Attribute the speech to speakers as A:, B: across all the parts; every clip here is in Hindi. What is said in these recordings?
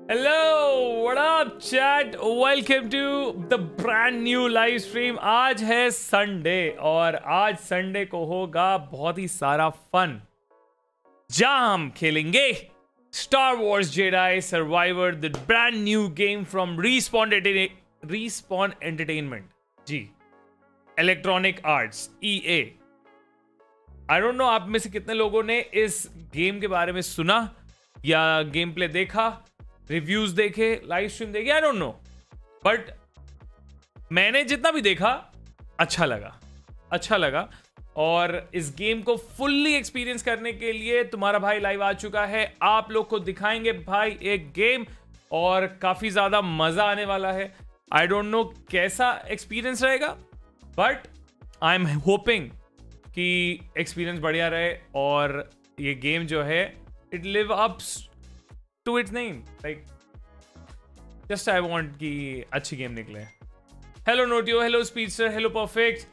A: Hello what up chat, welcome to the brand new live stream. आज है संडे और आज संडे को होगा बहुत ही सारा फन, जहां हम खेलेंगे Star Wars Jedi Survivor, the brand new game from Respawn Entertainment. जी, Electronic Arts, EA। I don't know आप में से कितने लोगों ने इस गेम के बारे में सुना या गेम प्ले देखा, रिव्यूज देखे, लाइव स्ट्रीम देखे, आई डोंट नो, बट मैंने जितना भी देखा अच्छा लगा। और इस गेम को फुल्ली एक्सपीरियंस करने के लिए तुम्हारा भाई लाइव आ चुका है। आप लोग को दिखाएंगे भाई एक गेम और काफी ज्यादा मजा आने वाला है। आई डोंट नो कैसा एक्सपीरियंस रहेगा, बट आई एम होपिंग कि एक्सपीरियंस बढ़िया रहे और ये गेम जो है it live up to its name. Like just I want कि अच्छी गेम निकले। Hello Notio, hello Speedster, hello Perfect,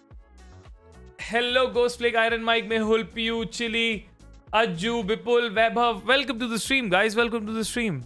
A: hello Ghost Flick, Iron Mike, Mehul, Piyu, Chili, Ajju, Vipul, Vaibhav, welcome to the stream guys, welcome to the stream.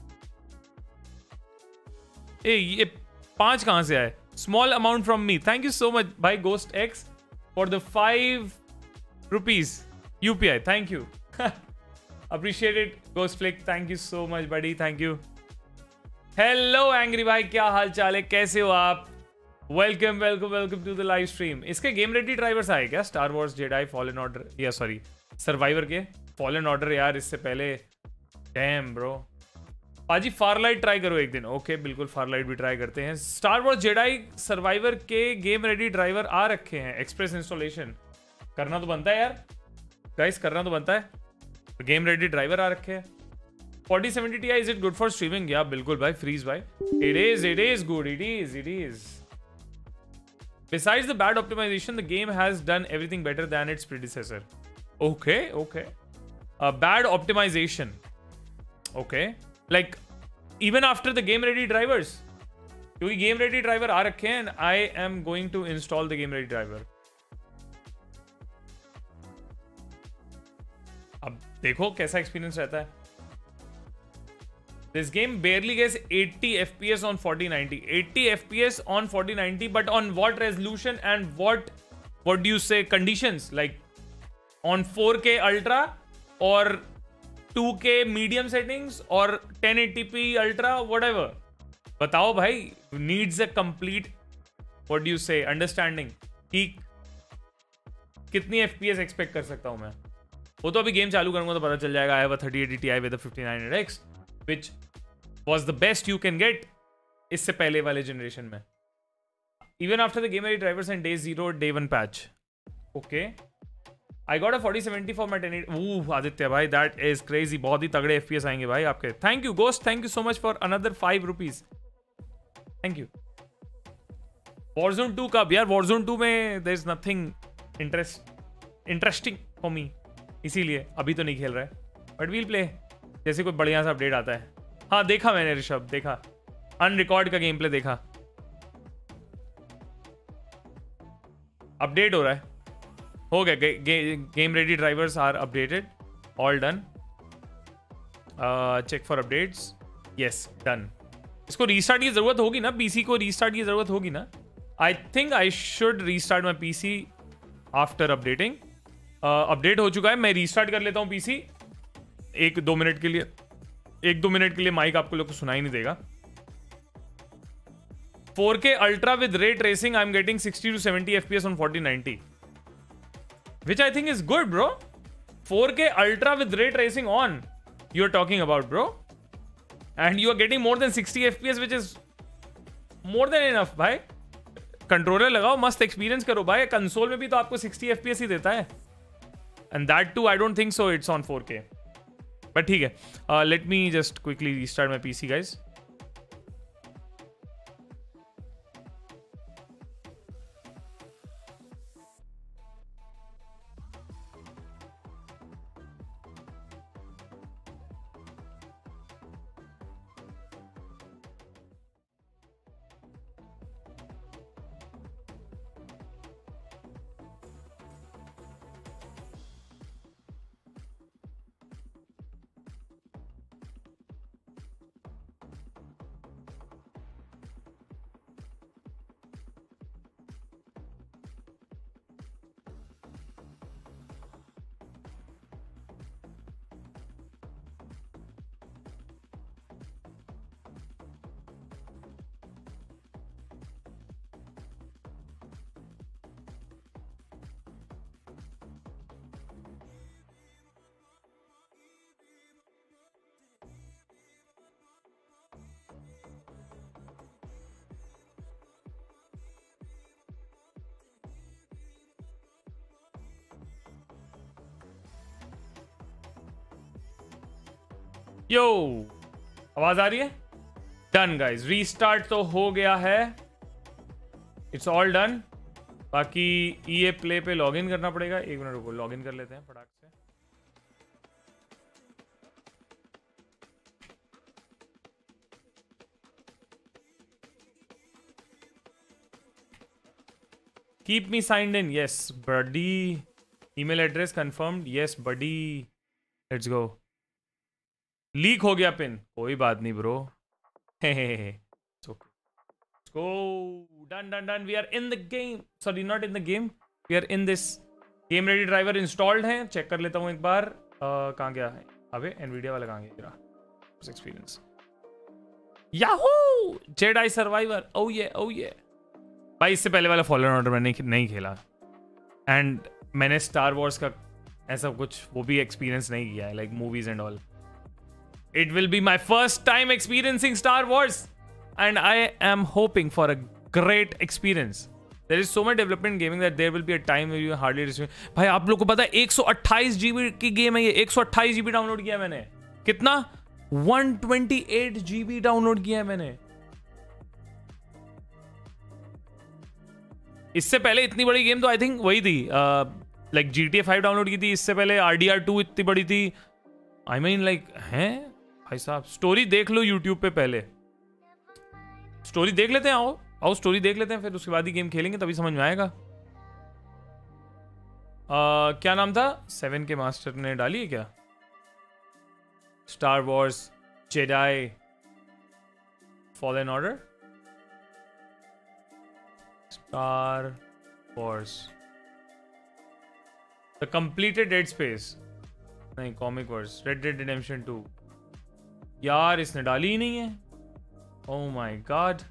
A: ये 5 कहां से आए? Small amount from me, thank you so much भाई Ghost X for the 5 rupees UPI, thank you. Appreciate it, Ghost Flick. Thank you so much, buddy. Thank you. Hello, Angry भाई, क्या हाल चाल है, कैसे हो आप? Welcome to the live stream. इसके गेम रेडी ड्राइवर्स आए क्या? Star Wars Jedi Fallen Order, या सॉरी सर्वाइवर के फॉलन ऑर्डर यार, इससे पहले। डैम ब्रो, पाजी फारलाइट ट्राई करो एक दिन। ओके, बिल्कुल फारलाइट भी ट्राई करते हैं। स्टार वॉर्स जेडाई सर्वाइवर के गेम रेडी ड्राइवर आ रखे हैं, एक्सप्रेस इंस्टॉलेशन करना तो बनता है यार गाइस, करना तो बनता है। गेम रेडी ड्राइवर आ रखे हैं। 4070 Ti, is it good for streaming? या बिल्कुल भाई, फ्रीज भाई, it is good, it is. Besides the bad optimization, the game has done everything better than its predecessor. Okay. Bad optimization. Okay. Like, even after the game ready drivers. क्योंकि game ready driver आ रखे हैं and I am going to install the game ready driver. अब देखो कैसा एक्सपीरियंस रहता है। This game barely gets 80 FPS on 4090. 80 FPS on 4090, but on what resolution and what do you say conditions? Like on 4K ultra or 2K medium settings or 1080p ultra, whatever. बताओ भाई, needs a complete what do you say understanding कि कितनी FPS एक्सपेक्ट कर सकता हूं मैं। वो तो अभी गेम चालू करूंगा तो पता चल जाएगा। I have a 3080 Ti with a 5900X which was the best you can get इससे पहले वाले जनरेशन में। Even after the game ready drivers and day 0 day 1 patch. Okay. I got a 4070 for my 1080। Aditya भाई, that is crazy। बहुत ही तगड़े FPS आएंगे भाई आपके। Thank you Ghost, thank you so much for another 5 rupees। Thank you। Warzone 2 कब यार? Warzone 2 में there is nothing interesting for me, इसीलिए अभी तो नहीं खेल रहा है, बट वील प्ले जैसे कोई बढ़िया सा अपडेट आता है। हाँ देखा मैंने ऋषभ, देखा अनरिकॉर्ड का गेम प्ले देखा। अपडेट हो रहा है, हो गया। Game ready drivers are updated, all done. Check for updates, yes done. इसको रीस्टार्ट की जरूरत होगी ना, पीसी को रीस्टार्ट की जरूरत होगी ना। I think I should restart my PC after updating. Update हो चुका है, मैं रीस्टार्ट कर लेता हूं पीसी 1-2 मिनट के लिए। 1-2 मिनट के लिए माइक आपको लोग को सुनाई नहीं देगा। 4K ultra with ray tracing, I am getting 60 to 70 FPS on 4090, which I think is good, bro. 4K ultra with ray tracing on, you're talking about, bro, and you are getting more than 60 FPS, which is more than enough भाई। कंट्रोलर लगाओ, मस्त एक्सपीरियंस करो भाई। कंसोल में भी तो आपको 60 FPS ही देता है, and that too I don't think so it's on 4K, but ठीक है। let me just quickly restart my PC guys। यो, आवाज आ रही है? डन गाइस, रीस्टार्ट तो हो गया है, इट्स ऑल डन। बाकी EA प्ले पे लॉगिन करना पड़ेगा। एक मिनट रुको, लॉगिन कर लेते हैं फटाक से। Keep me signed in, yes buddy. Email address confirmed, yes buddy. Let's go. Leak हो गया पिन, कोई बात नहीं bro. Go, done. We are in the game. Sorry, not in the game. We are in this. Game ready driver installed है। चेक कर लेता हूँ एक बार। कहाँ गया है? अबे Nvidia वाला कहाँ गया? Experience. Yahoo! Jedi Survivor. Oh yeah. भाई इससे पहले वाला Fallen Order मैंने नहीं खेला। And मैंने Star Wars का ऐसा कुछ वो भी एक्सपीरियंस नहीं किया है, like movies and all. It will be my first time experiencing Star Wars. And I am hoping for a great experience. There is so much development in gaming that there will be a time where you hardly receive. भाई आप लोग को पता है 128 GB की गेम है ये। 128 GB डाउनलोड किया है मैंने। कितना? 128 GB डाउनलोड किया है मैंने। इससे पहले इतनी बड़ी गेम तो आई थिंक वही थी, लाइक GTA 5 डाउनलोड की थी। इससे पहले RDR2 इतनी बड़ी थी। आई मीन लाइक हैं भाई साहब, स्टोरी देख लो यूट्यूब पे पहले। स्टोरी देख लेते हैं, आओ स्टोरी देख लेते हैं, फिर उसके बाद ही गेम खेलेंगे, तभी समझ में आएगा। क्या नाम था? 7 के मास्टर ने डाली है क्या? Star Wars Jedi Fallen Order, Star Wars the completed Dead Space, नहीं comic verse, Red Dead Redemption 2। यार इसने डाली ही नहीं है। Oh my God.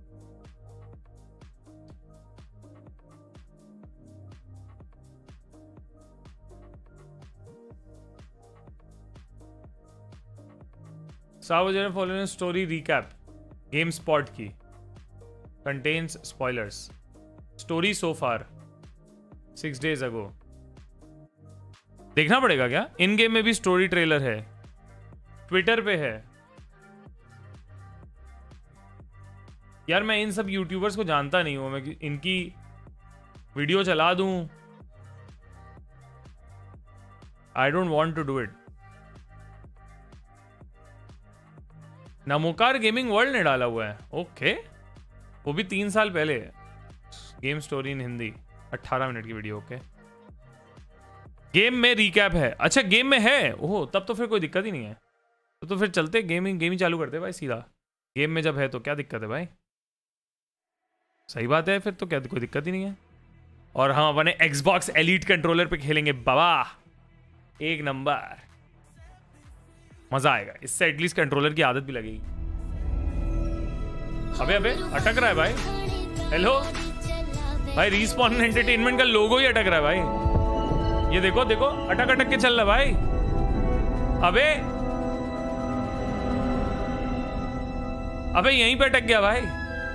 A: Star Wars Jedi Fallen Order story recap. GameSpot की. Contains spoilers. Story so far. 6 days ago. देखना पड़ेगा क्या? इन गेम में भी स्टोरी ट्रेलर है, ट्विटर पे है। यार मैं इन सब यूट्यूबर्स को जानता नहीं हूं, मैं इनकी वीडियो चला दूं। I don't want to do it. Namokar gaming world ने डाला हुआ है, ओके। वो भी 3 साल पहले। Game story in Hindi, 18 minute की वीडियो, ओके। गेम में रिकैप है, अच्छा गेम में है, ओह तब तो फिर कोई दिक्कत ही नहीं है। तो फिर चलते गेम ही चालू करते भाई सीधा। गेम में जब है तो क्या दिक्कत है भाई? सही बात है, फिर तो क्या कोई दिक्कत ही नहीं है। और हम अपने Xbox Elite कंट्रोलर पे खेलेंगे बाबा, एक नंबर, मजा आएगा। इससे एटलीस्ट कंट्रोलर की आदत भी लगेगी। अबे अटक रहा है भाई। हेलो भाई, रिस्पॉन एंटरटेनमेंट का लोगो ही अटक रहा है भाई। ये देखो अटक के चल रहा है भाई। अबे यहीं पे अटक गया भाई।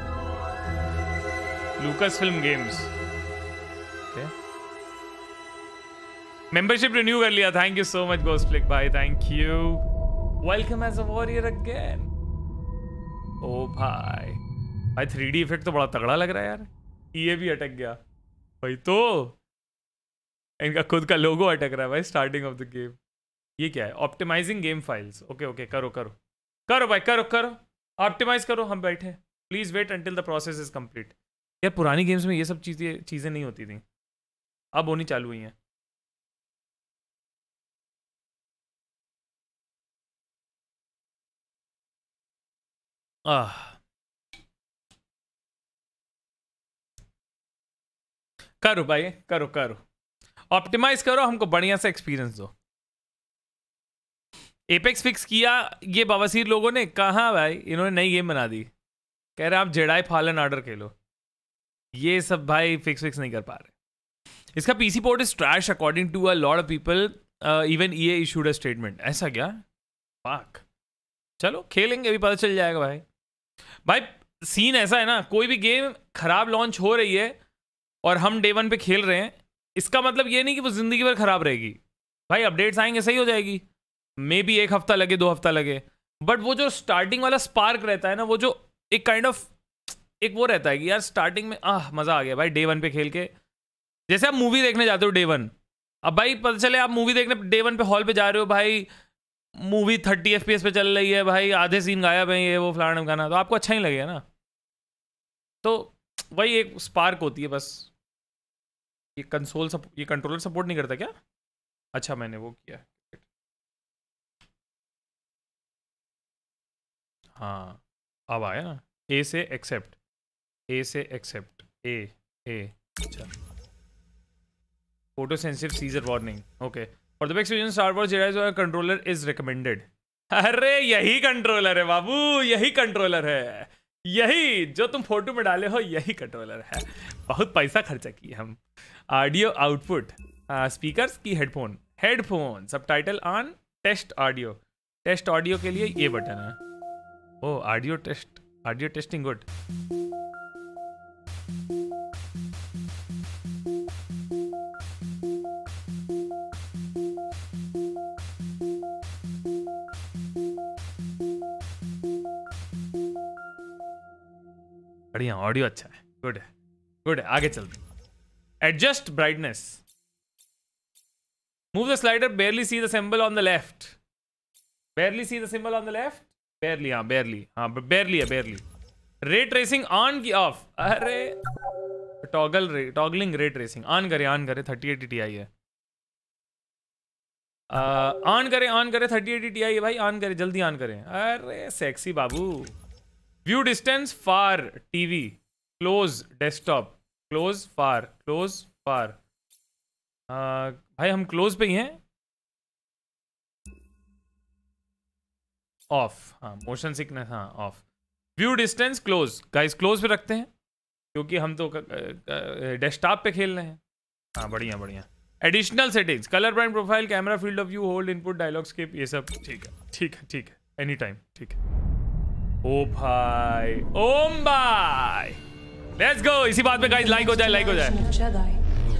A: Lucasfilm games membership renew कर लिया। Thank you so much Ghost Flick भाई, thank you. Welcome as a warrior again. ओ भाई 3D इफेक्ट तो बड़ा तगड़ा लग रहा है यार। ये भी अटक गया भाई, तो इनका खुद का लोगो अटक रहा है भाई स्टार्टिंग ऑफ द गेम। ये क्या है? Optimising game files. ओके करो भाई, करो ऑप्टिमाइज करो। हम बैठे, please wait until the process is complete. यार पुरानी गेम्स में ये सब चीजें नहीं होती थी, अब होनी चालू हुई हैं। करो भाई, करो ऑप्टिमाइज करो, हमको बढ़िया सा एक्सपीरियंस दो। एपेक्स फिक्स किया ये बवासीर लोगों ने, कहा भाई इन्होंने नई गेम बना दी, कह रहे आप जेडाई फॉलन ऑर्डर खेलो। ये सब भाई फिक्स नहीं कर पा रहे। इसका PC port is trash according to a lot of people, even EA issued a statement. ऐसा क्या? पाक चलो खेलेंगे, अभी पता चल जाएगा भाई। सीन ऐसा है ना, कोई भी गेम खराब लॉन्च हो रही है और हम डे 1 पे खेल रहे हैं, इसका मतलब ये नहीं कि वो जिंदगी भर खराब रहेगी भाई। अपडेट्स आएंगे, सही हो जाएगी। मे बी 1 हफ्ता लगे, 2 हफ्ता लगे, बट वो जो स्टार्टिंग वाला स्पार्क रहता है ना, वो जो एक काइंड ऑफ एक वो रहता है कि यार स्टार्टिंग में मजा आ गया भाई डे 1 पे खेल के। जैसे आप मूवी देखने जाते हो डे 1, अब भाई पता चले आप मूवी देखने डे 1 पे हॉल पे जा रहे हो, भाई मूवी 30 FPS पे चल रही है, भाई आधे सीन गायब है, ये वो फलाना गाना, तो आपको अच्छा ही लगेगा ना। तो वही एक स्पार्क होती है बस। ये कंट्रोलर सपोर्ट नहीं करता क्या? अच्छा मैंने वो किया। हाँ अब आया ना, ए से एक्सेप्ट, ए से एक्सेप्ट, ए अच्छा। Photo sensitive seizure warning, okay. For the best Star Wars Jedi controller is recommended. अरे यही कंट्रोलर है बाबू, यही कंट्रोलर है, यही जो तुम फोटो में डाले हो, यही कंट्रोलर है। बहुत पैसा खर्चा किए हम। ऑडियो आउटपुट, स्पीकर्स की headphone subtitle on, test audio के लिए ये बटन है। ओ ऑडियो टेस्टिंग गुड। बढ़िया, ऑडियो अच्छा है, गुड है, आगे चलते हैं। Adjust brightness, move the slider, barely see the symbol on the left, barely see the symbol on the left, barely है, barely। रे ट्रेसिंग ऑन की ऑफ, अरे टॉगलिंग रे ट्रेसिंग ऑन करे 3080 Ti है, ऑन करे 3080 Ti है भाई, ऑन करे, जल्दी ऑन करें। अरे सेक्सी बाबू। View distance far TV, close desktop, close far. भाई हम क्लोज पे ही हैं, ऑफ। हाँ मोशन सिकनेस, हाँ off. View distance close, guys close पे रखते हैं क्योंकि हम तो डेस्कटॉप पे खेल रहे हैं। हाँ बढ़िया। Additional settings, colour brand profile, camera field of view, hold input, dialogue skip, ये सब ठीक है एनी टाइम, ठीक है। ओ भाई, ओम भाई, लेट्स गो। इसी बात पे गाइस लाइक हो जाए।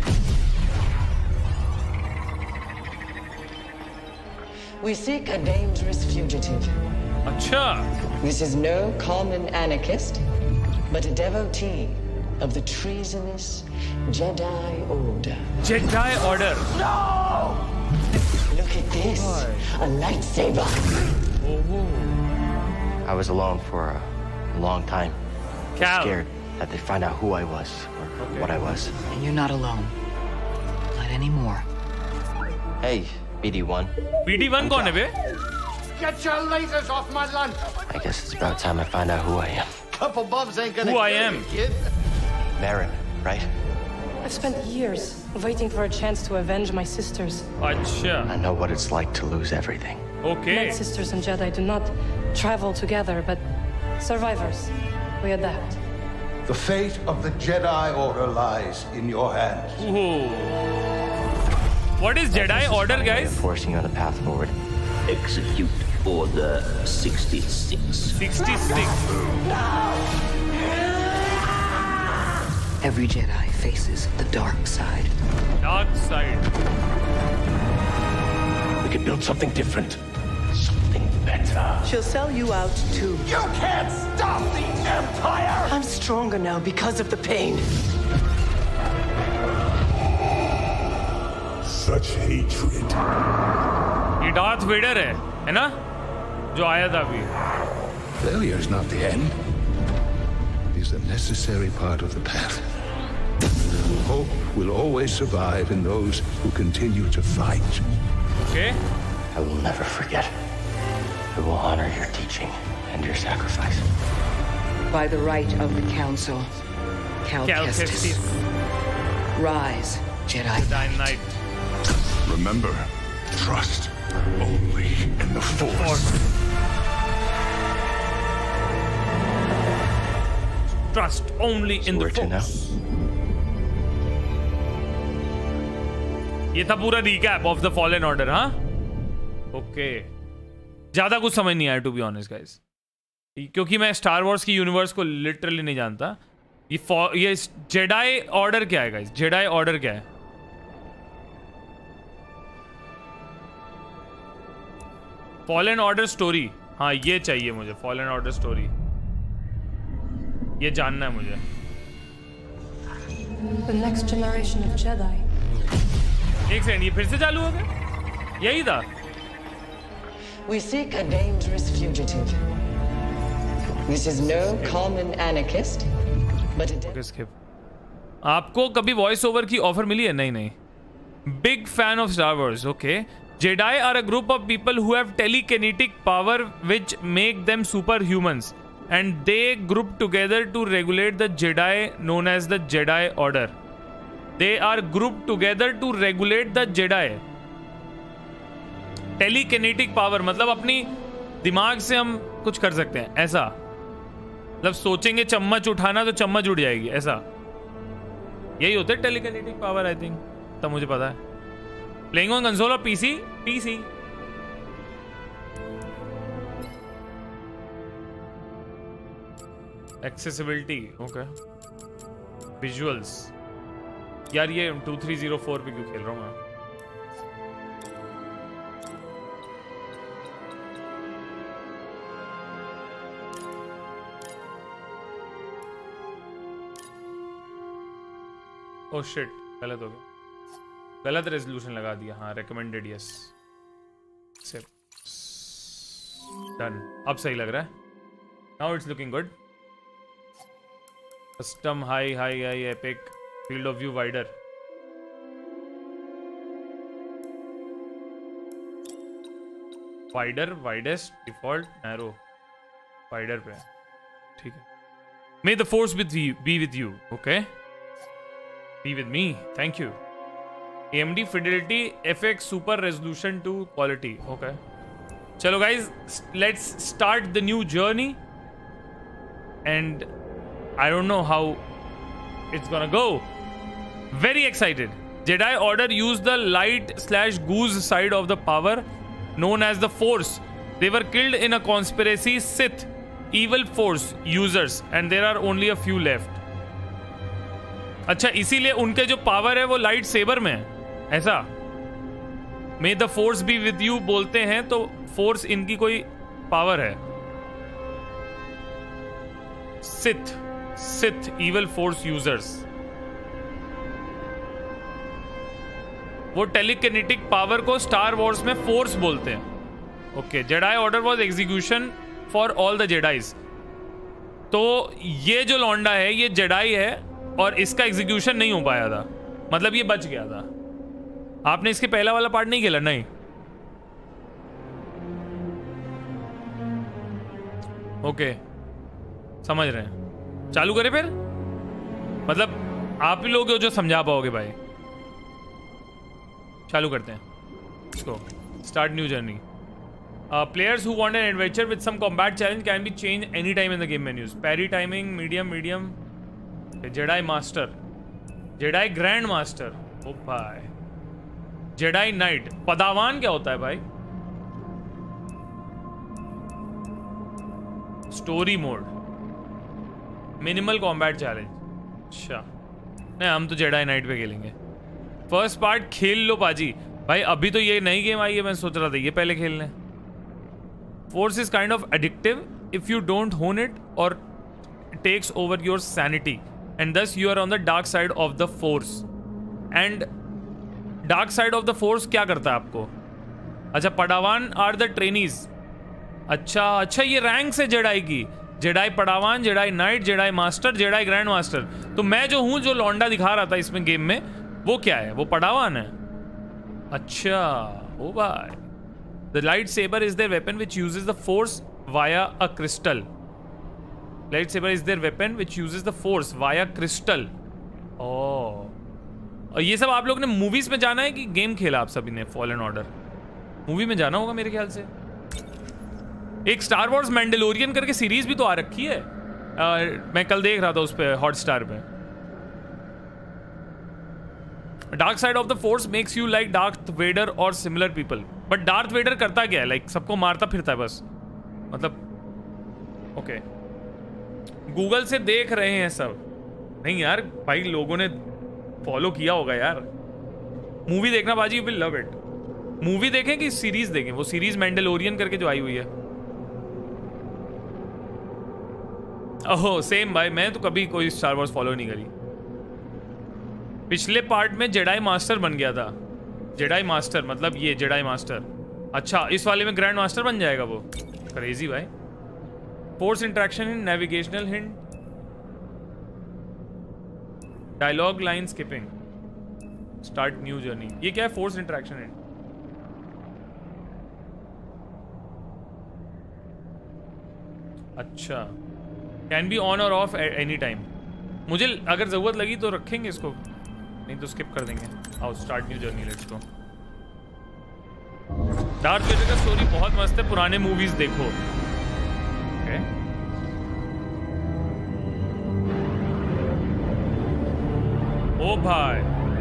B: We seek a dangerous fugitive.
A: अच्छा।
B: This is no common anarchist, but a devotee of the treasonous Jedi Order.
A: Jedi Order.
B: No! Look at this, a lightsaber.
A: Oh.
C: I was alone for a long time.
A: Cal.
C: Scared that they'd find out who I was or what I was.
B: And you're not alone. Not anymore.
C: Hey, BD1.
A: BD1 कौन है बे?
D: Get your lasers off my lunch!
C: I guess it's about time I find out who I am.
D: Couple bumps ain't gonna
A: Who I
D: kill
A: am.
D: you, kid.
C: Marin, right?
E: I've spent years waiting for a chance to avenge my sisters.
A: अच्छा।
C: I know what it's like to lose everything.
A: Okay.
E: My sisters and Jedi do not travel together, but survivors, we adapt.
D: The fate of the Jedi Order lies in your hands.
A: Ooh. What is Jedi Order, guys?
C: Forcing you on the path forward.
F: Execute Order 66.
A: 66.
B: Every Jedi faces the dark side.
A: Dark side.
F: We could build something different. Something better.
B: She'll sell you out too.
D: You can't stop the Empire!
B: I'm stronger now because of the pain.
G: Such hatred.
A: ये डार्थ वेडर है ना? जो आया था अभी।
G: Failure is not the end. It is a necessary part of the path. Hope will always survive in those who continue to fight.
A: Okay.
C: I will never forget. I will honor your teaching and your sacrifice.
B: By the right of the Council, Cal Kestis. Rise, Jedi.
A: Jedi Knight.
G: Remember, trust only in the Force.
A: Trust only in the
C: Where to now?
A: Force. ये था पूरा recap of the Fallen Order, हाँ? Okay. ज्यादा कुछ समझ नहीं आया टू बी ऑनेस्ट गाइस, क्योंकि मैं स्टार वॉर्स की यूनिवर्स को लिटरली नहीं जानता। ये जेडाई ऑर्डर क्या है गाइस? जेडाई ऑर्डर क्या है? फॉलन ऑर्डर स्टोरी, हाँ ये चाहिए मुझे, फॉलन ऑर्डर स्टोरी, ये जानना है मुझे।
E: The next generation of Jedi.
A: एक सेकंड, ये फिर से चालू हो गया? यही था।
B: We seek a dangerous fugitive. This is no common anarchist, but a
A: skip. आपको कभी वॉइस ओवर की ऑफर मिली है? नहीं नहीं। Big fan of Star Wars, okay. Jedi are a group of people who have telekinetic power which make them superhumans, and they group together to regulate the Jedi known as the Jedi Order. They are grouped together to regulate the Jedi. Telekinetic power मतलब अपनी दिमाग से हम कुछ कर सकते हैं, ऐसा। मतलब सोचेंगे चम्मच उठाना तो चम्मच उठ जाएगी, ऐसा। यही होता है टेलीकिनेटिक पावर, आई थिंक, तब मुझे पता है। प्लेइंग ऑन कंसोल और PC? PC. Accessibility, okay. Visuals, यार ये 2304 पे क्यों खेल रहा हूँ मैं? ओह शिट, गलत हो गया, गलत रेजोल्यूशन लगा दिया। हाँ रिकमेंडेड, यस, डन। अब सही लग रहा है, now it's looking good. Custom high high high epic field of view wider, wider, widest, default, narrow, wider पे, ठीक है। May the force be with you, okay. Be with me, thank you. AMD Fidelity FX Super Resolution to Quality. Okay. Chalo guys, let's start the new journey. And I don't know how it's gonna go. Very excited. Jedi Order use the light/goose side of the power known as the Force. They were killed in a conspiracy Sith evil Force users, and there are only a few left. अच्छा, इसीलिए उनके जो पावर है वो लाइट सेबर में है, ऐसा। May the force be with you बोलते हैं तो फोर्स इनकी कोई पावर है। सिथ इविल फोर्स यूजर्स, वो टेलीकिनेटिक पावर को स्टार वॉर्स में फोर्स बोलते हैं। Okay, Jedi order was execution for all the Jedis. तो ये जो लौंडा है ये जेडाई है और इसका एग्जीक्यूशन नहीं हो पाया था, मतलब ये बच गया था। आपने इसके पहला वाला पार्ट नहीं खेला? नहीं। ओके, समझ रहे हैं। चालू करें फिर? मतलब आप ही लोग हो जो समझा पाओगे भाई। चालू करते हैं इसको। Start new journey. Players who want an adventure with some combat challenge can be changed anytime in the game menus. Parry timing, medium. Jedi master, Jedi grand master, ओ भाई। जेडाई नाइट, पदावान क्या होता है भाई? Story mode, minimal combat challenge. अच्छा, नहीं हम तो जेडाई नाइट पे खेलेंगे। फर्स्ट पार्ट खेल लो पाजी। भाई अभी तो ये नई गेम आई है, मैं सोच रहा था ये पहले खेल लें। Force is kind of addictive if you don't hone it और takes over your sanity and thus you are on the dark side of the force. And dark side of the force क्या करता है आपको? अच्छा, पडावान आर द ट्रेनीज। अच्छा, ये रैंक्स है जेडाई की। Jedi Padawan, Jedi knight, Jedi master, Jedi grand master. तो मैं जो हूं, जो लौंडा दिखा रहा था इसमें गेम में, वो क्या है? वो पडावान है। अच्छा, ओ भाई। The lightsaber is their weapon which uses the force via a crystal. Lightsaber is their weapon which uses the force via crystal. और ये सब आप लोग ने मूवीज में जाना है कि गेम खेला आप सभी ने? फॉलन ऑर्डर मूवी में जाना होगा मेरे ख्याल से। एक स्टार वॉर्स मैंडेलोरियन करके सीरीज भी तो आ रखी है, मैं कल देख रहा था उस पे हॉटस्टार पे। Dark side of the force makes you like Darth Vader और similar people. But Darth Vader करता क्या है? लाइक सबको मारता फिरता है बस, मतलब। ओके, गूगल से देख रहे हैं सब। नहीं यार भाई, लोगों ने फॉलो किया होगा यार। मूवी देखना बाजी, you will love it. Movie देखें कि सीरीज देखें? वो सीरीज मैंडलोरियन करके जो आई हुई है। ओहो सेम भाई, मैं तो कभी कोई स्टार वॉर्स फॉलो नहीं करी। पिछले पार्ट में जेडाई मास्टर बन गया था। जेडाई मास्टर मतलब ये जेडाई मास्टर। अच्छा इस वाले में ग्रैंड मास्टर बन जाएगा वो। क्रेजी भाई। Force interaction hint, navigational hint, dialogue line skipping, start new journey. ये क्या है? Force interaction hint. अच्छा कैन बी ऑन और ऑफ एट एनी टाइम। मुझे अगर जरूरत लगी तो रखेंगे इसको, नहीं तो स्किप कर देंगे। आओ start new journey, let's go. Darth Vader का स्टोरी बहुत मस्त है, पुराने मूवीज देखो। ओके ओ भाई,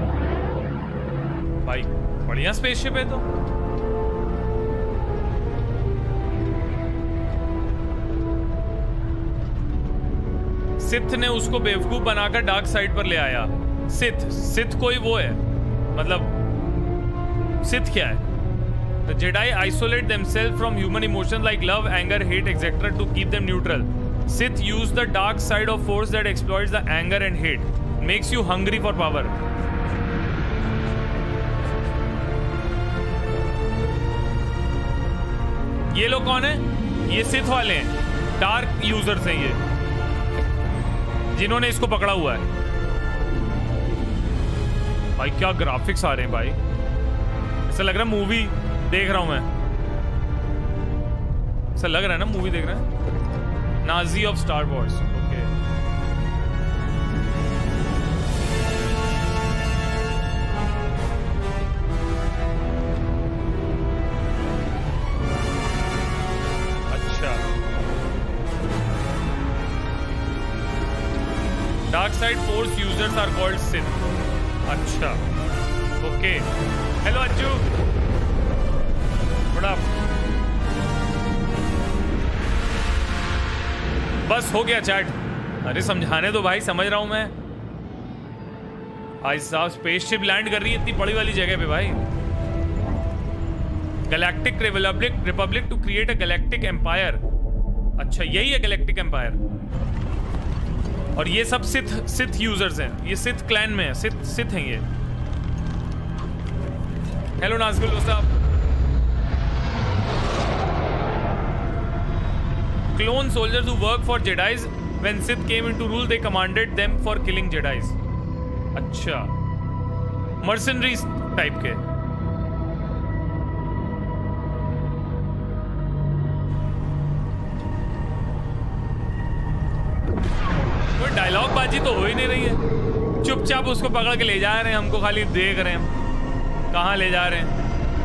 A: भाई बढ़िया स्पेसशिप है तो। सिथ ने उसको बेवकूफ बनाकर डार्क साइड पर ले आया। सिथ कोई वो है, मतलब सिथ क्या है? The Jedi isolate themselves from human emotions like love, anger, hate, etc. to keep them neutral. Sith use the dark side of force that exploits the anger and hate, makes you hungry for power. ये लोग कौन है? ये सिथ वाले हैं, डार्क यूजर्स हैं ये, जिन्होंने इसको पकड़ा हुआ है। भाई क्या ग्राफिक्स आ रहे हैं भाई, ऐसा लग रहा है मूवी देख रहा हूं मैं। ऐसा लग रहा है ना मूवी देख रहे हैं। Nazi of Star Wars. Okay अच्छा, dark side force users are called Sith. अच्छा ओके, हेलो अज्जू, बस हो गया चैट। अरे समझाने दो भाई, समझ रहा हूं मैं। भाई साहब स्पेसशिप लैंड कर रही है इतनी बड़ी वाली जगह पे भाई। Galactic republic to create a galactic empire. अच्छा यही है गैलेक्टिक एम्पायर। और ये सब सिथ यूजर्स हैं, ये सिथ क्लैन में है, सिथ हैं ये। हेलो नाज़गुल साहब। Clone soldiers who work for Jedis, when Sith came into rule, they commanded them for killing Jedis. अच्छा, mercenaries टाइप के। कोई डायलॉग बाजी तो हो ही नहीं रही है। चुपचाप उसको पकड़ के ले जा रहे हैं, हमको खाली देख रहे हैं कहाँ ले जा रहे हैं।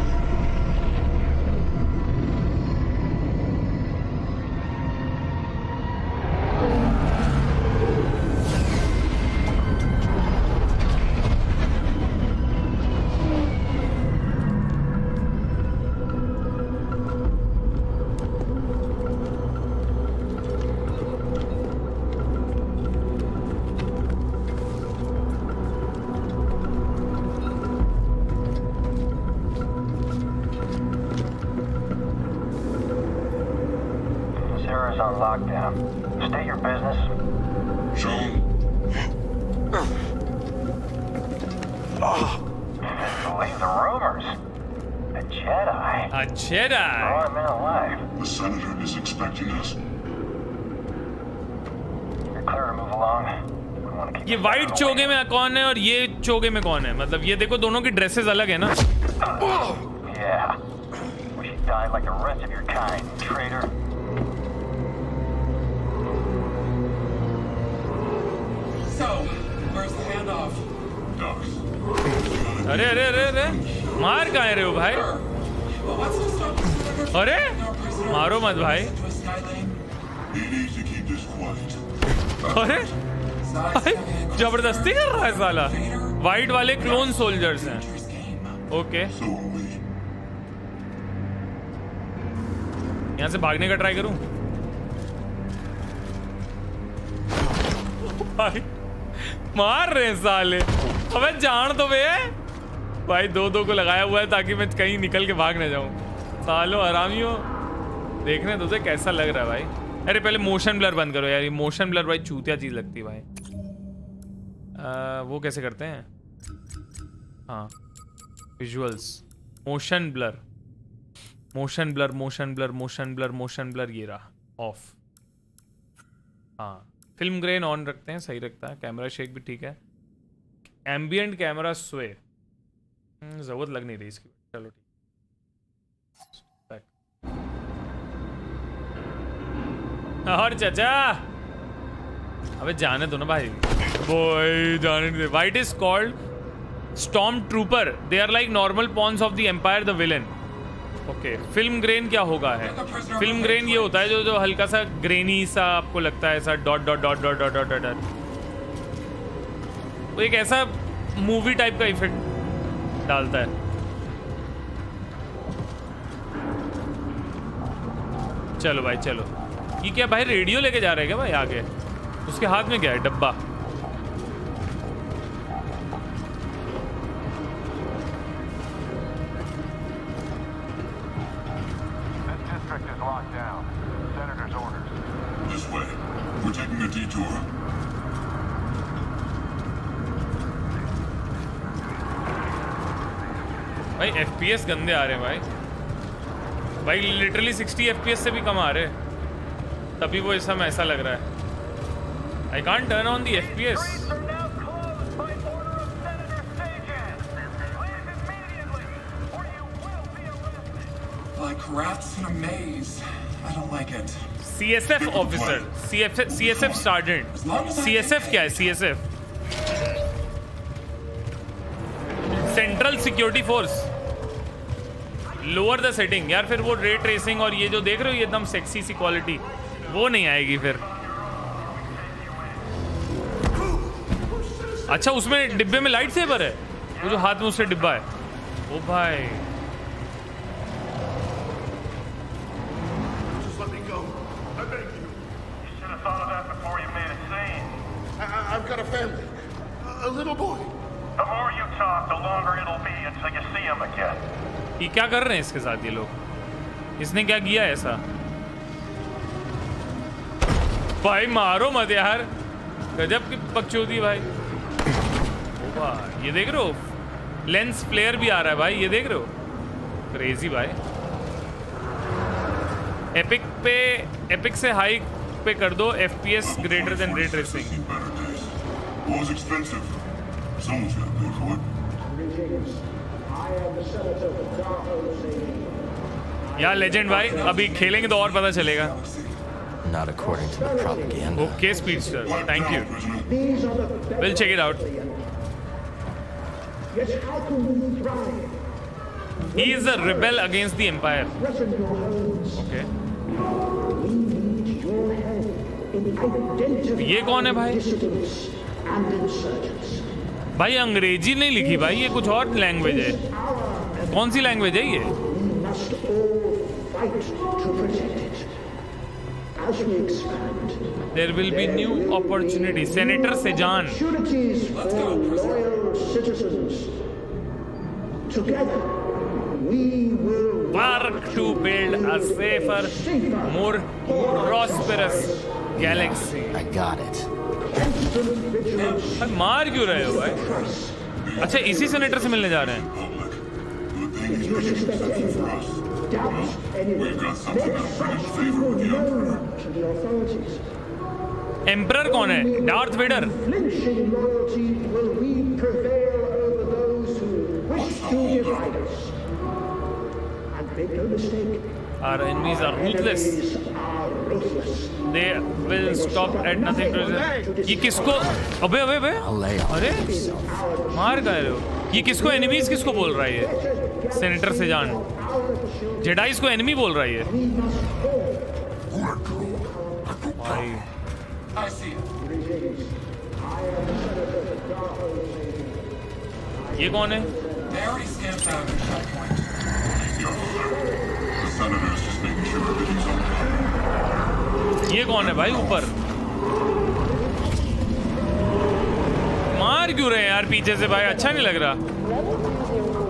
A: ये वाइट चोगे में कौन है और ये चोगे में कौन है? मतलब ये देखो दोनों की ड्रेसेस अलग है ना। अरे अरे अरे अरे मार कहाँ रहे हो भाई? अरे मारो मत भाई। अरे जबरदस्ती कर रहा है साला। वाइट वाले क्लोन सोल्जर्स हैं। ओके यहां से भागने का ट्राई करूं? भाई मार रहे हैं साले। अबे जान दो बे। भाई 2-2 को लगाया हुआ है ताकि मैं कहीं निकल के भाग ना जाऊं। सालो आरामियों, देखने दो कैसा लग रहा है भाई। अरे पहले मोशन ब्लर बंद करो यार, ये मोशन ब्लर भाई चूतिया चीज लगती है भाई। वो कैसे करते हैं? हाँ, visuals, motion blur, motion blur, motion blur, motion blur, motion blur, ये रहा ऑफ। हाँ, फिल्म ग्रेन ऑन रखते हैं, सही रखता है। कैमरा शेक भी ठीक है। एम्बियंट कैमरा स्वे, जरूरत लग नहीं रही इसकी। चलो ठीक। और चाचा, अबे जाने दो ना भाई, बॉय जाने नहीं दे। White is called storm trooper, they are like normal pawns of the empire the villain. Okay, film grain क्या होगा है? फिल्म ग्रेन ये होता है जो हल्का सा ग्रेनी सा आपको लगता है, ऐसा dot dot dot dot dot dot dot. वो एक ऐसा मूवी टाइप का इफेक्ट डालता है। चलो भाई चलो। ये क्या भाई, रेडियो लेके जा रहे हैं क्या भाई आगे? उसके हाथ में क्या है? डब्बा। भाई FPS गंदे आ रहे हैं भाई, भाई लिटरली 60 FPS से भी कम आ रहे हैं, तभी वो ऐसा ऐसा लग रहा है। I can't turn on the FPS.
H: Like rats in a maze. I don't like it.
A: CSF officer, CSF sergeant. CSF क्या है? CSF central security force. Lower the setting यार, फिर वो रे ट्रेसिंग और ये जो देख रहे हो ये एकदम सेक्सी सी क्वालिटी वो नहीं आएगी फिर। अच्छा, उसमें डिब्बे में लाइट सेवर है, वो जो हाथ में उससे डिब्बा है। ओ भाई,
D: I've got a family, a little boy.
I: The more you talk, the longer it'll be until you see him again.
A: ये क्या कर रहे हैं इसके साथ ये लोग? इसने क्या किया ऐसा? भाई मारो मत यार, गजब की बकचोदी भाई। ओ भाई, ये देख रहे हो? लेंस फ्लेयर भी आ रहा है भाई, ये देख रहे हो? क्रेजी भाई। एपिक से हाई पे कर दो, FPS greater than ray tracing. यार लेजेंड भाई, अभी खेलेंगे तो और पता चलेगा।
C: Not according to the propaganda.
A: Okay, Speedster, thank you. We'll check it out. He is a rebel against the Empire. Okay. ये कौन है भाई? भाई अंग्रेजी नहीं लिखी भाई, ये कुछ और लैंग्वेज है। कौन सी लैंग्वेज है ये? There will be new opportunities. Senator Sejan. Work to build a safer, more prosperous galaxy.
C: I got it.
A: मार क्यों रहे हो भाई? अच्छा, इसी सेनेटर से मिलने जा रहे हैं। एम्परर कौन है? Darth Vader. Our enemies are ruthless. They will stop at nothing to. ये किसको? अबे अबे अबे, अरे मार गए हो। ये किसको एनिमीज किसको बोल रहा है ये? सेनेटर से जान जेडाइस को एनिमी बोल रहा है ये भाई। ये कौन है? ये कौन है भाई ऊपर? मार क्यों रहे हैं यार पीछे से भाई? अच्छा नहीं लग रहा।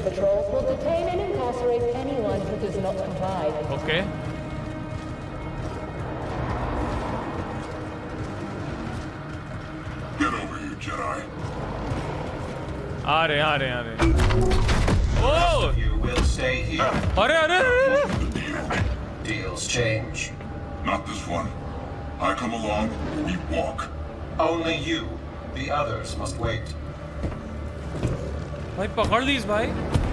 J: patrols will detain and incarcerate anyone who does not comply.
A: Okay.
H: Get over here, Jedi.
A: आ रहे Oh!
K: You will stay here.
A: अरे
K: Deals change.
H: Not this one. I come along, we walk.
K: Only you. The others must wait.
A: भाई पकड़ लीस भाई.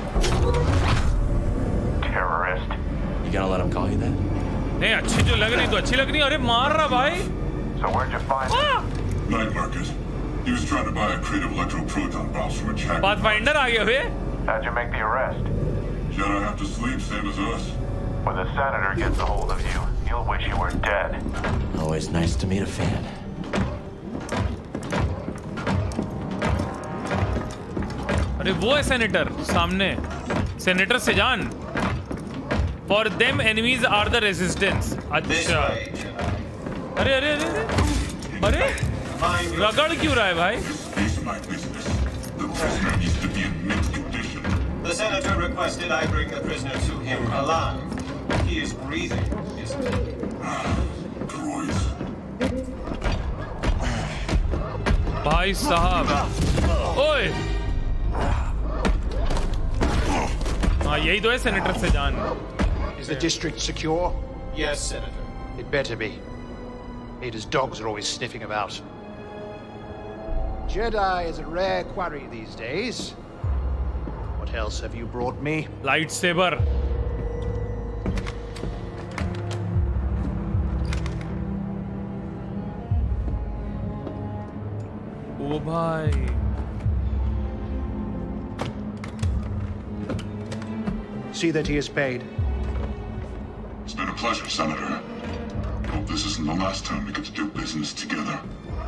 F: Terrorist.
C: You gonna let him call you that?
A: नहीं अच्छी जो लग रही तो अच्छी लग रही. अरे मार रहा भाई.
F: So where'd you find him?
H: Night market. He was trying to buy a crate of electroproton bombs from a jack.
A: Pathfinder आ गया बे.
F: How'd you make the arrest?
H: Jedi have to sleep, same as us.
F: When the senator gets a hold of you, you'll wish you were dead.
C: Always nice to meet a fan.
A: अरे वो है सेनेटर सामने. Senator Sejan. For them enemies are the resistance. अच्छा. अरे अरे अरे अरे रगड़ क्यों रहा है भाई?
H: This is my business. The prisoner needs to be in mint condition.
K: The senator requested I bring the prisoner to him alive. He is breathing, isn't he?
H: Droids.
A: भाई साहब. ओए. हाँ यही तो है senator Sejan.
L: Is the district secure?
K: Yes, Senator.
L: It better be. Ada's dogs are always sniffing about. Jedi is a rare quarry these days. What else have you brought me?
A: Lightsaber. Oh bhai.
L: See that he is paid.
H: It's been a pleasure, Senator. Hope this isn't the last time we get to do business together.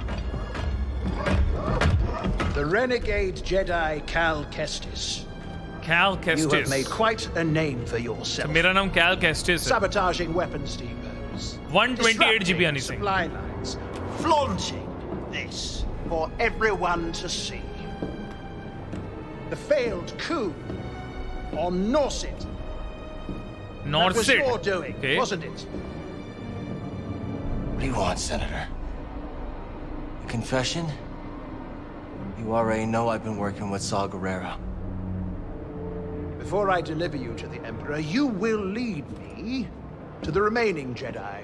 L: The renegade Jedi Cal Kestis.
A: Cal Kestis.
L: You have made quite a name for yourself.
A: मेरा नाम Cal Kestis है.
L: Sabotaging weapons depots.
A: 128 GB anything.
L: Supply lines. Flaunting this for everyone to see. The failed coup on Norset. That was your doing, wasn't it?
C: What do you want, Senator? A confession? You already know I've been working with Saw Gerrera.
L: Before I deliver you to the Emperor, you will lead me to the remaining Jedi.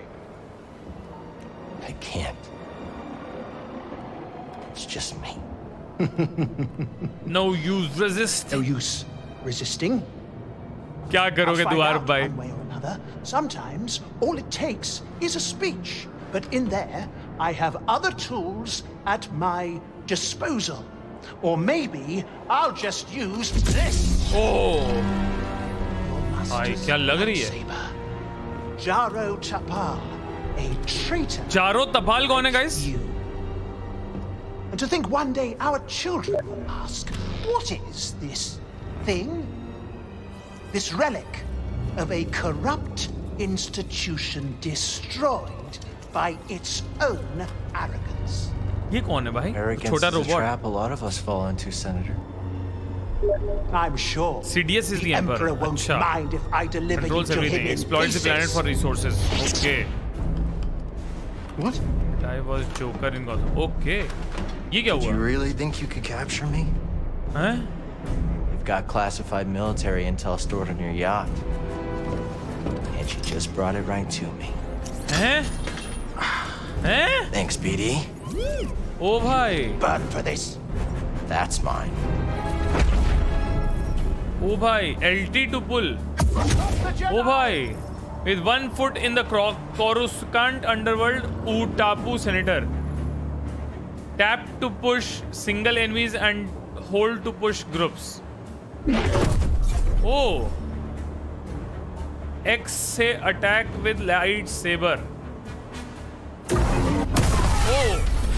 C: I can't. It's just me.
L: No use resist. No use resisting.
A: क्या करोगे तू आरब भाई?
L: One way or another. Sometimes all it takes is a speech, but in there I have other tools at my disposal. Or maybe I'll just use this.
A: Oh. भाई क्या लग रही है?
L: Jaro Tapal, a traitor.
A: Jaro Tapal कौन है guys?
L: And to think one day our children will ask, what is this thing? This relic of a corrupt institution destroyed by its own arrogance.
A: ये कौन है भाई?
C: Arrogance
A: छोटा
C: is a
A: robot.
C: trap a lot of us fall into, Senator.
L: I'm sure
A: Sidious is the Emperor.
L: won't mind if I deliver
A: Controls
L: you to
A: everything.
L: him in
A: Exploits the planet
L: pieces.
A: for resources. Okay.
L: What?
A: I was Joker in Gotham. Okay. ये क्या
C: Did
A: हुआ?
C: you really think you could capture me?
A: Huh?
C: You've got classified military intel stored on your yacht. And you just brought it right to me.
A: Huh? Huh?
C: Thanks, BD.
A: Oh भाई.
L: Burn for this.
C: That's mine.
A: Oh भाई. LT to pull. Oh भाई. With 1 foot in the Coruscant underworld, Utapu Senator. Tap to push single enemies and hold to push groups. Oh. X से attack with lightsaber. Oh.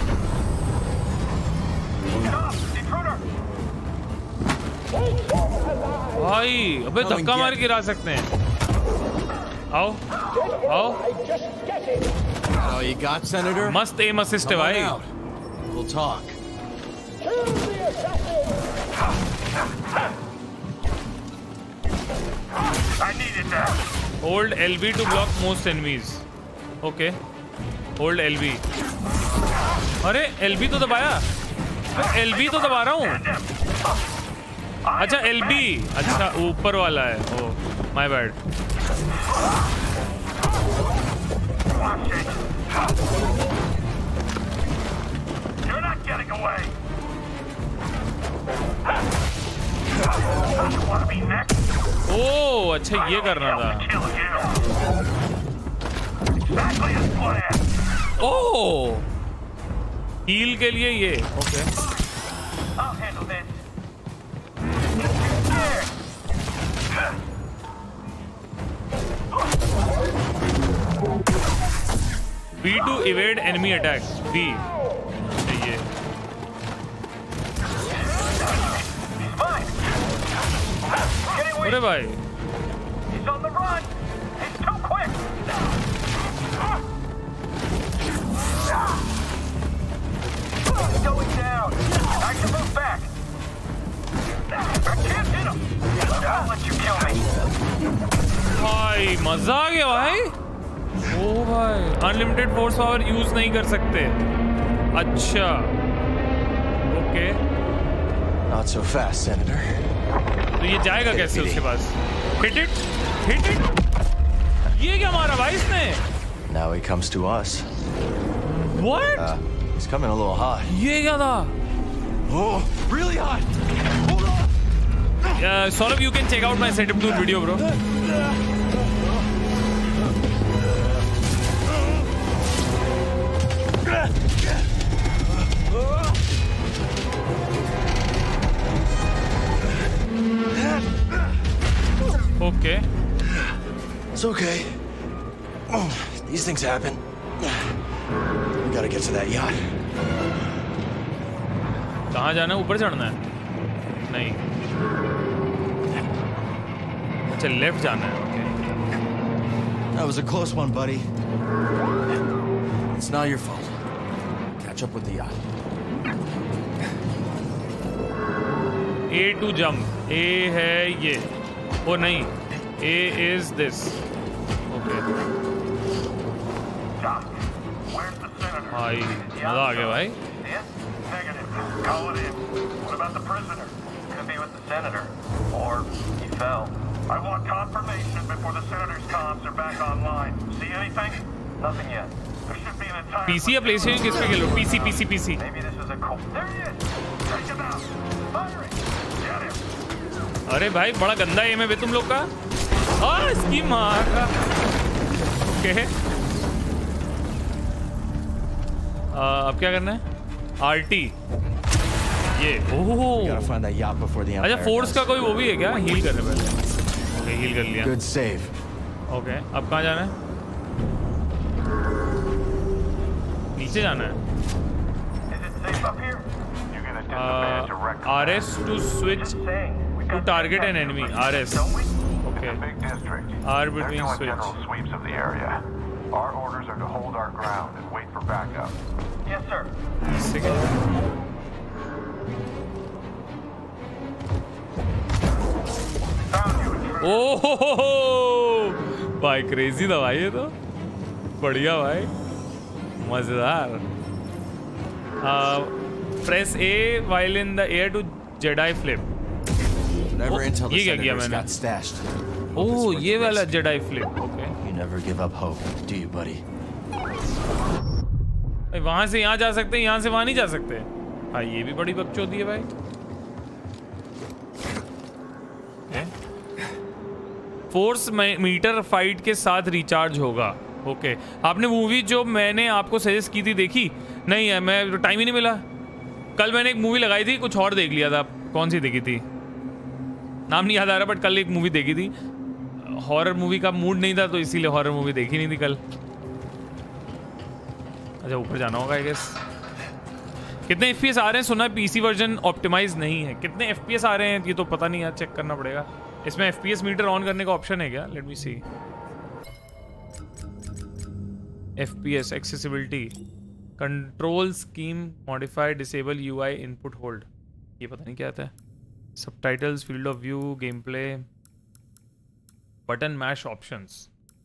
A: भाई अबे धक्का मार के गिरा सकते हैं. आओ आओ.
C: Oh, you got, Senator?
A: मस्त एम असिस्ट है भाई.
C: We'll talk.
A: Hold LB to block most enemies. Okay. Hold LB. अरे LB तो दबाया. LB तो दबा रहा हूँ. अच्छा LB. अच्छा ऊपर वाला है. Oh, my bad.
I: You're not getting away.
A: ओह अच्छा ये करना था. ओह हील के लिए ये. Okay B to evade enemy attack. B ये अरे भाई
I: He's on the run. He's too quick. He's going down. I can move back. I can't hit him. I'll let you kill me.
A: भाई मजा आ गया भाई. ओ भाई अनलिमिटेड फोर्स पावर यूज नहीं कर सकते. अच्छा okay.
C: Not so fast, Senator.
A: तो ये जाएगा कैसे उसके पास? Hit it, hit it. ये क्या मारा भाई इसने?
C: Now he comes to us.
A: What?
C: He's coming a little hot.
A: ये क्या था?
C: Oh, really hot. Hold on.
A: Saurabh, you can check out my setup tour video, bro. Okay.
C: It's okay. These things happen. We gotta get to that yacht.
A: कहाँ जाना है? ऊपर चढ़ना है? नहीं. अच्छा लेफ्ट जाना है. Okay.
C: That was a close one, buddy. It's not your fault. Catch up with the yacht.
A: A to jump. A है ये. ओ नहीं. A is this. Okay. भाई मजा आ गया भाई.
I: Negative. Call it in. What about the prisoner? Could be with the senator, or he fell. I want confirmation before the senator's comms are back online. See anything? Nothing yet. There should be an entire.
A: PC या PlayStation किस पे खेलो? PC.
I: Maybe this is a cold. There he is. Take him out. Firing. Get him.
A: अरे भाई बड़ा गंदा एम है बे तुम लोग का. हाँ इसकी माँ का. ओके. अब क्या करना है? RT. ये ओह. अच्छा फोर्स का कोई वो भी है क्या? हील करने पहले. ओके हील कर लिया.
C: Good save.
A: ओके अब कहाँ जाना है? नीचे जाना है. RS to switch to target an enemy. RS. Okay. R between switch.
I: Sweeps of the area. Our orders are to hold our ground and wait for backup. Yes, sir.
A: ओह भाई क्रेजी था भाई ये तो. बढ़िया भाई. मजेदार. Press A while in the air to Jedi flip. ये क्या किया मैंने? ओह ये वाला Jedi flip. Okay.
C: You never give up hope, do you, buddy?
A: वहां से यहाँ जा सकते हैं, यहाँ से वहां नहीं जा सकते. हाँ ये भी बड़ी बकचोदी है भाई. फोर्स मीटर फाइट के साथ रिचार्ज होगा. ओके आपने मूवी जो मैंने आपको सजेस्ट की थी देखी? नहीं है, मैं टाइम ही नहीं मिला. कल मैंने एक मूवी लगाई थी, कुछ और देख लिया था. कौन सी देखी थी? नाम नहीं याद आ रहा, बट कल एक मूवी देखी थी. हॉरर मूवी का मूड नहीं था तो इसीलिए हॉरर मूवी देखी नहीं थी कल. अच्छा ऊपर जाना होगा आई गेस. कितने FPS आ रहे हैं? सुना PC वर्जन ऑप्टिमाइज नहीं है. कितने FPS आ रहे हैं ये तो पता नहीं यार, चेक करना पड़ेगा. इसमें FPS मीटर ऑन करने का ऑप्शन है क्या? Let me see. FPS accessibility control scheme modify disable UI input hold. ये पता नहीं क्या आता है. Subtitles, field of view, game play. Button mash options,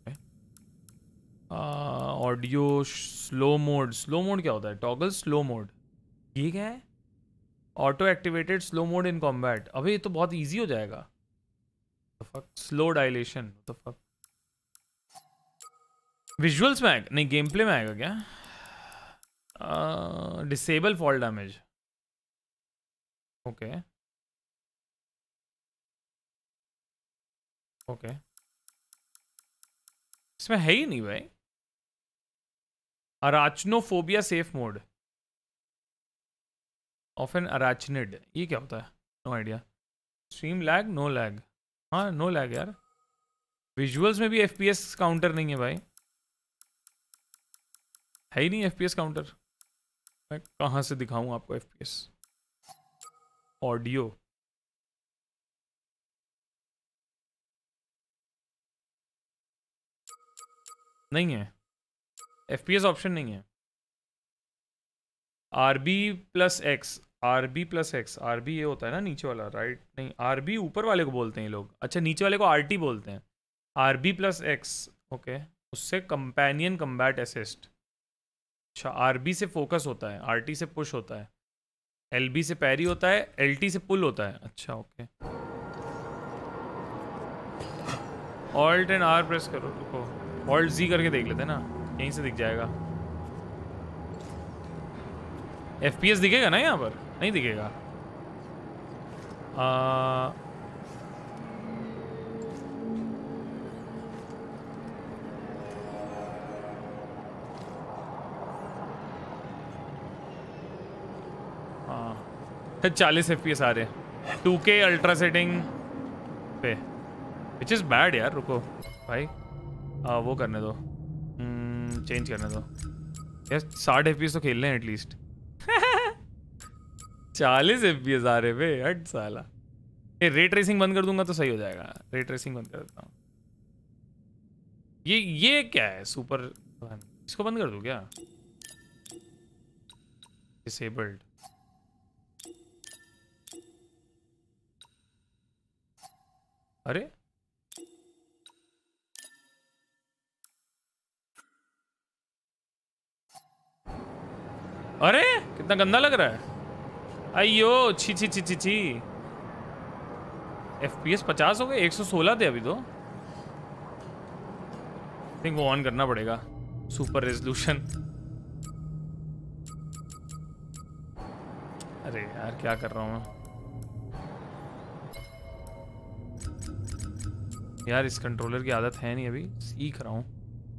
A: audio slow mode क्या होता है? टॉगल स्लो मोड, ये क्या है? Auto activated slow mode in combat. अबे ये तो बहुत इजी हो जाएगा। स्लो डायलेशन, विजुअल्स में आएगा? नहीं, गेम प्ले में आएगा क्या? Disable fall damage, okay okay, इसमें है ही नहीं भाई। Arachnophobia safe mode off an arachnid, ये क्या होता है? No idea. Stream lag, no lag, हाँ नो लैग यार। विजुअल्स में भी एफपीएस काउंटर नहीं है भाई, है ही नहीं एफपीएस काउंटर। मैं कहाँ से दिखाऊं आपको एफपीएस? ऑडियो, नहीं है, एफपीएस ऑप्शन नहीं है। RB plus X, RB plus X, RB ये होता है ना नीचे वाला, राइट? नहीं, आरबी ऊपर वाले को बोलते हैं ये लोग। अच्छा, नीचे वाले को आरटी बोलते हैं। आरबी प्लस एक्स, ओके, उससे कंपेनियन कम्बैट असिस्ट। अच्छा, आरबी से फोकस होता है, आरटी से पुश होता है, एलबी से पैरी होता है, एलटी से पुल होता है। अच्छा okay, alt and R press करो, रुको, ऑल्ट जी करके देख लेते हैं ना, यहीं से दिख जाएगा। एफपीएस दिखेगा ना यहाँ पर? नहीं दिखेगा। हाँ, 40 एफपीएस आ रहे हैं 2K अल्ट्रा सेटिंग पे, विच इज़ बैड यार। रुको भाई, वो करने दो, चेंज करने दो यार। 60 एफपीएस तो खेल रहे हैं एटलीस्ट। 40 एफपीएस आ रहे बे, हट साला। ये रे ट्रेसिंग बंद कर दूंगा तो सही हो जाएगा। रे ट्रेसिंग बंद कर देता हूँ। ये क्या है? सुपर, इसको बंद कर दूँ क्या? डिसेबल्ड, अरे अरे कितना गंदा लग रहा है। अयो छी छी छी छी छी। एफपीएस 50 हो गए, 116 थे अभी तो। थिंक वो ऑन करना पड़ेगा, सुपर रेजोल्यूशन। अरे यार क्या कर रहा हूँ मैं यार, इस कंट्रोलर की आदत है नहीं, अभी सीख रहा हूँ।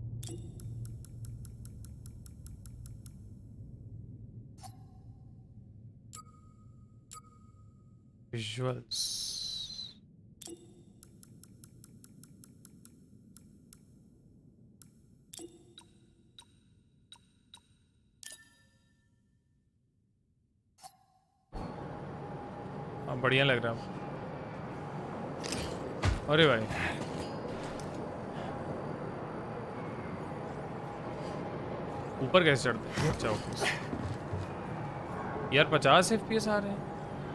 A: विजुअल्स, हाँ बढ़िया लग रहा है। अरे भाई ऊपर कैसे चढ़ते हैं? अच्छा ओके यार, 50 एफपीएस आ रहे हैं।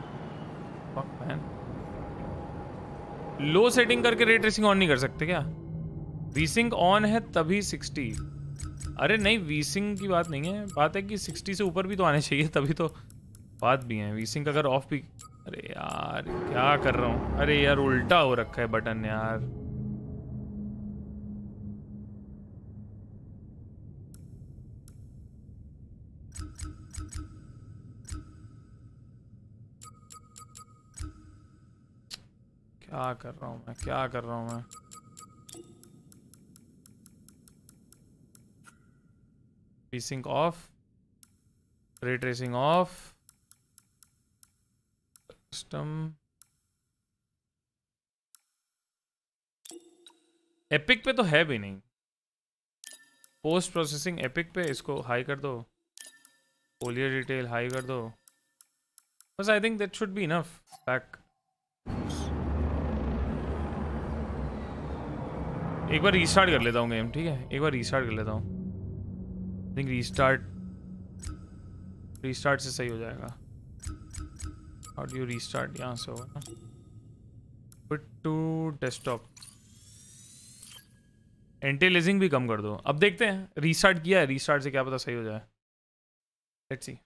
A: लो सेटिंग करके रे ट्रेसिंग ऑन नहीं कर सकते क्या? वीसिंग ऑन है तभी 60। अरे नहीं, वीसिंग की बात नहीं है, बात है कि 60 से ऊपर भी तो आने चाहिए, तभी तो बात भी है। वीसिंग अगर ऑफ भी, अरे यार क्या कर रहा हूँ? अरे यार उल्टा हो रखा है बटन यार। क्या कर रहा हूँ मैं, क्या कर रहा हूँ मैं? Vsync off, ray tracing off, custom, epic पे तो है भी नहीं। पोस्ट प्रोसेसिंग एपिक पे, इसको हाई कर दो, फोलियर डिटेल हाई कर दो बस। I think that should be enough. Back, एक बार रीस्टार्ट कर लेता हूँ गेम, ठीक है? एक बार रीस्टार्ट कर लेता हूँ। आई थिंक रीस्टार्ट से सही हो जाएगा। How do you restart? यहाँ से होगा ना, quit to desktop. Anti lagging भी कम कर दो। अब देखते हैं, रीस्टार्ट किया है, रीस्टार्ट से क्या पता सही हो जाए। लेट्स सी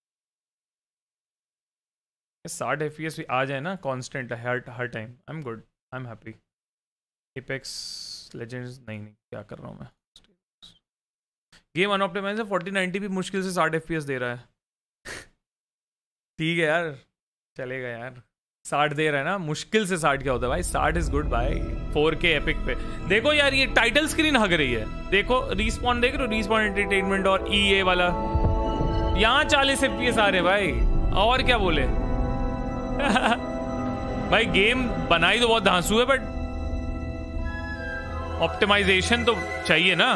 A: 60 FPS भी आ जाए ना कांस्टेंट हर time, I am good, I am happy. Apex Legends नहीं क्या कर रहा हूँ मैं। गेम अनऑप्टिमाइज्ड है, 4090 भी मुश्किल से 60 FPS दे रहा है। ठीक है यार, चलेगा यार। 60 दे रहा है ना, मुश्किल से 60 क्या होता है भाई, 60 इज गुड भाई। 4K एपिक पे देखो यार, ये टाइटल स्क्रीन हग रही है। देखो रिस्पॉन देख रहे हो, रिस्पॉन एंटरटेनमेंट और EA वाला, यहाँ 40 FPS आ रहे भाई, और क्या बोले। भाई गेम बनाई तो बहुत धांसू है, बट ऑप्टिमाइजेशन तो चाहिए ना।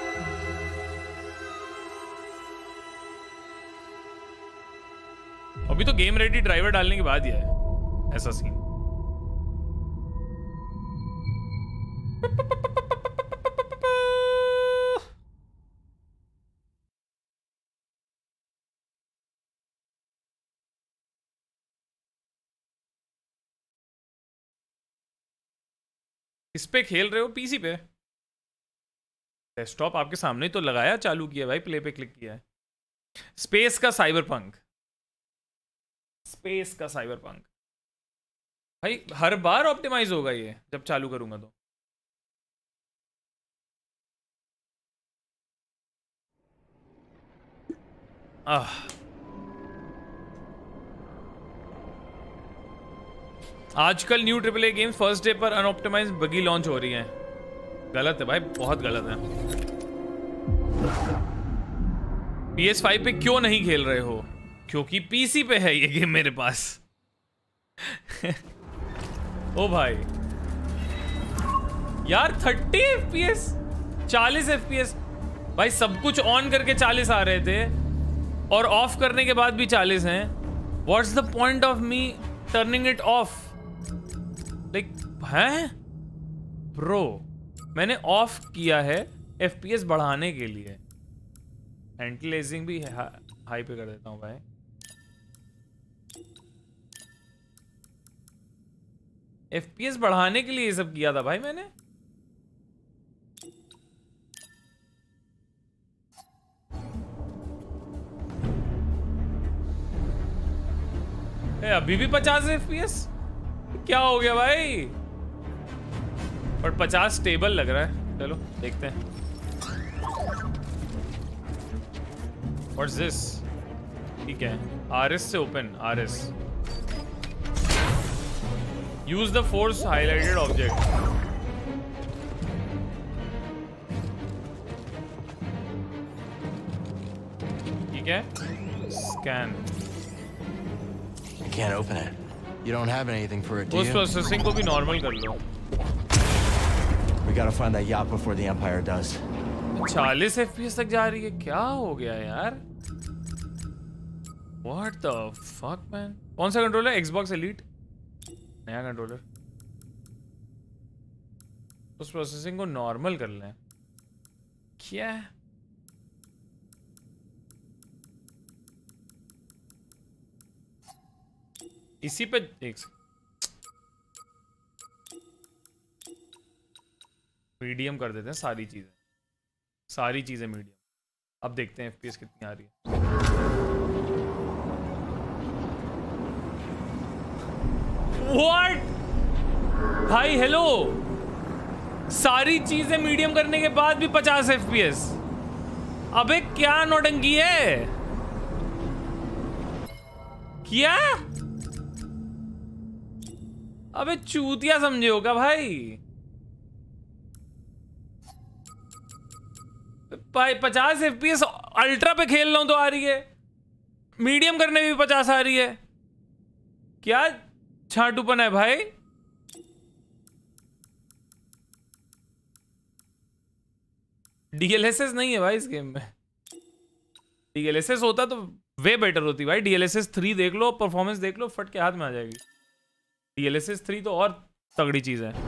A: अभी तो गेम रेडी ड्राइवर डालने के बाद ही है ऐसा सीन। इस पे खेल रहे हो, पीसी पे? डेस्कटॉप आपके सामने ही तो लगाया, चालू किया भाई, प्ले पे क्लिक किया है। स्पेस का साइबरपंक, स्पेस का साइबरपंक भाई हर बार ऑप्टिमाइज होगा ये जब चालू करूंगा तो। आजकल new AAA games first day पर अनऑप्टिमाइज्ड बगी लॉन्च हो रही हैं। गलत है भाई, बहुत गलत है। PS5 पे क्यों नहीं खेल रहे हो? क्योंकि PC पे है ये गेम मेरे पास। ओ भाई यार 30 FPS 40 FPS भाई, सब कुछ ऑन करके 40 आ रहे थे और ऑफ करने के बाद भी 40 हैं। What's the point of me turning it off? Like हैं ब्रो, मैंने ऑफ किया है FPS बढ़ाने के लिए। एंटी लेजिंग भी हाई पे कर देता हूँ भाई। FPS बढ़ाने के लिए ये सब किया था भाई मैंने। अभी भी 50 FPS? क्या हो गया भाई? पर 50 स्टेबल लग रहा है, चलो देखते हैं। What's this? ठीक है, RS से open, RS use the force highlighted object। ठीक है, scan।
C: I can't open it. You don't have anything for it, do you?
A: Post processing को भी normal कर लो।
C: We gotta find that yacht before the Empire does.
A: 40 FPS तक जा रही है, क्या हो गया यार? What the fuck man? कौन सा कंट्रोलर? Xbox Elite? नया कंट्रोलर। उस प्रोसेसिंग को नॉर्मल कर लें क्या? इसी पे एक मीडियम कर देते हैं सारी चीजें मीडियम। अब देखते हैं FPS कितनी आ रही है। What? भाई हेलो, सारी चीजें मीडियम करने के बाद भी 50 FPS? अबे क्या नौटंकी है क्या? अबे चूतिया समझे होगा भाई। 50 FPS अल्ट्रा पे खेल रहा हूं तो आ रही है, मीडियम करने भी 50 आ रही है। क्या छाटूपन है भाई? DLSS नहीं है भाई इस गेम में। DLSS होता तो वे बेटर होती भाई। DLSS 3 देख लो, परफॉर्मेंस देख लो, फट के हाथ में आ जाएगी। DLSS 3 तो और तगड़ी चीज है।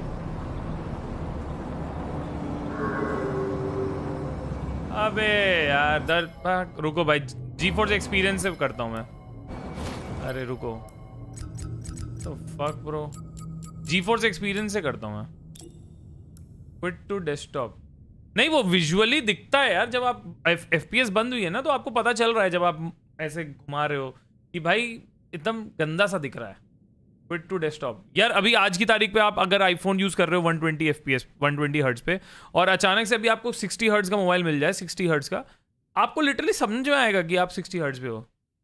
A: अबे यार दर्द, रुको भाई, GeForce एक्सपीरियंस से करता हूं मैं। अरे रुको, तो फक ब्रो, GeForce एक्सपीरियंस से करता हूं मैं। Quit to desktop. नहीं, वो विजुअली दिखता है यार, जब आप FPS बंद हुई है ना तो आपको पता चल रहा है जब आप ऐसे घुमा रहे हो कि भाई एकदम गंदा सा दिख रहा है। क्विट टू डेस्कटॉप यार, अभी आज की तारीख पे आप अगर आईफोन यूज कर रहे हो 120 FPS 120 हर्ट्ज पे, और अचानक से अभी आपको 60 हर्ट्ज का मोबाइल मिल जाए, 60 हर्ट्ज का, आपको लिटरली समझ में आएगा कि आप 60 हर्ट्ज पे हो।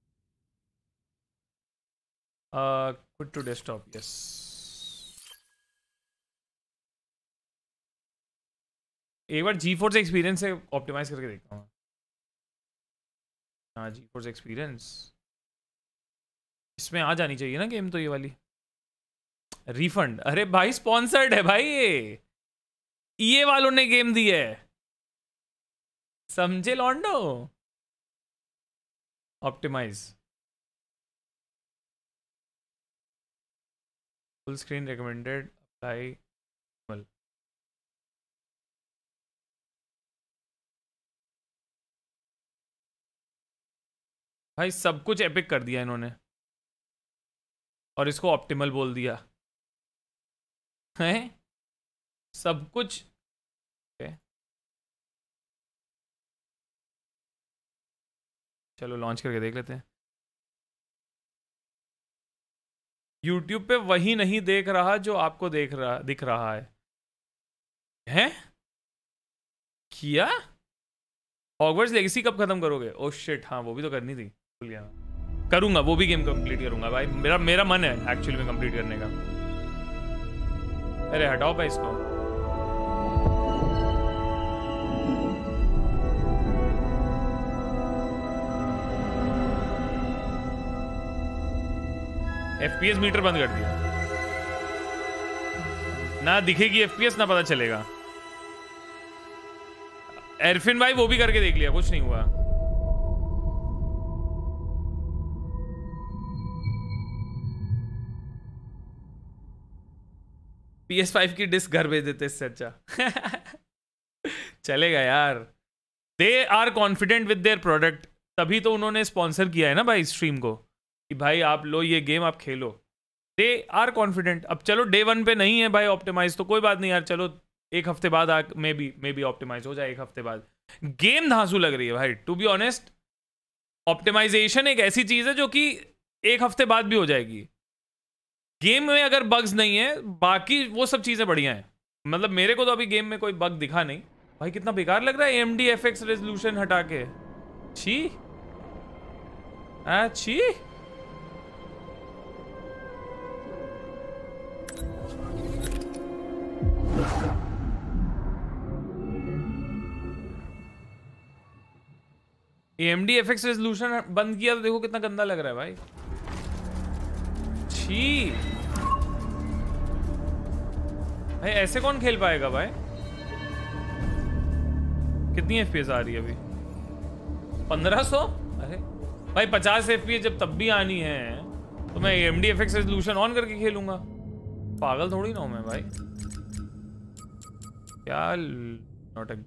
A: Quit to desktop, yes. एक बार GeForce एक्सपीरियंस से ऑप्टिमाइज करके देखता हूँ। हाँ, GeForce एक्सपीरियंस इसमें आ जानी चाहिए ना गेम, तो ये वाली रिफंड। अरे भाई स्पॉन्सर्ड है भाई, ये वालों ने गेम दी है, समझे लॉन्डो। Optimize full screen recommended, apply. भाई सब कुछ एपिक कर दिया इन्होंने और इसको ऑप्टिमल बोल दिया है, सब कुछ। चलो लॉन्च करके देख लेते हैं। YouTube पे वही नहीं देख रहा जो आपको दिख रहा है। हैं? किया? हॉगवर्ट्स लेगेसी कब खत्म करोगे? ओह शिट, हाँ वो भी तो करनी थी, भूल गया। करूंगा, वो भी गेम कंप्लीट करूंगा भाई, मेरा मन है एक्चुअली में कंप्लीट करने का। अरे हटाओ भाई इसको। FPS मीटर बंद कर दिया, ना दिखेगी FPS ना पता चलेगा। एरफिन भाई वो भी करके देख लिया, कुछ नहीं हुआ। PS5 की डिस्क घर भेज देते इससे अच्छा। चलेगा यार, they are confident with their product, तभी तो उन्होंने स्पॉन्सर किया है ना भाई स्ट्रीम को, कि भाई आप लो ये गेम आप खेलो। They are confident. अब चलो डे 1 पे नहीं है भाई ऑप्टिमाइज, तो कोई बात नहीं यार, चलो एक हफ्ते बाद मे बी ऑप्टिमाइज हो जाए, एक हफ्ते बाद। गेम धांसू लग रही है भाई, टू बी ऑनेस्ट। ऑप्टिमाइजेशन एक ऐसी चीज है जो कि एक हफ्ते बाद भी हो जाएगी। गेम में अगर बग्स नहीं है, बाकी वो सब चीजें बढ़िया हैं। मतलब मेरे को तो अभी गेम में कोई बग दिखा नहीं भाई। कितना बेकार लग रहा है AMD FX रेजोल्यूशन हटा के, छी छी। AMD FX रेजोल्यूशन बंद किया तो देखो कितना गंदा लग रहा है भाई, छी। भाई ऐसे कौन खेल पाएगा भाई? कितनी FPS आ रही है अभी? 1500? अरे भाई 50 FPS जब तब भी आनी है तो मैं AMD FX रेजोल्यूशन ऑन करके खेलूंगा, पागल थोड़ी ना हूं मैं भाई। क्या नौटंकी।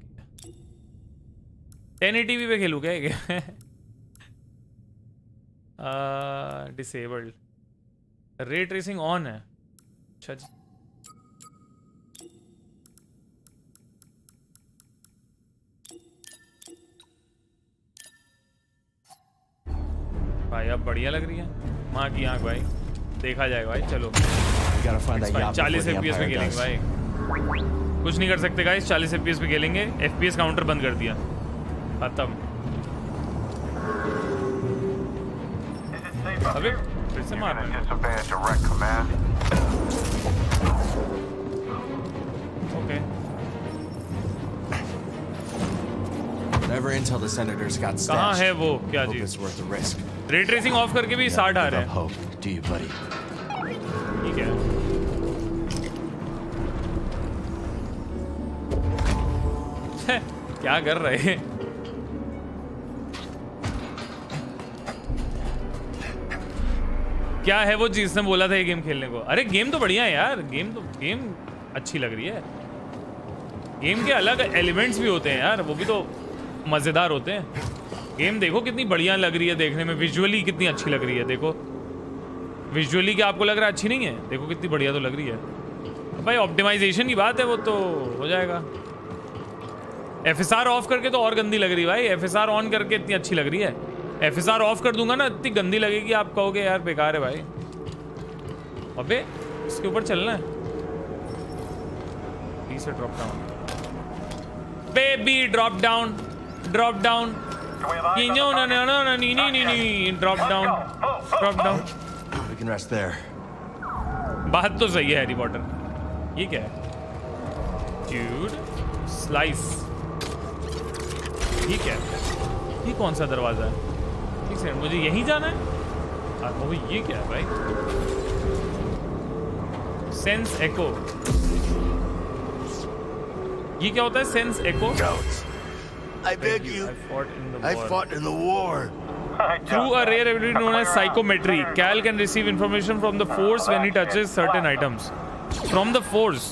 A: 1080p पे खेलू क्या? डिसेबल्ड, रे ट्रेसिंग ऑन है। अच्छा जी, भाई अब बढ़िया लग रही है माँ की आंख भाई, देखा जाएगा भाई। चलो 40 FPS में खेलेंगे भाई, कुछ नहीं कर सकते गाइस। 40 FPS में खेलेंगे, FPS काउंटर बंद कर दिया, खत्म। अबे फिर से मार रहा है। Okay,
C: Whatever intel the senators got stashed.
A: कहाँ है वो? क्या चीज? रे ट्रेसिंग ऑफ करके भी 60 आ रहा है।
C: Do you, buddy?
A: ठीक है। क्या कर रहे हैं? क्या है वो चीज ने बोला था ये गेम खेलने को? अरे गेम तो बढ़िया है यार, गेम अच्छी लग रही है। गेम के अलग एलिमेंट्स भी होते हैं यार, वो भी तो मजेदार होते हैं। गेम देखो कितनी बढ़िया लग रही है देखने में, विजुअली कितनी अच्छी लग रही है। देखो विजुअली क्या आपको लग रहा है अच्छी नहीं है? देखो कितनी बढ़िया तो लग रही है। भाई ऑप्टिमाइजेशन की बात है, वो तो हो जाएगा। FSR ऑफ करके तो और गंदी लग रही है भाई, FSR ऑन करके इतनी अच्छी लग रही है। FSR ऑफ कर दूंगा ना, इतनी गंदी लगेगी, आप कहोगे यार बेकार है भाई। अबे इसके ऊपर चलना है, से drop down baby, drop down, drop down, drop down, drop down.
C: We can rest there.
A: बात तो सही है हैरी पॉटर। ये क्या है? ड्यूड स्लाइस, ये क्या है? ये कौन सा दरवाजा है? एक सेकंड, मुझे यहीं जाना है? ओ ये क्या है भाई? सेंस एको, ये क्या होता है? Sense echo.
C: I beg you. I fought in the war.
A: Through a rare ability known as psychometry, Cal can receive information from the Force when he touches certain items. From the Force.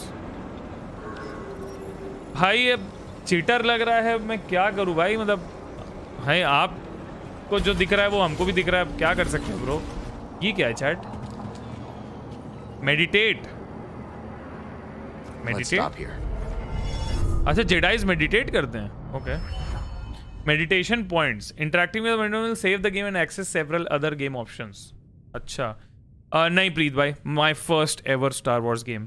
A: भाई ये चीटर लग रहा है, मैं क्या करूं भाई? मतलब भाई आपको जो दिख रहा है वो हमको भी दिख रहा है, क्या कर सकते हैं ब्रो? ये क्या है चैट? Meditate, meditate. अच्छा जेडाइज मेडिटेट करते हैं, okay. Meditation points, interacting with window will save the game and access several other game options. अच्छा नहीं प्रीत भाई, my first ever Star Wars game.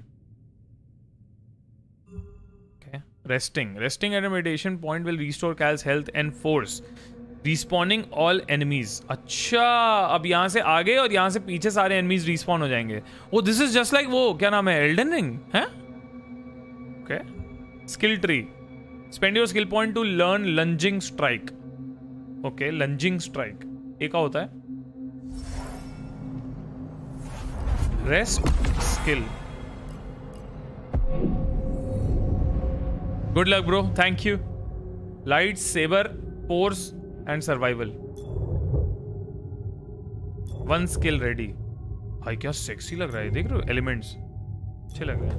A: Okay, resting at a meditation point will restore Cal's health and force, respawning all enemies. अच्छा अब यहाँ से आगे और यहाँ से पीछे सारे एनिमीज रिस्पॉन हो जाएंगे। Oh this is just like वो क्या नाम है, एल्डन रिंग है? Okay, skill tree, spend your skill point to learn lunging strike. Okay, lunging strike एक का होता है। Rest skill, good luck bro, thank you. Lightsaber, force and survival, 1 skill ready. भाई क्या सेक्सी लग रहा है, देख रहे हो? एलिमेंट्स अच्छे लग रहे हैं।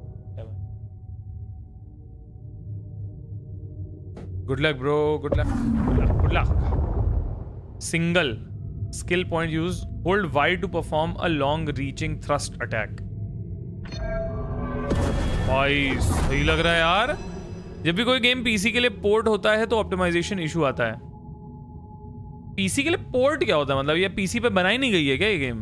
A: Good luck bro, good luck, good luck. Single skill point use, hold Y to perform a long reaching thrust attack. भाई सही लग रहा है यार। जब भी कोई गेम पीसी के लिए पोर्ट होता है तो ऑप्टिमाइजेशन इशू आता है। पीसी के लिए पोर्ट क्या होता है? मतलब ये पीसी पे बनाई नहीं गई है क्या ये गेम?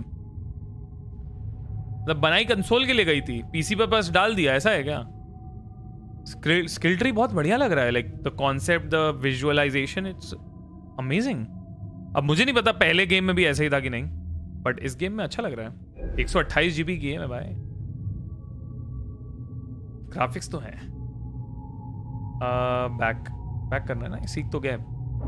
A: मतलब बनाई कंसोल के लिए गई थी, पीसी पे बस डाल दिया, ऐसा है क्या? स्किल ट्री बहुत बढ़िया लग रहा है, like the concept, the visualization, it's amazing. अब मुझे नहीं पता पहले गेम में भी ऐसा ही था कि नहीं, बट इस गेम में अच्छा लग रहा है। 128 GB गेम है भाई, ग्राफिक्स तो है। बैक करना है ना, सीख तो गया।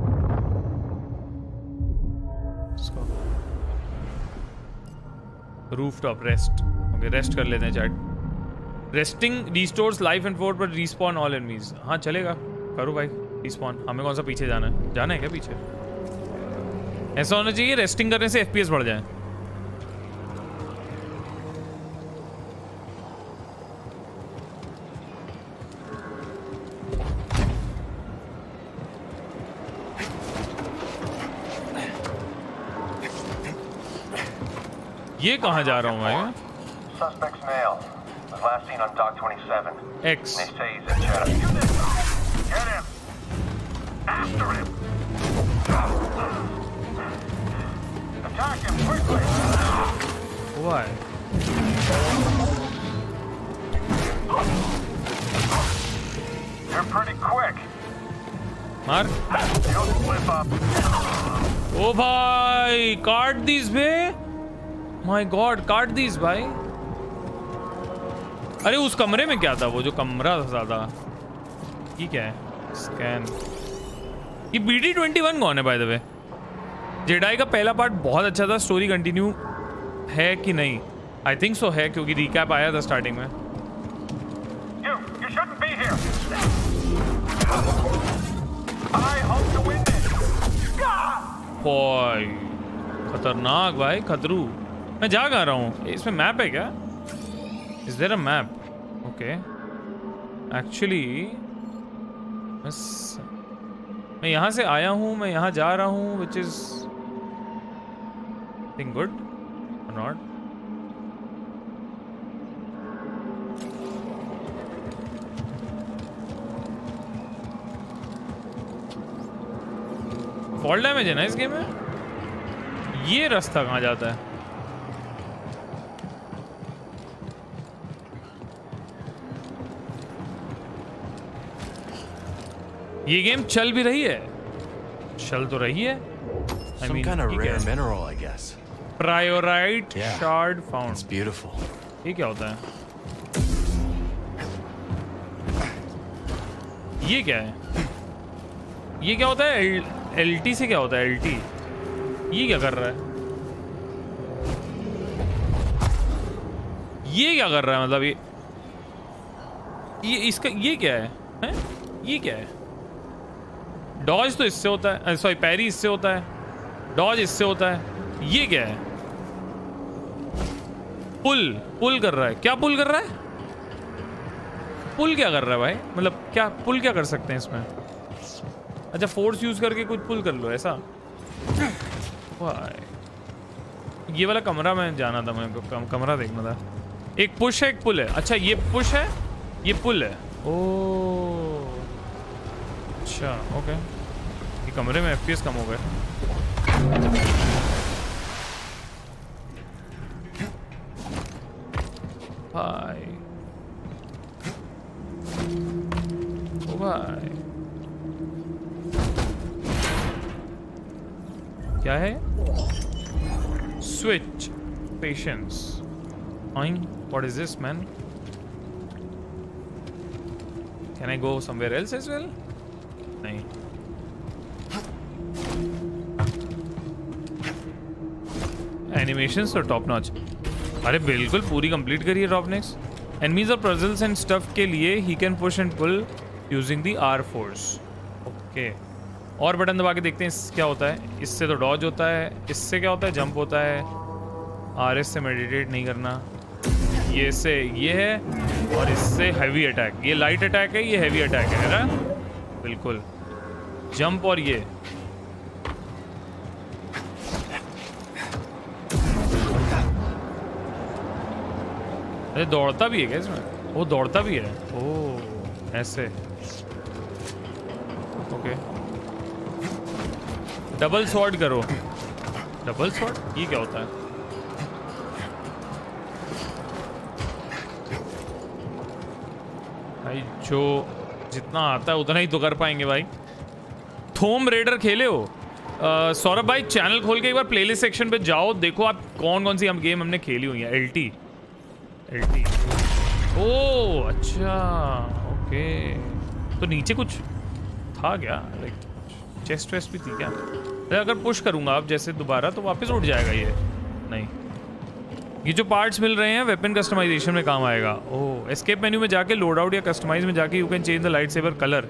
A: रूफटॉप रेस्ट, ओके रेस्ट कर लेते हैं chat. Resting restores life and force but respawn all enemies. हाँ चलेगा, करो भाई रिस्पॉन। हमें कौन सा पीछे जाना है? जाना है क्या पीछे? ऐसा होना चाहिए रेस्टिंग करने से FPS बढ़ जाए। ये कहाँ जा रहा हूँ मैं?
I: Suspect's male. Was last seen on Dock 27.
A: X.
I: They say he's a Jedi. Get him! After him! Attack him quickly!
A: Why?
I: You're pretty quick.
A: मार।
I: Don't slip up.
A: ओ भाई काट दीस बे, माय गॉड काट दीस भाई। अरे उस कमरे में क्या था? वो जो कमरा था ज्यादा, ये क्या है? स्कैन। ये BD21 कौन है बाय द वे? जेडाई का पहला पार्ट बहुत अच्छा था, स्टोरी कंटिन्यू है कि नहीं? आई थिंक सो है, क्योंकि रिकैप आया था स्टार्टिंग में।
I: You shouldn't be here. I hope to win this.
A: भाई खतरनाक भाई, खतरू। मैं जा कहाँ रहा हूँ? इसमें मैप है क्या? Is there a map? Okay. Actually, मैं यहाँ से आया हूँ, मैं यहाँ जा रहा हूँ, which is I think good or not? Fall damage है ना इस गेम में। ये रास्ता कहाँ जाता है? ये गेम चल भी रही है, चल तो रही है।
C: Some kind of rare mineral, I guess.
A: Priorite shard found.
C: It's beautiful.
A: ये क्या होता है? ये क्या है? ये क्या होता है? LT से क्या होता है? LT ये क्या कर रहा है? ये क्या कर रहा है? मतलब ये इसका ये क्या है? हैं? ये क्या है? डॉज तो इससे होता है, सॉरी पैरी इससे होता है, डॉज इससे होता है। ये क्या है? पुल कर रहा है। क्या पुल कर रहा है? पुल क्या कर रहा है भाई? मतलब क्या पुल क्या कर सकते हैं इसमें? अच्छा फोर्स यूज करके कुछ पुल कर लो ऐसा। ये वाला कमरा में जाना था, मेरे को कमरा देखना था। एक पुश है एक पुल है। अच्छा ये पुश है ये पुल है। ओ अच्छा ओके। ये कमरे में FPS कम हो गए। भाई ओ भाई क्या है? Switch patience. What is this, man? Can I go somewhere else as well? नहीं। एनिमेशंस तो टॉप नॉच। अरे बिल्कुल पूरी कंप्लीट करिए ड्रॉपनेक्स। एनिमीज और पजल्स एंड स्टफ के लिए he can push and pull using the R force. Okay और बटन दबा के देखते हैं क्या होता है। इससे तो डॉज होता है, इससे क्या होता है? जंप होता है। RS से मेडिटेट नहीं करना। ये से ये है और इससे हैवी अटैक। ये लाइट अटैक है, ये हैवी अटैक है ना? बिल्कुल जंप और ये अरे दौड़ता भी है क्या इसमें? वो दौड़ता भी है। ओ ऐसे ओके। डबल स्वॉर्ड करो। डबल स्वॉर्ड ये क्या होता है? भाई जो जितना आता है उतना ही तो कर पाएंगे भाई। थोम रेडर खेले हो? सौरभ भाई चैनल खोल के एक बार प्लेलिस्ट सेक्शन पे जाओ, देखो आप कौन कौन सी हम गेम हमने खेली हुई है। LT ओ अच्छा ओके। तो नीचे कुछ था क्या? लाइक चेस्ट वेस्ट भी थी क्या? अगर पुश करूंगा अब जैसे दोबारा तो वापस उठ जाएगा ये? नहीं। ये जो पार्ट्स मिल रहे हैं वेपन कस्टमाइजेशन में काम आएगा। ओह एस्केप मेन्यू में जाके लोड आउट या कस्टमाइज में जाके you can change the lightsaber colour.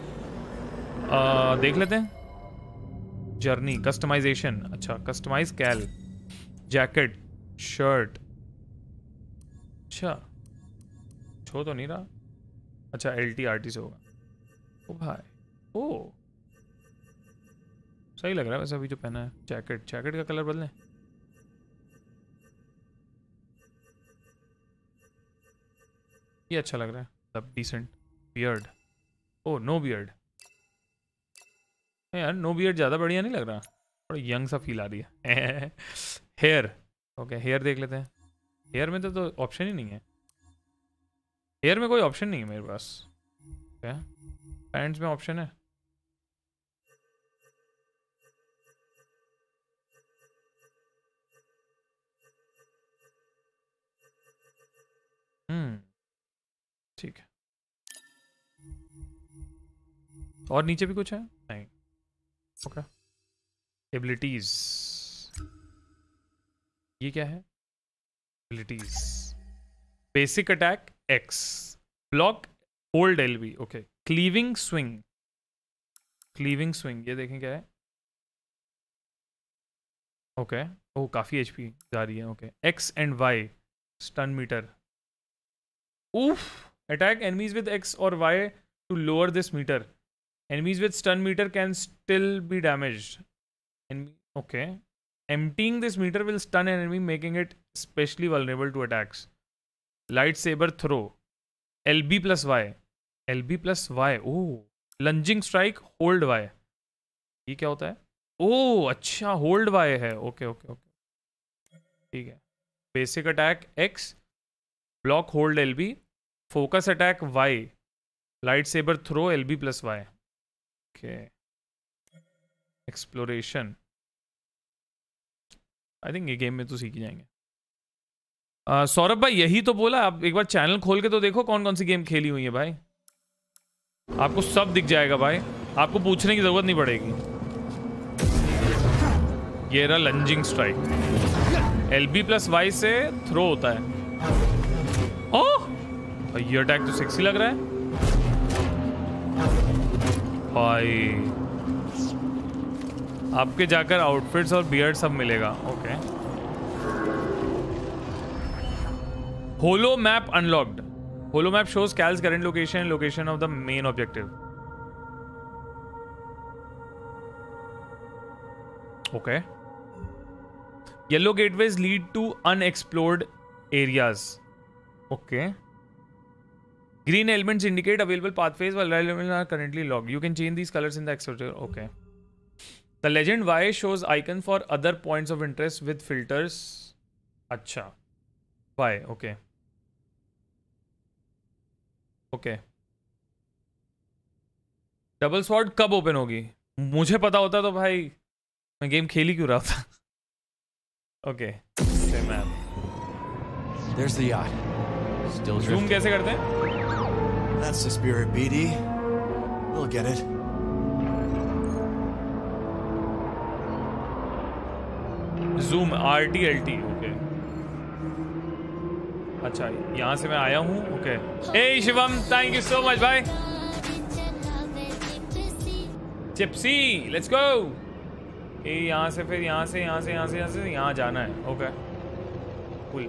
A: देख लेते हैं। Journey customization. अच्छा कस्टमाइज कैल जैकेट शर्ट। अच्छा छो तो नहीं रहा। अच्छा LT RT से होगा। ओ भाई ओ सही लग रहा है वैसे अभी जो पहना है। जैकेट का कलर बदलें। ये अच्छा लग रहा है मतलब decent. Beard oh no beard यार, नो बियर्ड ज़्यादा बढ़िया नहीं लग रहा? थोड़ा यंग सा फील आ रही है। हेयर ओके हेयर देख लेते हैं। हेयर में तो ऑप्शन ही नहीं है। हेयर में कोई ऑप्शन नहीं है मेरे पास। क्या पैंट्स में ऑप्शन है? ठीक है। और नीचे भी कुछ है? नहीं ओके। एबिलिटीज ये क्या है? Abilities basic attack X block hold LB okay. Cleaving swing ये देखें क्या है? ओके ओ काफी HP जा रही है। Okay X and Y stun meter. Oof! Attack enemies with X or Y to lower this meter. Enemies with stun meter can still be damaged. Okay. Emptying this meter will stun an enemy, making it especially vulnerable to attacks. Lightsaber throw. LB plus Y. LB plus Y. Oh. Lunging strike, hold Y. ये क्या होता है? ओ अच्छा, होल्ड वाई है। ओके ओके ओके, ठीक है। Basic attack X, block hold LB, focus attack Y, lightsaber throw LB plus Y. Okay, exploration I think ये गेम में तो सीख ही जाएंगे। सौरभ भाई यही तो बोला, आप एक बार चैनल खोल के तो देखो कौन कौन सी गेम खेली हुई है भाई, आपको सब दिख जाएगा भाई, आपको पूछने की जरूरत नहीं पड़ेगी। ये रहा lunging strike, LB plus Y से थ्रो होता है। ओह ये अटैक तो सेक्सी लग रहा है भाई। आपके जाकर आउटफिट्स और बियर्ड सब मिलेगा। Okay, holo map unlocked. Holo map shows Cal's current location of the main objective. Okay. Yellow gateways lead to unexplored areas. Okay. Green elements indicate available pathways while red elements are currently locked. You can change these colors in the explorer. Okay. The legend Y shows icon for other points of interest with filters. अच्छा. Y. Okay. Okay, double sword कब ओपन होगी? मुझे पता होता तो भाई मैं गेम खेल ही क्यों रहा था। ओके, जूम कैसे करते हैं?
M: That's the spirit, BD. We'll get it.
A: Zoom RT LT। Okay, अच्छा यहाँ से मैं आया हूँ। Okay, hey Shivam thank you so much भाई। चिप्सी लेट्स गो। ये यहाँ से फिर यहाँ से यहाँ जाना है। Okay cool.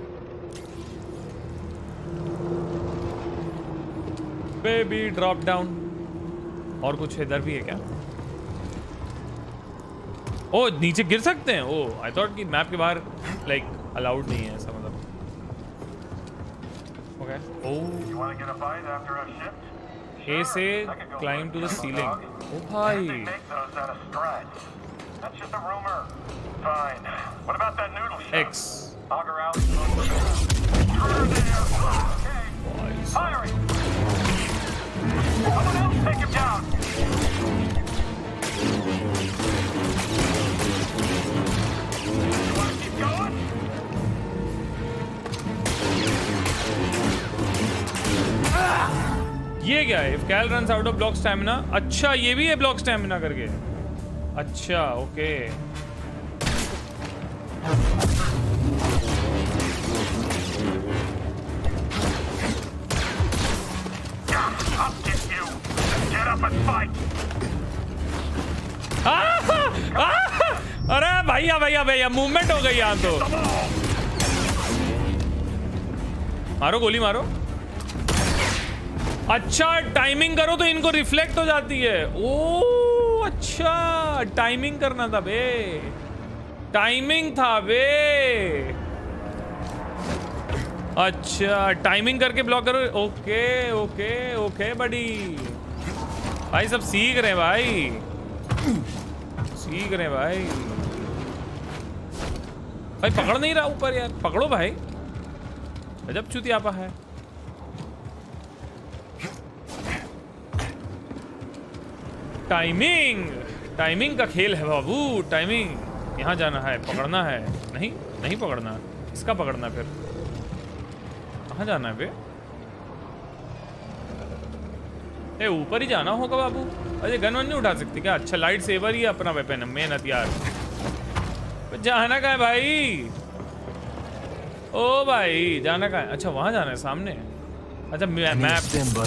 A: Baby drop down. और कुछ इधर भी है क्या? ओ नीचे गिर सकते हैं? ओ आई थॉट कि मैप के बाहर लाइक अलाउड नहीं है ऐसा, मतलब। Okay. Oh.
I: You want to get a bite after a shift?
A: A से climb to the ceiling. Oh भाई.
I: They make those out of scratch. That's just a rumor. Fine. What about that noodle shop?
A: X.
I: Auger Alley. Okay. Firing. Someone else take him down. You want to keep going?
A: ये क्या है? If Cal runs out of block stamina. अच्छा ये भी है block stamina करके। अच्छा okay.
I: I'll get you. Get up and fight.
A: अरे भैया मूवमेंट हो गई यहाँ तो। मारो गोली मारो। अच्छा टाइमिंग करो तो इनको रिफ्लेक्ट हो जाती है। ओ अच्छा टाइमिंग करना था बे, टाइमिंग था बे। अच्छा टाइमिंग करके ब्लॉक करो। ओके ओके ओके बड़ी भाई, सब सीख रहे हैं भाई, सीख रहे हैं भाई। भाई पकड़ नहीं रहा ऊपर यार, पकड़ो भाई। गजब चुतियापा है। टाइमिंग का खेल है बाबू। टाइमिंग यहाँ जाना है, पकड़ना है। नहीं पकड़ना, इसका पकड़ना। फिर कहाँ जाना है बे? ए ऊपर ही जाना होगा बाबू। अरे गन वन नहीं उठा सकती क्या? अच्छा लाइट सेवर ही अपना वेपन है, मेन हथियार। जाना कहाँ है भाई? ओ भाई जाना कहाँ है? अच्छा वहां जाना है सामने। अच्छा मैप।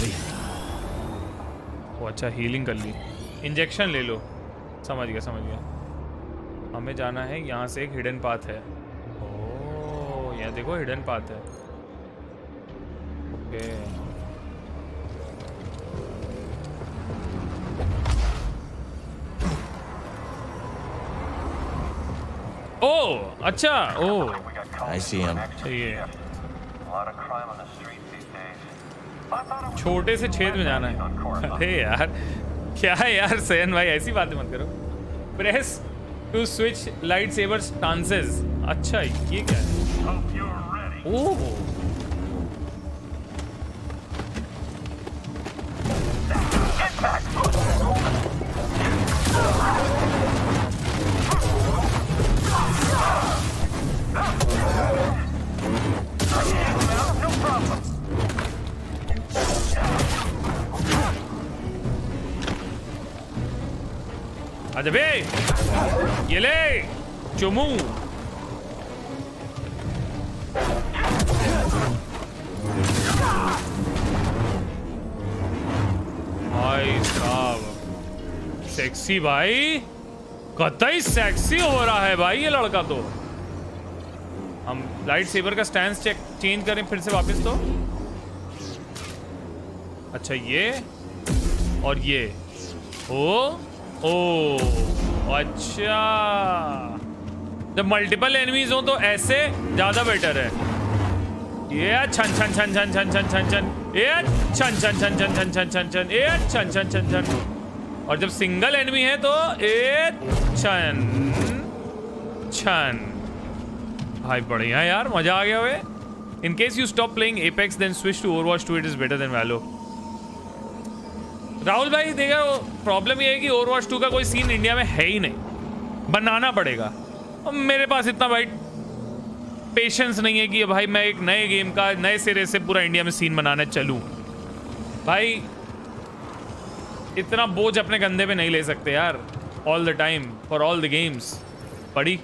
A: ओ अच्छा हीलिंग कर ली, इंजेक्शन ले लो। समझ गया। हमें जाना है यहाँ से, एक हिडन पाथ है। ओ यहाँ देखो हिडन पाथ है। ओके ओ अच्छा ओ
C: I see him.
A: ये छोटे से छेद में जाना है। अरे यार क्या है यार सैन भाई, ऐसी बातें मत करो। Press to switch lightsaber stances. अच्छा ये क्या है? ओह अच्छा बे, ये ले चुमू। भाई साहब सेक्सी भाई, कतई सेक्सी हो रहा है भाई ये लड़का। तो हम लाइट सेवर का स्टैंस चेंज करें फिर से वापस तो। अच्छा ये और ये ओ अच्छा, जब मल्टीपल एनिमीज हो तो ऐसे ज्यादा बेटर है। ये छन छन छन छन छन छन छन छन, ये छन छन छन छन छन छन छन छन, ये छन छन छन छन। और जब सिंगल एनिमी है तो ये छन छन। भाई बढ़िया यार, मजा आ गया वे। In case you stop playing Apex then switch to Overwatch 2, it is better than Valo. Rahul भाई देखा, प्रॉब्लम ये है कि ओवरवॉच 2 का कोई सीन इंडिया में है ही नहीं, बनाना पड़ेगा। और मेरे पास इतना भाई पेशेंस नहीं है कि भाई मैं एक नए गेम का नए सिरे से पूरा इंडिया में सीन बनाने चलूं। भाई इतना बोझ अपने कंधे पे नहीं ले सकते यार, all the time for all the games. पड़ी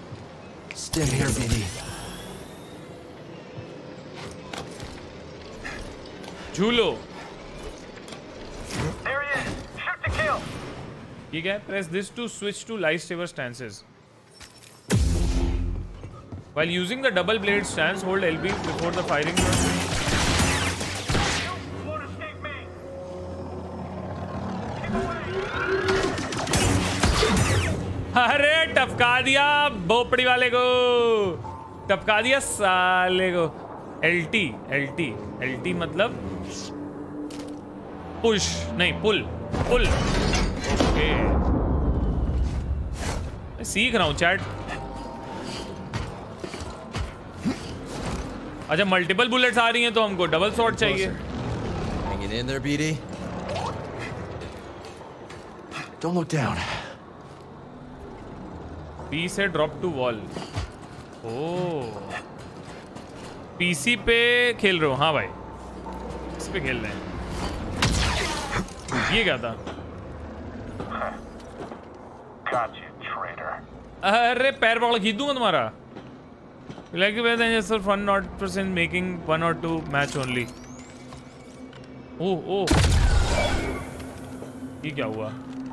A: झूलो ठीक है। Press this to switch to lightsaber stances. While using the double blade stance, hold LB before the firing. अरे टपका दिया बोपड़ी वाले को, टपका दिया साले को। LT मतलब पुश नहीं पुल। ओके सीख रहा हूँ चैट। अच्छा मल्टीपल बुलेट्स आ रही हैं तो हमको डबल शॉट चाहिए।
M: Hang it in there, BD. Don't look down.
A: P से drop to wall. Oh PC पे खेल रहे हो? हाँ भाई इस पे खेल रहे हैं। ये क्या था? अरे पैर पकड़ खींच दूंगा तुम्हारा। Like just for fun, not percent making 1 or 2 match only. Oh ये क्या हुआ?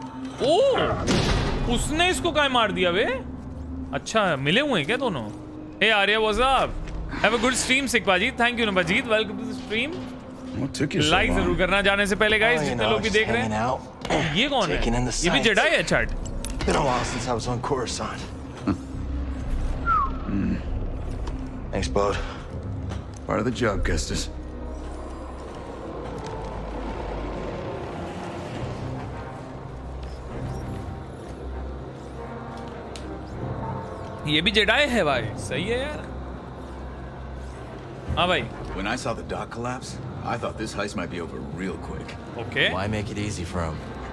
A: उसने इसको काय मार दिया बे? अच्छा मिले हुए हैं क्या दोनों? Hey Arya, what's up? Have a good stream सिकपाजी। Thank you Nabajit, welcome to the stream। Like जरूर करना जाने से पहले गाइस, जितने लोग भी देख रहे हैं। ये कौन है? ये भी जेडाई है chat.
C: Been a while since I was on Coruscant. Thanks, bud.
M: Part of the job, Kestis.
A: ये भी जेडाई है भाई, सही है यार। हाँ भाई।
M: When I saw the dock collapse, I thought this heist might be over real quick.
A: Okay.
C: Why make it easy for him?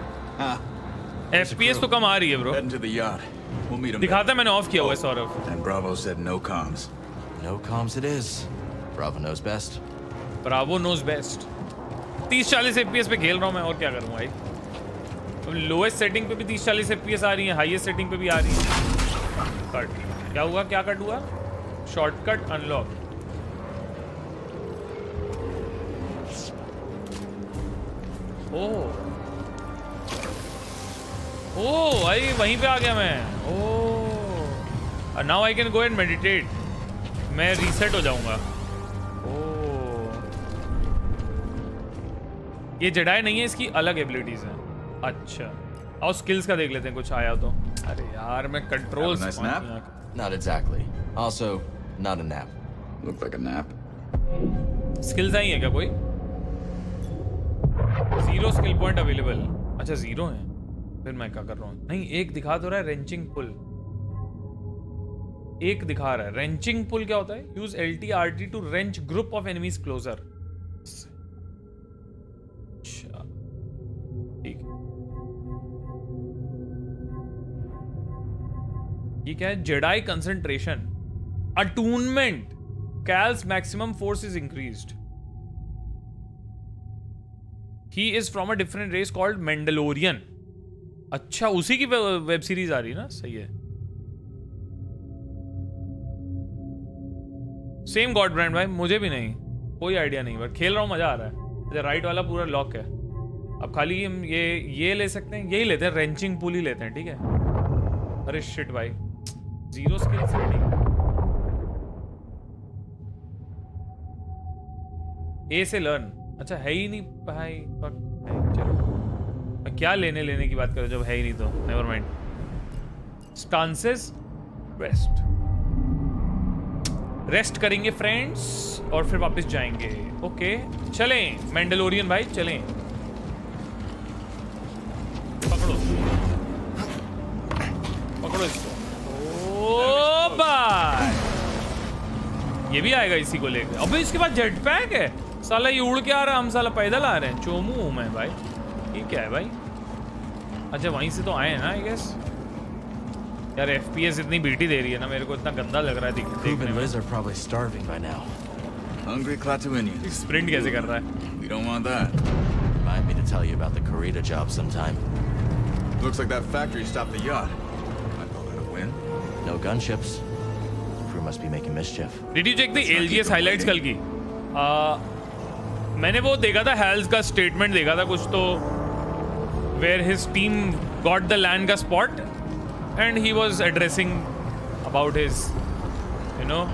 A: FPS तो कम आ रही है bro.
M: Heading to the yacht. We'll meet him.
A: दिखाता मैंने ऑफ किया हुआ है Saurabh.
M: And Bravo said no comms.
C: No comms it is. Bravo knows best.
A: Bravo knows best. 30-40 FPS पे खेल रहा हूँ मैं, और क्या करूँ भाई। अब लोएस्ट सेटिंग पे भी 30-40 FPS आ रही है, हाईएस्ट सेटिंग पे भी आ रही है। कट क्या हुआ? क्या कट हुआ? Shortcut unlock. ओह भाई वहीं पे आ गया मैं। Oh now I can go and meditate. मैं रीसेट हो जाऊंगा। ओह ये जेडाई नहीं है, इसकी अलग एबिलिटीज हैं। अच्छा और स्किल्स का देख लेते हैं कुछ आया तो। अरे यार मैं control
M: nice nap?
C: Not exactly. Also, not a nap.
M: Looked like a nap.
A: Skills आई है क्या कोई? 0 स्किल पॉइंट अवेलेबल। अच्छा 0 है, फिर मैं क्या कर रहा हूँ? नहीं एक दिखा तो रहा है रेंचिंग पुल। एक दिखा रहा है रेंचिंग पुल क्या होता है? Use LTRT to wrench group of enemies closer. अच्छा ठीक है, ये क्या है? Jedi concentration attunement, Cal's maximum force is increased. He is from a different race called Mandalorian. अच्छा उसी की वेब सीरीज आ रही है ना, सही है। सेम गॉड ब्रांड भाई, मुझे भी नहीं कोई आइडिया नहीं, बट खेल रहा हूँ, मजा आ रहा है। अच्छा राइट वाला पूरा लॉक है, अब खाली हम ये ले सकते हैं, यही लेते हैं, रेंचिंग पुल ही लेते हैं, ठीक है। अरे शिट भाई, 0 स्किल सेटिंग। ए से लर्न, अच्छा है ही नहीं भाई, चलो क्या लेने की बात करो जब है ही नहीं, तो नेवर माइंड। स्टांसेस रेस्ट करेंगे फ्रेंड्स और फिर वापस जाएंगे। ओके चलें मैंडलोरियन भाई, चलें। पकड़ो इसको। ओ भाई ये भी आएगा इसी को लेकर। अबे इसके पास जेट पैक है साला, ये उड़ के आ रहा है, हम साला पैदल आ रहे हैं। चोमू हूं मैं भाई, ये क्या है भाई? अच्छा वहीं से तो आए हैं ना आई गेस। यार FPS इतनी बीटी दे रही है ना, मेरे को इतना गंदा लग रहा है देखने में। स्प्रिंट कैसे कर रहा है?
M: We don't want that.
C: Remind me to tell you about the Kurita job sometime.
M: Looks like that factory stopped the yacht. I call that a win.
C: No gunships. The crew must be making mischief.
A: Did you check the LGS highlights कल की? मैंने वो देखा था, हेल्स का स्टेटमेंट देखा था कुछ तो, where his team got the land का spot and he was addressing about his, you know,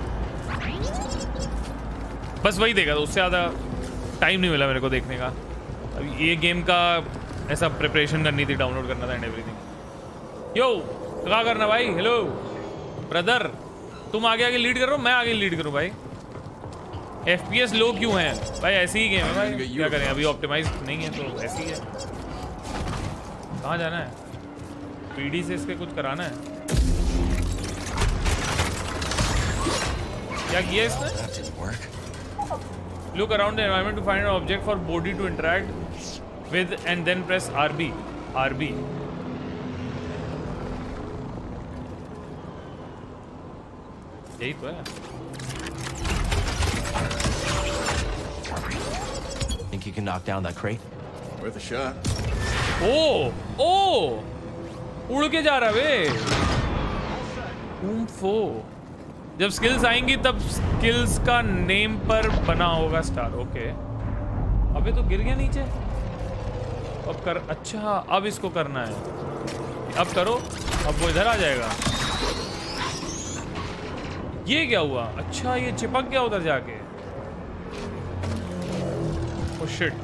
A: बस वही देखा था, उससे ज़्यादा टाइम नहीं मिला मेरे को देखने का। अब ये गेम का ऐसा प्रिपरेशन करनी थी, डाउनलोड करना था एंड एवरीथिंग। यो क्या करना भाई? हेलो ब्रदर, तुम आगे आगे लीड करो, मैं आगे लीड करूँ भाई। FPS लो क्यों है भाई? ऐसी ही गेम है भाई, क्या करें, अभी ऑप्टिमाइज नहीं है तो ऐसी ही है। कहाँ जाना है? PD से इसके कुछ कराना है क्या किया इसने? Look around the environment to find an object for body to interact with and then press RB. यही तो है।
C: Think you can knock down that crate?
M: Worth a shot.
A: ओ उड़ के जा रहा वे। जब स्किल्स आएंगी तब स्किल्स का नेम पर बना होगा स्टार। ओके अबे तो गिर गया नीचे। अब कर, अच्छा अब इसको करना है, अब करो, अब वो इधर आ जाएगा। ये क्या हुआ? अच्छा ये चिपक गया उधर जाके। ओ शिट,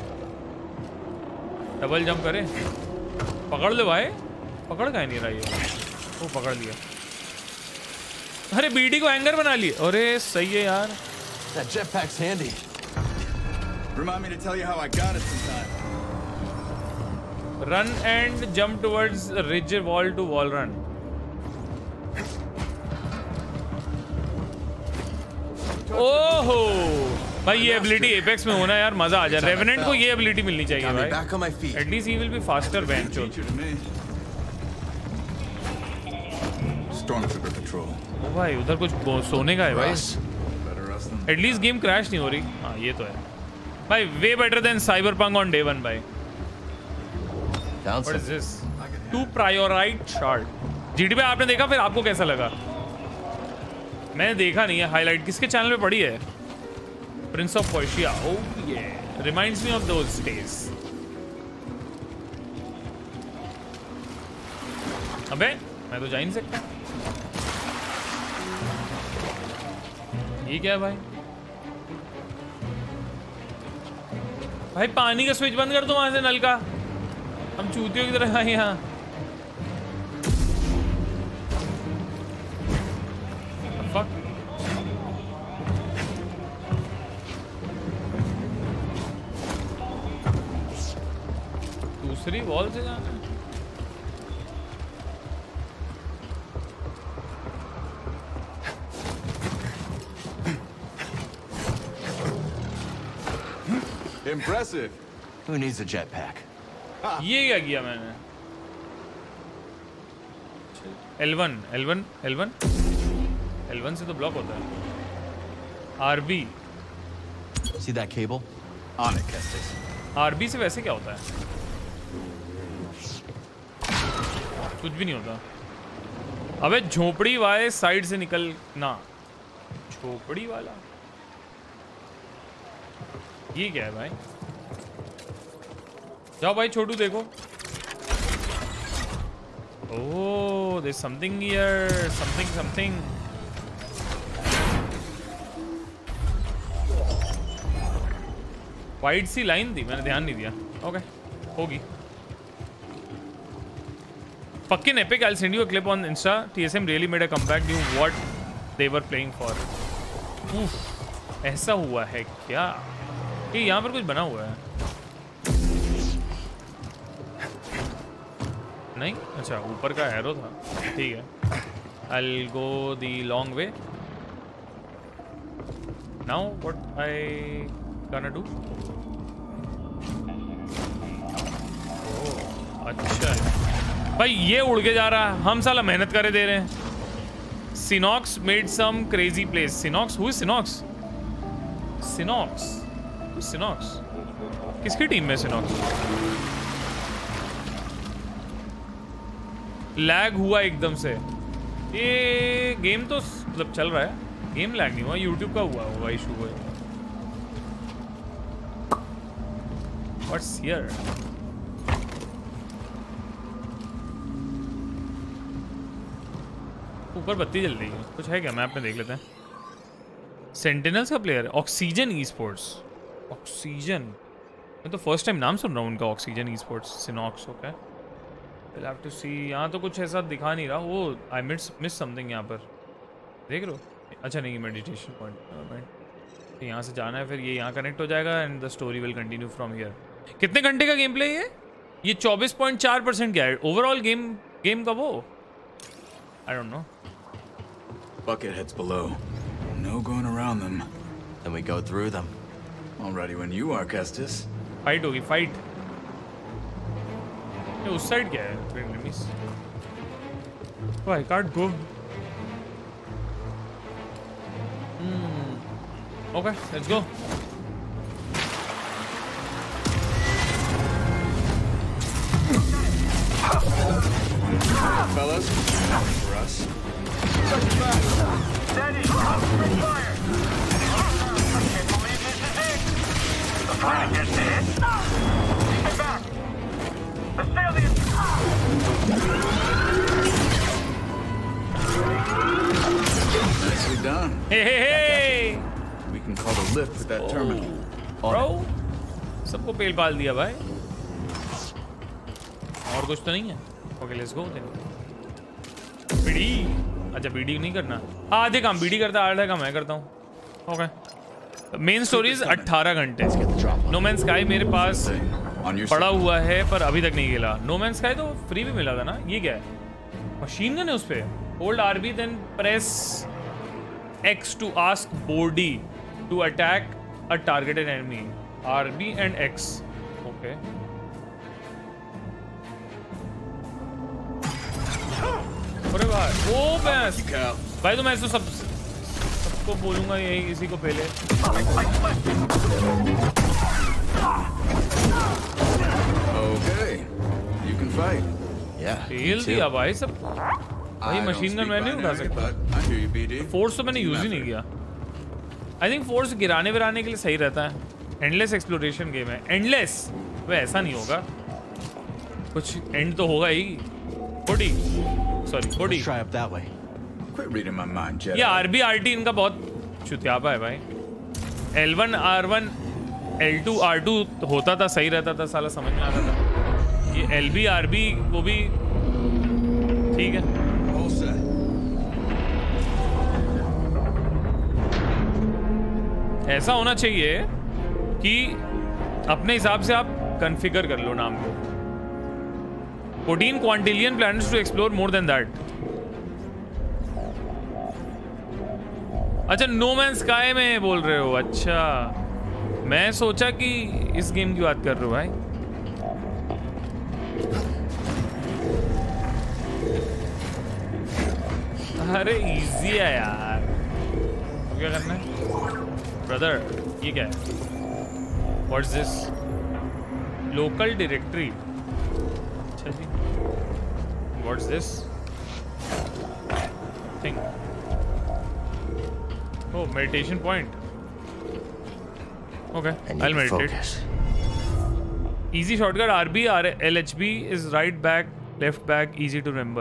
A: डबल जंप करें, पकड़ ले भाई। पकड़ का नहीं रहा ये, वो पकड़ लिया। अरे बीडी को हैंगर बना लिए। अरे सही है यार।
M: That jetpack's handy. Remind me to tell you how I got it sometime.
A: Run and jump towards ridge wall to wall run. ओहो भाई ये एबिलिटी एपेक्स में होना यार, मजा आ जाए। रेवेनेंट को ये एबिलिटी मिलनी चाहिए भाई। At least he will be faster बेंचो।
M: Stormtrooper patrol.
A: ओ भाई उधर कुछ सोने का है भाई। एटलीस्ट गेम क्रैश नहीं हो रही। हाँ ये तो है भाई। Way better than Cyberpunk on day 1 भाई। What is this? 2 priorite shard. जीटी पे आपने देखा, फिर आपको कैसा लगा? मैंने देखा नहीं है हाईलाइट, किसके चैनल पे पड़ी है? Prince of Persia. ओह ये reminds me of those days. अबे मैं तो जा ही नहीं सकता। ये क्या है भाई? भाई पानी का स्विच बंद कर दो वहां से, नल का। हम चूतियों की तरह आए यहाँ। Fuck. दूसरी वॉल से जाना है।
M: Impressive.
C: Who needs a jetpack?
A: ये क्या किया मैंने? L1 से तो ब्लॉक होता है. RB.
C: See that cable?
M: On it, Kestis.
A: RB से वैसे क्या होता है? कुछ भी नहीं होता. अबे झोपड़ी वाले साइड से निकल ना. झोपड़ी वाला ये क्या है भाई? जाओ भाई छोटू देखो. Oh there's something here. something. White सी लाइन थी, मैंने ध्यान नहीं दिया. ओके होगी. Fucking epic. I'll send you a clip on Insta. TSM really made a comeback. Knew what they were playing for. Oof. ऐसा हुआ है क्या? ये यहाँ पर कुछ बना हुआ है. नहीं अच्छा ऊपर का एरो था. ठीक है. I'll go the long way. Now what I gonna do? अच्छा भाई ये उड़ के जा रहा है. हम साला मेहनत करे दे रहे हैं. Sinox made some crazy plays. Sinox? Who is Sinox? Sinox? किसकी टीम में Sinox? लैग हुआ एकदम से. ये गेम तो मतलब चल रहा है. गेम लैग नहीं हुआ. YouTube का हुआ होगा इशू. हुआ What's here? ऊपर बत्ती जल रही है. कुछ है क्या? मैप में देख लेते हैं. सेंटिनल्स का player Oxygen esports. Oxygen मैं तो फर्स्ट टाइम नाम सुन रहा हूँ उनका. Oxygen esports. Sinox. Okay will have to see. यहाँ तो कुछ ऐसा दिखा नहीं रहा. वो आई मिस समथिंग यहाँ पर. देख रहे हो? अच्छा नहीं मेडिटेशन पॉइंट. यहाँ से जाना है फिर ये यहाँ कनेक्ट हो जाएगा and the story will continue from here. कितने घंटे का गेम प्ले है ये? 24.4% क्या है ओवरऑल गेम का? वो I don't know.
M: Bucketheads below. No going around them.
C: Then we go through them.
M: All ready when you are, Kestis.
A: Fight होगी. फाइट ये उस साइड क्या है? Enemies. Oh, I can't go. Okay, let's go.
M: Fellas, for us.
I: Steady! Fire! I can't believe this is it! The fight gets hit! Get back! Assail the...
M: Nicely done.
A: Hey!
M: We can call the lift with that terminal.
A: Bro, सबको पेल पाल दिया भाई. और कुछ तो नहीं है. Okay let's go then. बीडी. अच्छा बीडी नहीं करना. आधे काम बीडी करता है. आधा काम मैं करता हूँ. ओके मेन स्टोरीज 18 घंटे. नो मैन स्काई मेरे पास पड़ा हुआ है पर अभी तक नहीं खेला. नो मैन स्काई तो फ्री भी मिला था ना. ये क्या है? मशीन गन है उस पे. Hold RB then press X to ask Bodhi to attack a targeted enemy. RB and X. Okay. अरे भाई वो भैंस भाई तो मैं तो सबको बोलूंगा यही इसी को पहले.
M: Okay, you can fight.
C: Yeah.
A: फेल दिया भाई सब. भाई मशीन गन मैं नहीं उठा सकता. फोर्स तो मैंने यूज ही नहीं किया. आई थिंक फोर्स गिराने विराने के लिए सही रहता है. एंडलेस एक्सप्लोरेशन गेम है. एंडलेस वो ऐसा नहीं होगा. कुछ एंड तो होगा ही. Body sorry body.
C: Try up that way.
M: Quit reading my mind, Jedi.
A: ये RB RT इनका बहुत चुतियापा है भाई. L1 R1 L2 R2 होता था सही रहता था. साला समझ में आता था. ये LB RB वो भी ठीक है. ऐसा होना चाहिए कि अपने हिसाब से आप कॉन्फ़िगर कर लो नाम को. 14 quintillion planets to explore more than that. अच्छा नो मैन स्काई में बोल रहे हो. अच्छा मैं सोचा कि इस गेम की बात कर रहे हो भाई। अरे इजी है यार। क्या करना है ब्रदर? ये क्या है? What's this? Local directory. अच्छा जी। What's this thing? Oh, meditation point. Okay, I'll meditate. Easy shortcut RB, LHB is right back, left back, easy to remember.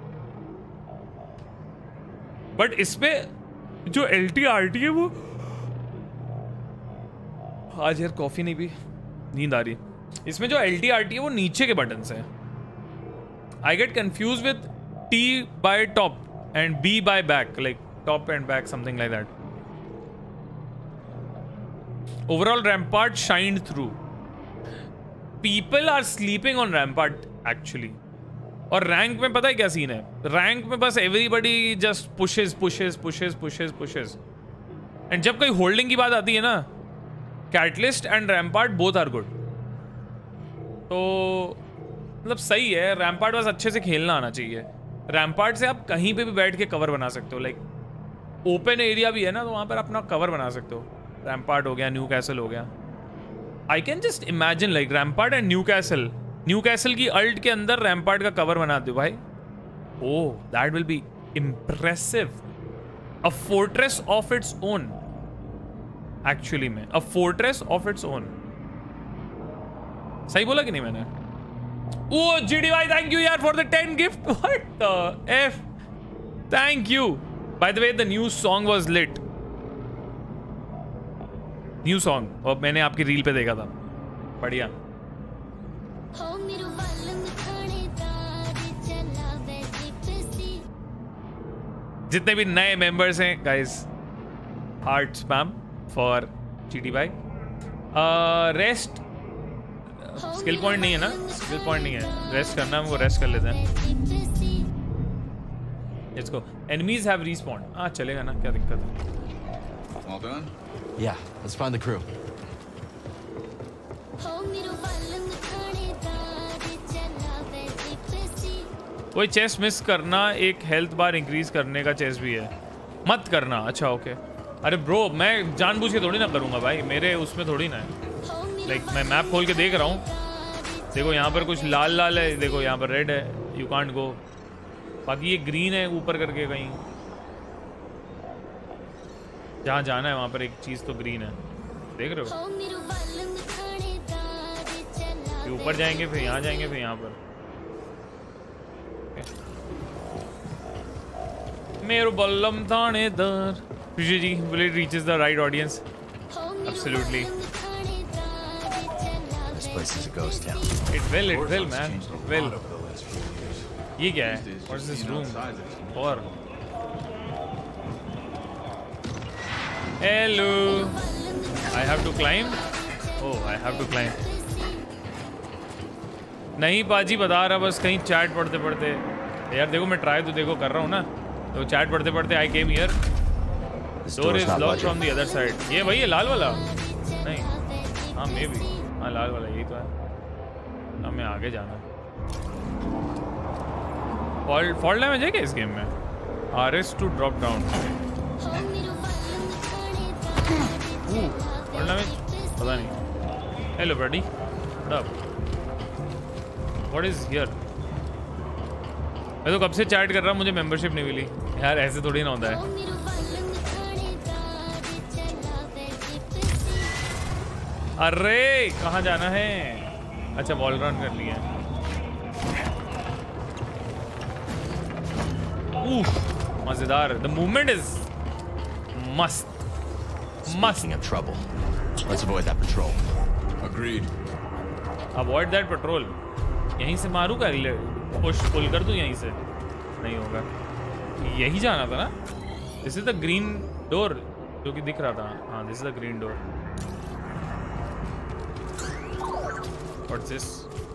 A: But इसमें जो LT-RT है वो, आज यार कॉफी नहीं पी, नींद आ रही। इसमें जो LT-RT है वो नीचे के बटन से है। I get confused with T by top and B by back, like top and back, something like that. Overall, Rampart shined through. People are sleeping on Rampart actually. और रैंक में पता है क्या सीन है? रैंक में बस everybody just pushes. And जब कोई होल्डिंग की बात आती है ना, Catalyst and Rampart both are good. तो मतलब सही है। रैम्पार्ट बस अच्छे से खेलना आना चाहिए। रैम्पार्ट से आप कहीं पे भी बैठ के कवर बना सकते हो। लाइक ओपन एरिया भी है ना, तो वहां पर अपना कवर बना सकते हो। रैम्पार्ट हो गया, न्यू कैसल हो गया। I can just imagine like Rampart and Newcastle की अल्ट के अंदर रैम्पार्ट का कवर बना दो भाई। Oh, that will be impressive. A fortress of its own, actually में a fortress of its own. सही बोला कि नहीं मैंने? Oh, GDY, thank you yaar for the 10 gift. What the F? Thank you. By the way, the new song was lit. New song. और मैंने आपकी रील पे देखा था। बढ़िया। जितने भी नए मेंबर्स हैं guys, heart spam for GDY. Rest. Skill point नहीं है ना? स्किल पॉइंट नहीं है। रेस्ट करना है, हमको रेस्ट कर लेते हैं। Let's go. Enemies have respawned. हाँ चलेगा ना, क्या दिक्कत है?
M: All done?
C: Yeah, let's find the crew.
A: कोई चेस्ट मिस करना एक हेल्थ बार इंक्रीज करने का चेस्ट भी है। मत करना। अच्छा ओके। अरे ब्रो, मैं जानबूझ के थोड़ी ना करूंगा भाई, मेरे उसमें थोड़ी ना है। लाइक मैं मैप खोल के देख रहा हूँ। देखो यहाँ पर कुछ लाल लाल है, देखो यहाँ पर रेड है, यू कांट गो। बाकी ये ग्रीन है ऊपर करके कहीं, जहाँ जाना है वहाँ पर एक चीज़ तो ग्रीन है, देख रहे हो? फिर ऊपर जाएंगे, फिर यहाँ जाएंगे, फिर यहाँ पर। मेरो बल्लम थानेदार Vijay ji, will it reaches the right audience? Absolutely.
C: This place is a ghost town.
A: It will, man. It will. ये क्या है? What's this room? Or hello. I have to climb. Oh, I have to climb. नहीं पाजी बता रहा, बस कहीं चैट पढ़ते पढ़ते। यार देखो मैं ट्राई तो देखो कर रहा हूँ ना, तो चैट पढ़ते पढ़ते I came here. Door is locked from the other side. ये वही है लाल वाला? नहीं, हाँ मे बी, हाँ लाल वाला यही तो है। हमें आगे जाना है। फॉल्ट डैमेज है क्या इस गेम में? RS to drop down. Fall damage पता नहीं। Hello buddy, what is here? मैं तो कब से चैट कर रहा हूँ, मुझे मेंबरशिप नहीं मिली यार। ऐसे थोड़ी ना होता है। अरे कहाँ जाना है? अच्छा वॉल रन कर लिया। मजेदार। द मूवमेंट इज मस्त मस्त।
C: Speaking of trouble, let's avoid that patrol.
M: Agreed.
A: Avoid that patrol. यहीं से मारू का, पुश पुल कर दूं यहीं से? नहीं होगा। यही जाना था ना? This is the green door जो कि दिख रहा था। हाँ this is the green door. What's this?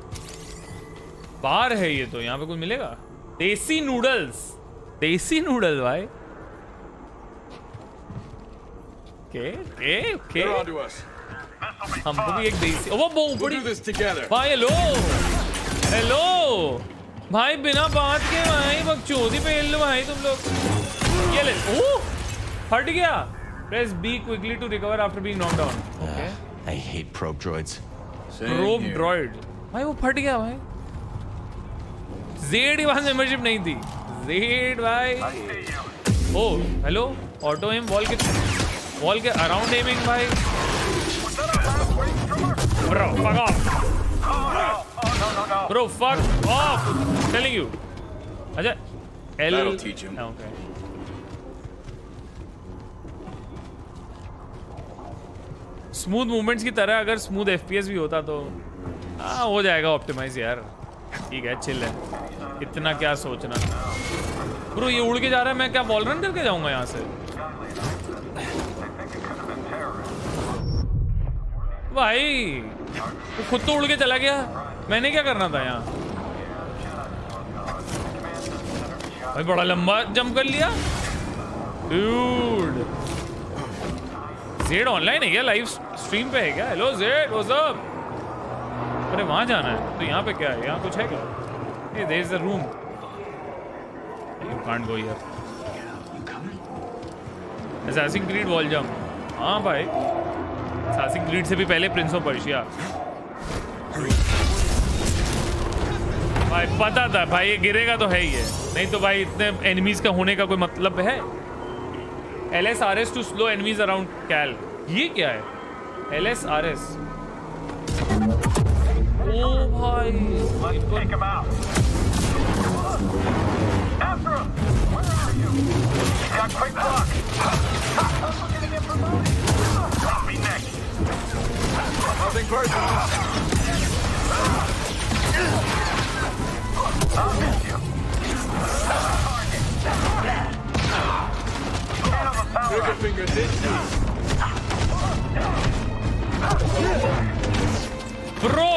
A: Bar है ये तो, यहाँ पे कुछ मिलेगा? देसी नूडल्स, देसी नूडल्स भाई। Okay okay okay. हमको भी एक बेसिक वो बड़ी
M: together.
A: भाई हेलो भाई बिना बात के भाई बकचोदी पेल लो भाई तुम लोग ये ले फट गया press B quickly to recover after being knocked down okay
C: I hate probe droids.
A: probe droid भाई वो फट गया भाई Zed की मेंबरशिप नहीं थी Zed भाई oh hello auto aim wall के अराउंड एमिंग भाई bro fuck off bro fuck off telling you अच्छा L
M: That'll teach him.
A: okay smooth movements की तरह अगर स्मूथ FPS भी होता तो हो जाएगा ऑप्टिमाइज यार ठीक है चिल है इतना क्या सोचना ब्रो ये उड़ के जा रहा है मैं क्या बॉल रन करके जाऊंगा यहाँ से भाई वो खुद तो उड़ के चला गया मैंने क्या करना था यहाँ भाई बड़ा लंबा जंप कर लिया डूड जेड ऑनलाइन है क्या लाइव स्ट्रीम पे है क्या हेलो जेड व्हाट्स अप अरे वहां जाना है तो यहाँ पे क्या है यहाँ कुछ है क्या hey there is a room you can't go here Assassin's Creed wall jump हाँ भाई Assassin's Creed से भी पहले प्रिंस ऑफ पर्शिया भाई पता था भाई ये गिरेगा तो है ही है नहीं तो भाई इतने एनिमीज का होने का कोई मतलब है LSRS to slow enemies around Cal ये क्या है LSRS ओ भाई
I: Take him out. After him. Where are you? He's got quick block. I'm looking to get promoted. Drop me next.
M: Nothing personal.
I: I'll miss you.
M: Trigger finger did
A: Bro!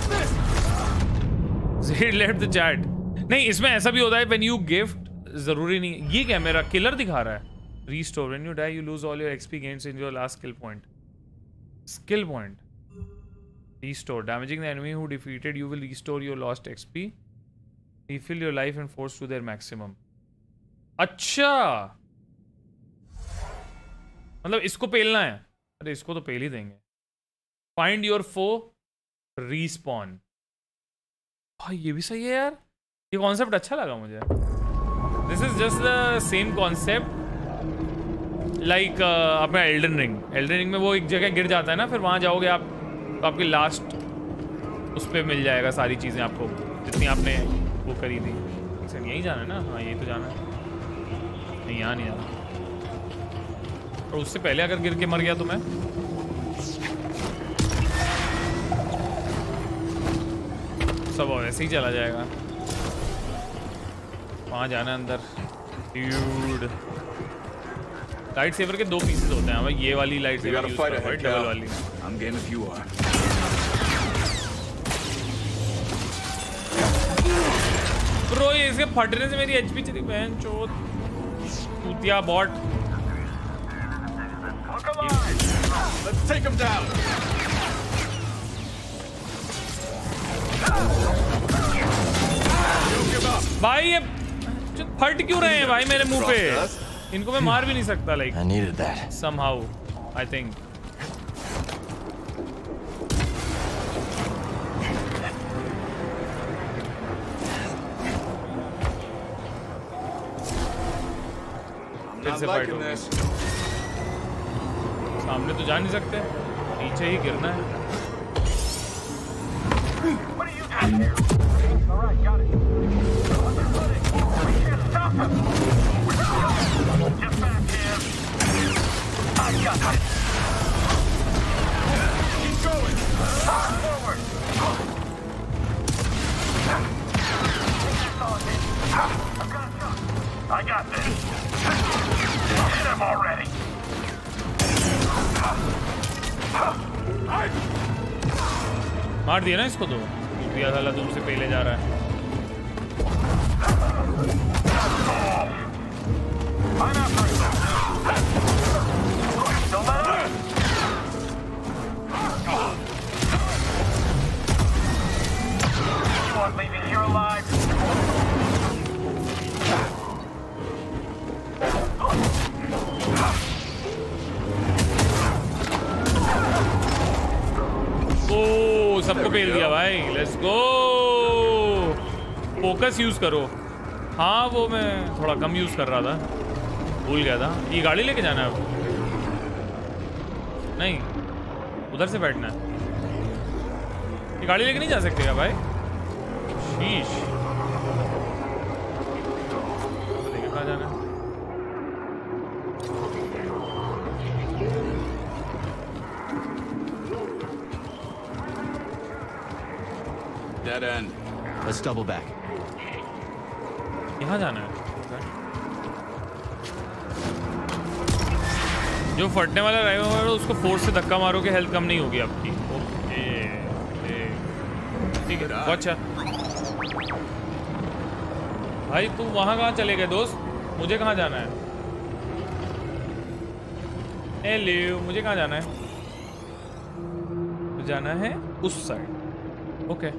A: Zed left the chat. नहीं इसमें ऐसा भी होता है when you gift जरूरी नहीं ये क्या मेरा किलर दिखा रहा है restore when you die you lose all your XP gains in your last skill point restore damaging the enemy who defeated you will restore your lost XP refill your life and force to their maximum अच्छा मतलब इसको पेलना है अरे इसको तो पेल ही देंगे find your foe respawn भाई ये भी सही है यार ये कॉन्सेप्ट अच्छा लगा मुझे this is just the same concept like अपना एल्डन रिंग में वो एक जगह गिर जाता है ना फिर वहां जाओगे आप तो आपकी लास्ट उस पर मिल जाएगा सारी चीज़ें आपको जितनी आपने वो करी थी यही जाना है ना हाँ यही तो जाना है नहीं यहाँ नहीं जाना और उससे पहले अगर गिर के मर गया तो मैं सब वैसे ही चला जाएगा वहाँ जाना अंदर ड्यूड लाइट सेवर के दो पीसेस होते हैं भाई ये वाली लाइट सेवर यूज करो भाई डबल वाली
M: I'm game if you are.
A: Bro ये इसके फटने से मेरी एचपी चली बहन चोद चूतिया bot
M: Let's take him down.
A: भाई ये फट क्यों रहे हैं भाई मेरे मुंह पे इनको मैं मार भी नहीं सकता like
C: I needed that.
A: somehow I think
M: I'm not liking this.
A: सामने तो जा नहीं सकते नीचे ही गिरना है
I: What are you doing here? All right, got it. We can't stop him. Get back here. I got it. Keep going. Forward. I've got a shot. I got this. Hit him already.
A: मार दिया ना इसको तो दिया साला तुमसे पहले जा रहा है
I: anyone leaving here alive.
A: ओ सबको पेल दिया भाई, लेट्स गो। फोकस यूज करो। हाँ वो मैं थोड़ा कम यूज कर रहा था, भूल गया था। ये गाड़ी लेके जाना है अब? नहीं, उधर से बैठना है। ये गाड़ी लेके नहीं जा सकते क्या भाई? शीश, देखिए कहाँ जाना है।
M: Dead end.
C: Let's double back.
A: यहाँ जाना है। जो फटने वाला ड्राइवर है उसको फोर्स से धक्का मारोगे, हेल्थ कम नहीं होगी आपकी। ओके ठीक है, अच्छा भाई तू वहाँ कहाँ चले गए दोस्त? मुझे कहाँ जाना है? हेलो, मुझे कहाँ जाना है? जाना है उस side. Okay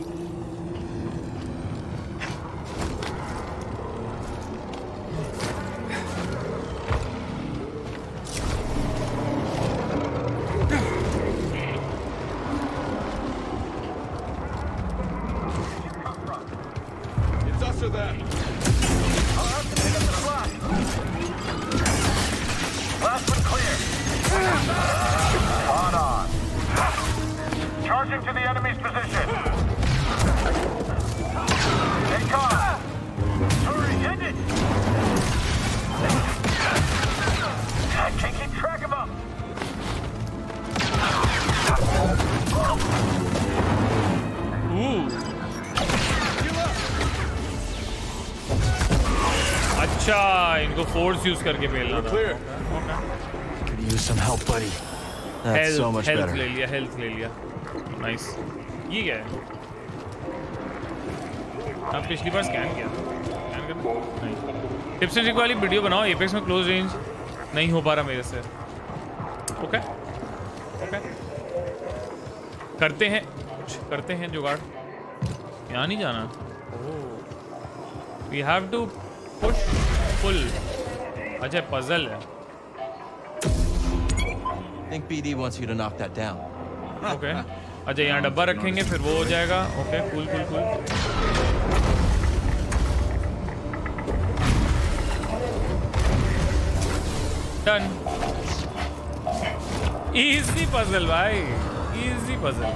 I: Charging to the enemy's position. Take off. Hurry, hit it. I can't keep track of them.
A: अच्छा, इनको फोर्स यूज करके पेलना था।
C: Could use some help, buddy. That's so much better.
A: Health ले लिया, हेल्थ ले लिया। नाइस। ये क्या है? आप पिछली बार स्कैन किया था। स्कैन करना नहीं। टिप्स एंड ट्रिक वाली वीडियो बनाओ। एपेक्स में क्लोज रेंज नहीं हो पा रहा मेरे से। ओके ओके, करते हैं जुगाड़। यहाँ नहीं जाना। We have to push pull. अच्छा पजल है।
C: I think BD wants you to knock that down.
A: Okay अच्छा, यहाँ डब्बा रखेंगे फिर वो हो जाएगा। Okay cool cool cool. Done. Easy puzzle भाई, easy puzzle.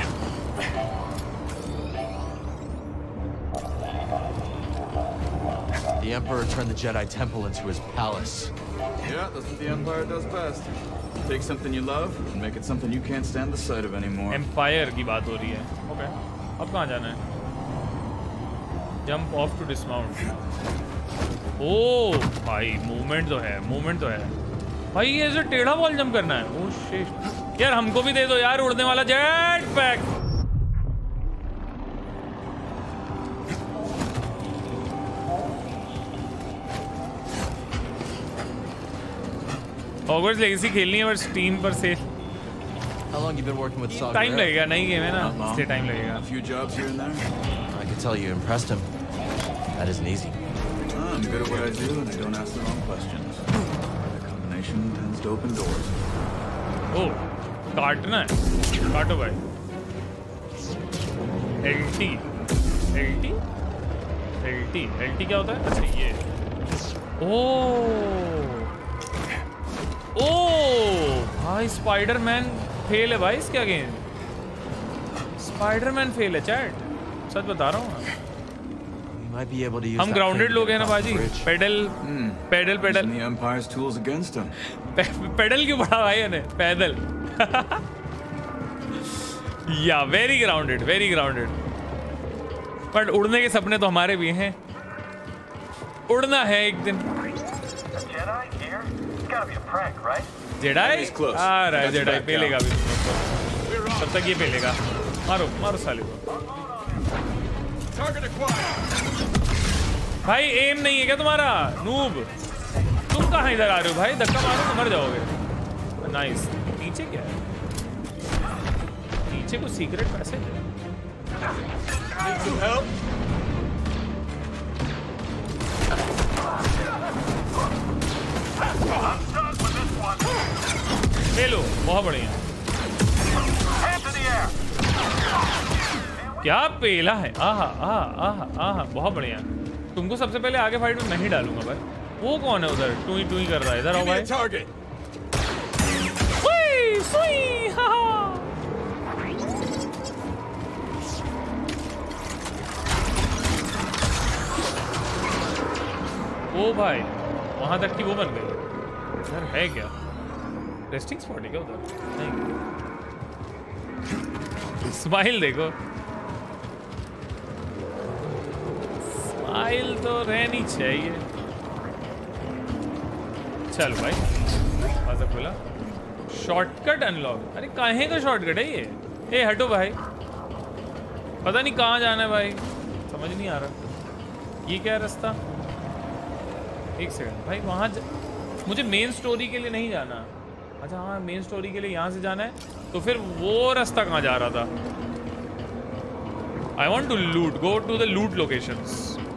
C: The Emperor turned the Jedi Temple into his palace.
M: Yeah, that's what the Empire does best. Take something you love and make it something you can't stand the sight of anymore.
A: Empire की बात हो रही है। ओके अब कहाँ जाना है? Jump off to dismount. ओ भाई मूवमेंट तो है, मूवमेंट तो है भाई। ये जो टेढ़ा बॉल जंप करना है। ओ शिट यार, हमको भी दे दो यार उड़ने वाला जेट पैक। हॉगवर्ट्स लेगेसी खेलनी है पर स्टीम पर sale.
C: How long you been working with Saw
A: time
C: Gerrera?
A: लगेगा, नई गेम है ना, इसलिए टाइम लगेगा।
M: A few jobs here and there.
C: I can tell you impressed him. That isn't easy.
M: I'm good at what I do and I don't ask the wrong questions. The combination tends to open doors.
A: ओ काटना है, काटो भाई। LT LT LT LT क्या होता है? अच्छा ये। ओ ओ भाई स्पाइडरमैन फेल है भाई इसके अगेंस्ट। स्पाइडरमैन फेल है चैट, सच बता रहा हूँ। हम ग्राउंडेड लोग हैं ना बाजी। Pedal pedal pedal.
M: The Empire's tools against him.
A: Pedal क्यों पढ़ा भाई ने? पैदल। या very grounded, very grounded. But उड़ने के सपने तो हमारे भी हैं। उड़ना है एक दिन। जेडाई आ रहा है, जेडाई पेलेगा भी। तब तक ये पेलेगा। मारो मारो साले को। भाई एम नहीं है क्या तुम्हारा? नूब तुम कहाँ इधर आ रहे हो भाई? धक्का मारो तो मर जाओगे। नाइस। नीचे क्या है? नीचे कुछ सीक्रेट पैसेज है।
M: Need some help?
A: ले लो, बहुत बढ़िया। क्या पेला है, आहा आहा आहा आहा, बहुत बढ़िया। तुमको सबसे पहले आगे फाइट में मैं ही डालूंगा भाई। वो कौन है उधर टूई टूई कर रहा है? इधर आओ भाई। सुई सुई हा हा। ओ भाई वहां तक की वो बन गई। इधर है क्या रेस्टिंग स्पॉट है क्या उधर? नहीं। स्माइल देखो, स्माइल तो रहनी चाहिए। चल भाई आजा खोला। Shortcut unlock. अरे काहे का शॉर्टकट है ये? ए हटो भाई, पता नहीं कहाँ जाना है भाई, समझ नहीं आ रहा। ये क्या है रास्ता? एक सेकंड भाई, वहाँ मुझे मेन स्टोरी के लिए नहीं जाना। अच्छा हाँ, मेन स्टोरी के लिए यहाँ से जाना है, तो फिर वो रास्ता कहाँ जा रहा था? आई want to loot, go to the loot locations.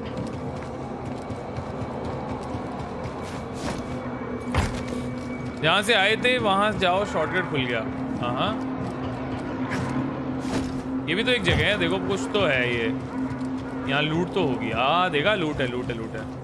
A: जहाँ से आए थे वहाँ जाओ, शॉर्टकट खुल गया। हाँ ये भी तो एक जगह है, देखो कुछ तो है ये। यहाँ लूट तो होगी। हाँ देखा, लूट है लूट है लूट है।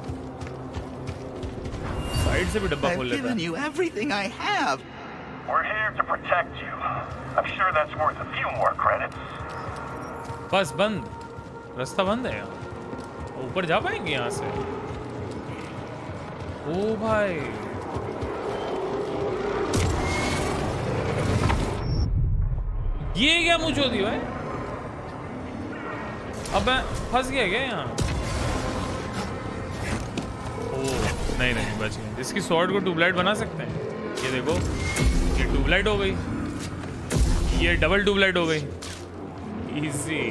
A: साइड से भी डब्बा खोल लेता है।
N: everything I have.
I: We're here to protect you. I'm sure that's worth a few more credits.
A: बस बंद, रास्ता बंद है यहाँ। ऊपर जा पाएंगे यहाँ से? ओ भाई ये क्या मुझ होती भाई? अब मैं फंस गया क्या यहाँ? ओ नहीं नहीं बच गए। इसकी स्वॉर्ड को ट्यूबलाइट बना सकते हैं। ये देखो, ये ट्यूबलाइट हो गई, ये डबल ट्यूबलाइट हो गई। इजी।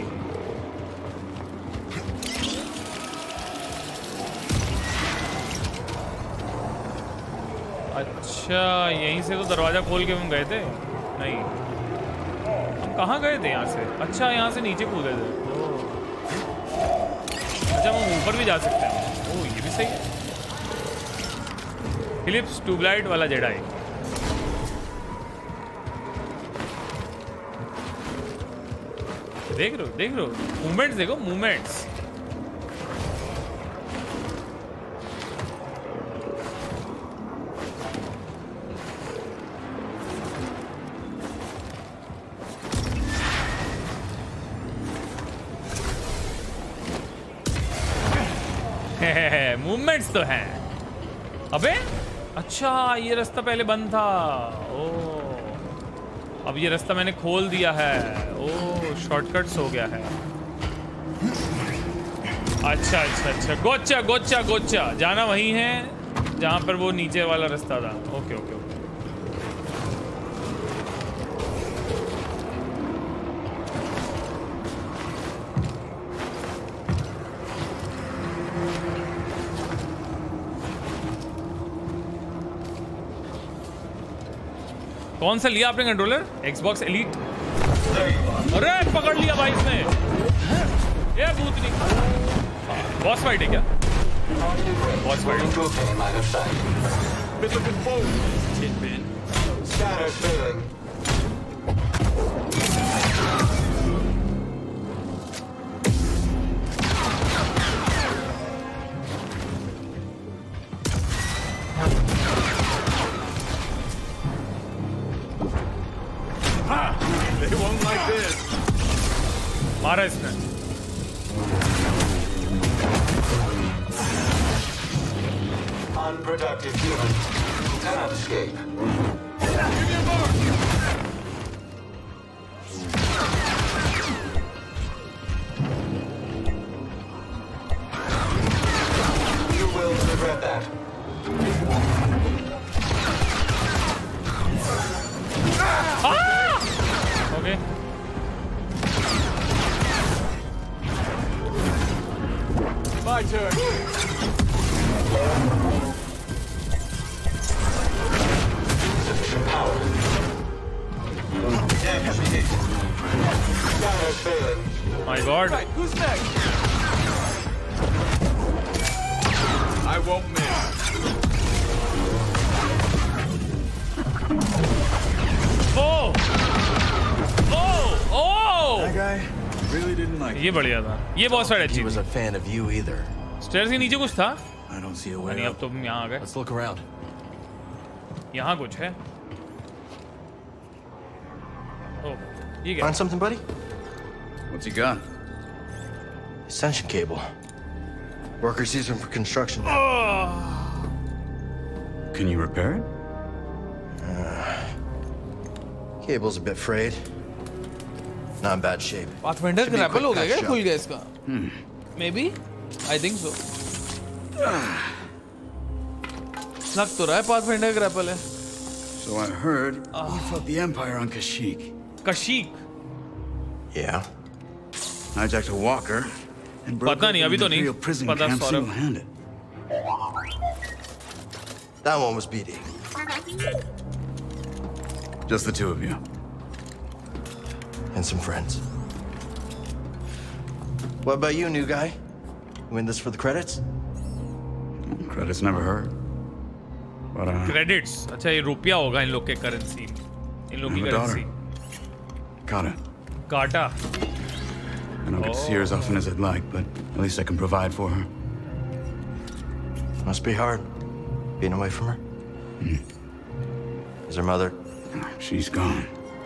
A: अच्छा यहीं से तो दरवाजा खोल के हम गए थे? नहीं, हम कहाँ गए थे यहाँ से? अच्छा यहाँ से नीचे कूदे थे। अच्छा हम ऊपर भी जा सकते हैं। ओह ये भी सही है। फिलिप्स ट्यूबलाइट वाला जेडाई। देख रहे हो मूवमेंट्स देखो, मूवमेंट्स। मूवमेंट्स तो हैं। अबे अच्छा ये रास्ता पहले बंद था। ओह अब ये रास्ता मैंने खोल दिया है। ओह शॉर्टकट्स हो गया है। अच्छा अच्छा अच्छा, गोचा गोचा गोचा, जाना वही है जहाँ पर वो नीचे वाला रास्ता था। Okay okay okay. कौन सा लिया आपने कंट्रोलर? Xbox Elite। अरे पकड़ लिया भाई इसने। ये भूतनी। बॉस फाइट है क्या? Boss fight.
M: They won't like this.
A: मारा इसने।
K: Unproductive human cannot escape.
M: Give me a mark.
K: You will regret that.
A: Okay.
M: My turn.
K: Sufficient power. Damage reduced. Scanner
A: My God.
M: Right, who's next? I won't miss.
A: Oh! Oh! Oh!
M: That guy really didn't like
A: ये बढ़िया था. ये बहुत सारी अच्छी
C: He was a fan of you either.
A: Stairs के नीचे कुछ था?
M: I don't see a way
A: नहीं, अब
M: up.
A: तो हम यहाँ आ गए.
C: Let's look around.
A: यहाँ कुछ है. Oh, ये क्या?
C: Find something, buddy?
M: What's he got?
C: Ascension cable. Workers use them for construction.
M: Can you repair it?
C: Cable's a bit frayed. Not in bad shape.
N: Pathfinder
C: Should be a
N: grapple हो
C: quick
N: गया क्या?
C: patch
N: खुल
C: job.
N: गया इसका? Maybe? I think so. लग तो रहा है Pathfinder grapple है.
M: So I heard you fought the Empire on Kashyyyk.
A: Kashyyyk.
C: Yeah.
M: Hijacked a walker and broke
A: पता नहीं,
M: open
A: अभी
M: the
A: तो नहीं.
M: Imperial prison
A: पता
M: camp
A: Saurabh.
M: single-handed.
C: That one was BD.
M: Just the two of you.
C: And some friends. What about you, new guy? You in this for the credits?
M: Credits never hurt. But
A: Credits. अच्छा ये रुपया होगा इन लोग के करेंसी. इन लोग की
M: I have a
A: currency.
M: Kata.
A: Kata.
M: I don't get to see her as often as I'd like, but at least I can provide for her.
C: Must be hard, being away from her. Is her mother?
M: She's gone.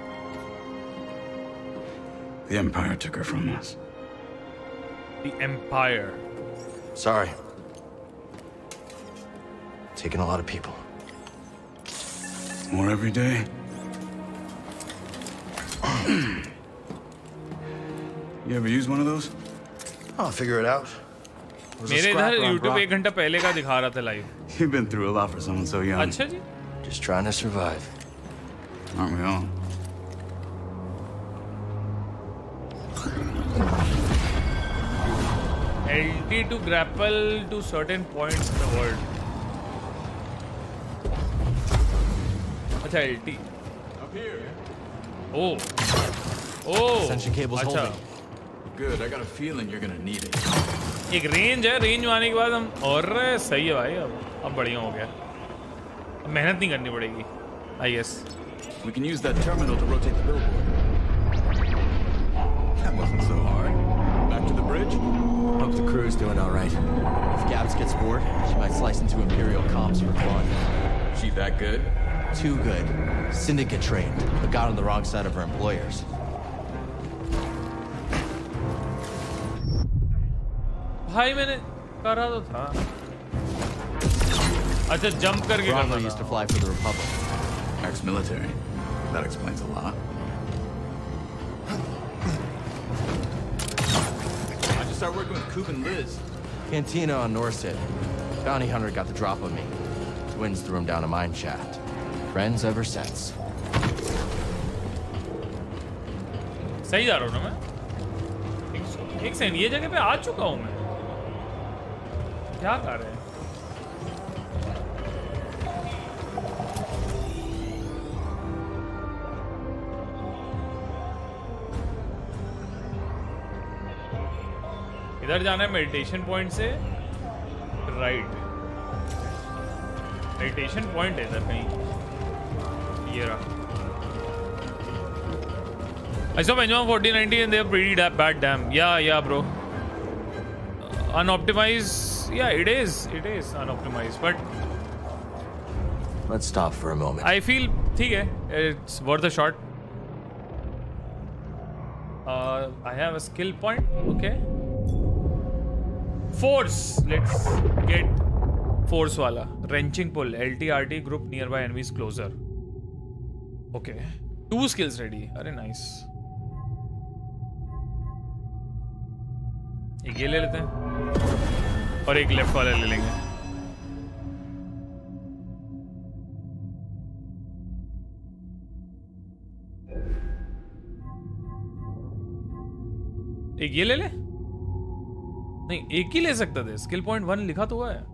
M: The Empire took her from us.
A: The Empire.
C: Sorry. Taking a lot of people.
M: More every day. You ever use one of those?
C: I'll figure it out.
A: मेरे इधर YouTube 1 घंटा पहले का दिखा रहा था live.
M: You've been through a lot for someone so young.
A: अच्छा जी.
C: Just trying to survive.
M: Aren't we all?
A: LT to grapple to certain points in the world. अच्छा LT.
M: Up here.
A: Oh. Oh.
C: Ascension cable's
A: अच्छा.
C: holding.
M: Good. I got a feeling you're gonna need it.
A: एक रेंज है, रेंज में आने के बाद हम और सही है भाई. अब बढ़िया हो गया. अब मेहनत नहीं करनी पड़ेगी. I guess.
M: We can use that terminal to rotate the billboard. That wasn't so hard. Back to the bridge?
C: Hope the crew's doing all right. If Gabs gets bored, she might slice into Imperial comms for fun.
M: She that good?
C: Too good. Syndicate trained, but got on the wrong side of her employers.
A: भाई मैंने करा तो था. अच्छा जंप करके
C: Bravo
A: करना
C: used to
A: था.
C: fly for the Republic.
M: Ex-military. That explains a lot. I just started working with Coop and Liz.
C: Cantina on Norset. Bounty hunter got the drop on me. Twins threw him down a mine shaft. Friends ever since.
A: सही जा रहा हूँ ना मैं? एक सेकंड, ये जगह पे आ चुका हूँ मैं. क्या कर रहे हैं? इधर जाना है मेडिटेशन पॉइंट से राइट. मेडिटेशन पॉइंट है इधर कहीं. ये रहा. I saw Benjamin 4090 and they're pretty bad, damn. Yeah, bro. Unoptimized. Yeah, it is unoptimized, but
C: Let's stop for a moment.
A: I feel ठीक है. It's worth a shot. I have a skill point. Okay. Force. Let's get force वाला. Wrenching pull. LTRT group nearby enemies closer. Okay. 2 skills ready. अरे nice. एक ये ले लेते हैं और एक लेफ्ट वाला ले लेंगे. एक ये ले ले. नहीं, एक ही ले सकता थे. स्किल पॉइंट 1 लिखा तो हुआ है.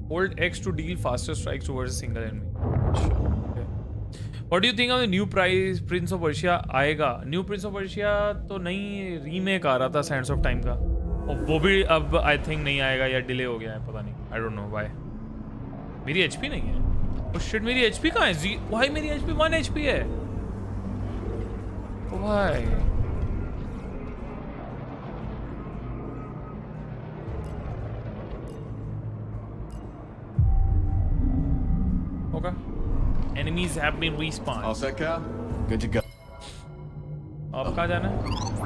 A: Hold X to deal faster strikes towards a single enemy. Okay. What do you think of the new Prince of Persia आएगा? New Prince of Persia तो नहीं, रीमेक आ रहा था Sands of Time का, और वो भी अब I think नहीं आएगा या डिले हो गया है, पता नहीं. I don't know why. मेरी HP नहीं है. Oh shit, मेरी HP कहाँ है? Why मेरी HP 1 HP है? Why? Okay. Enemies have been respawned.
M: All set, Cal? Good to go.
A: अब कहाँ जाना है?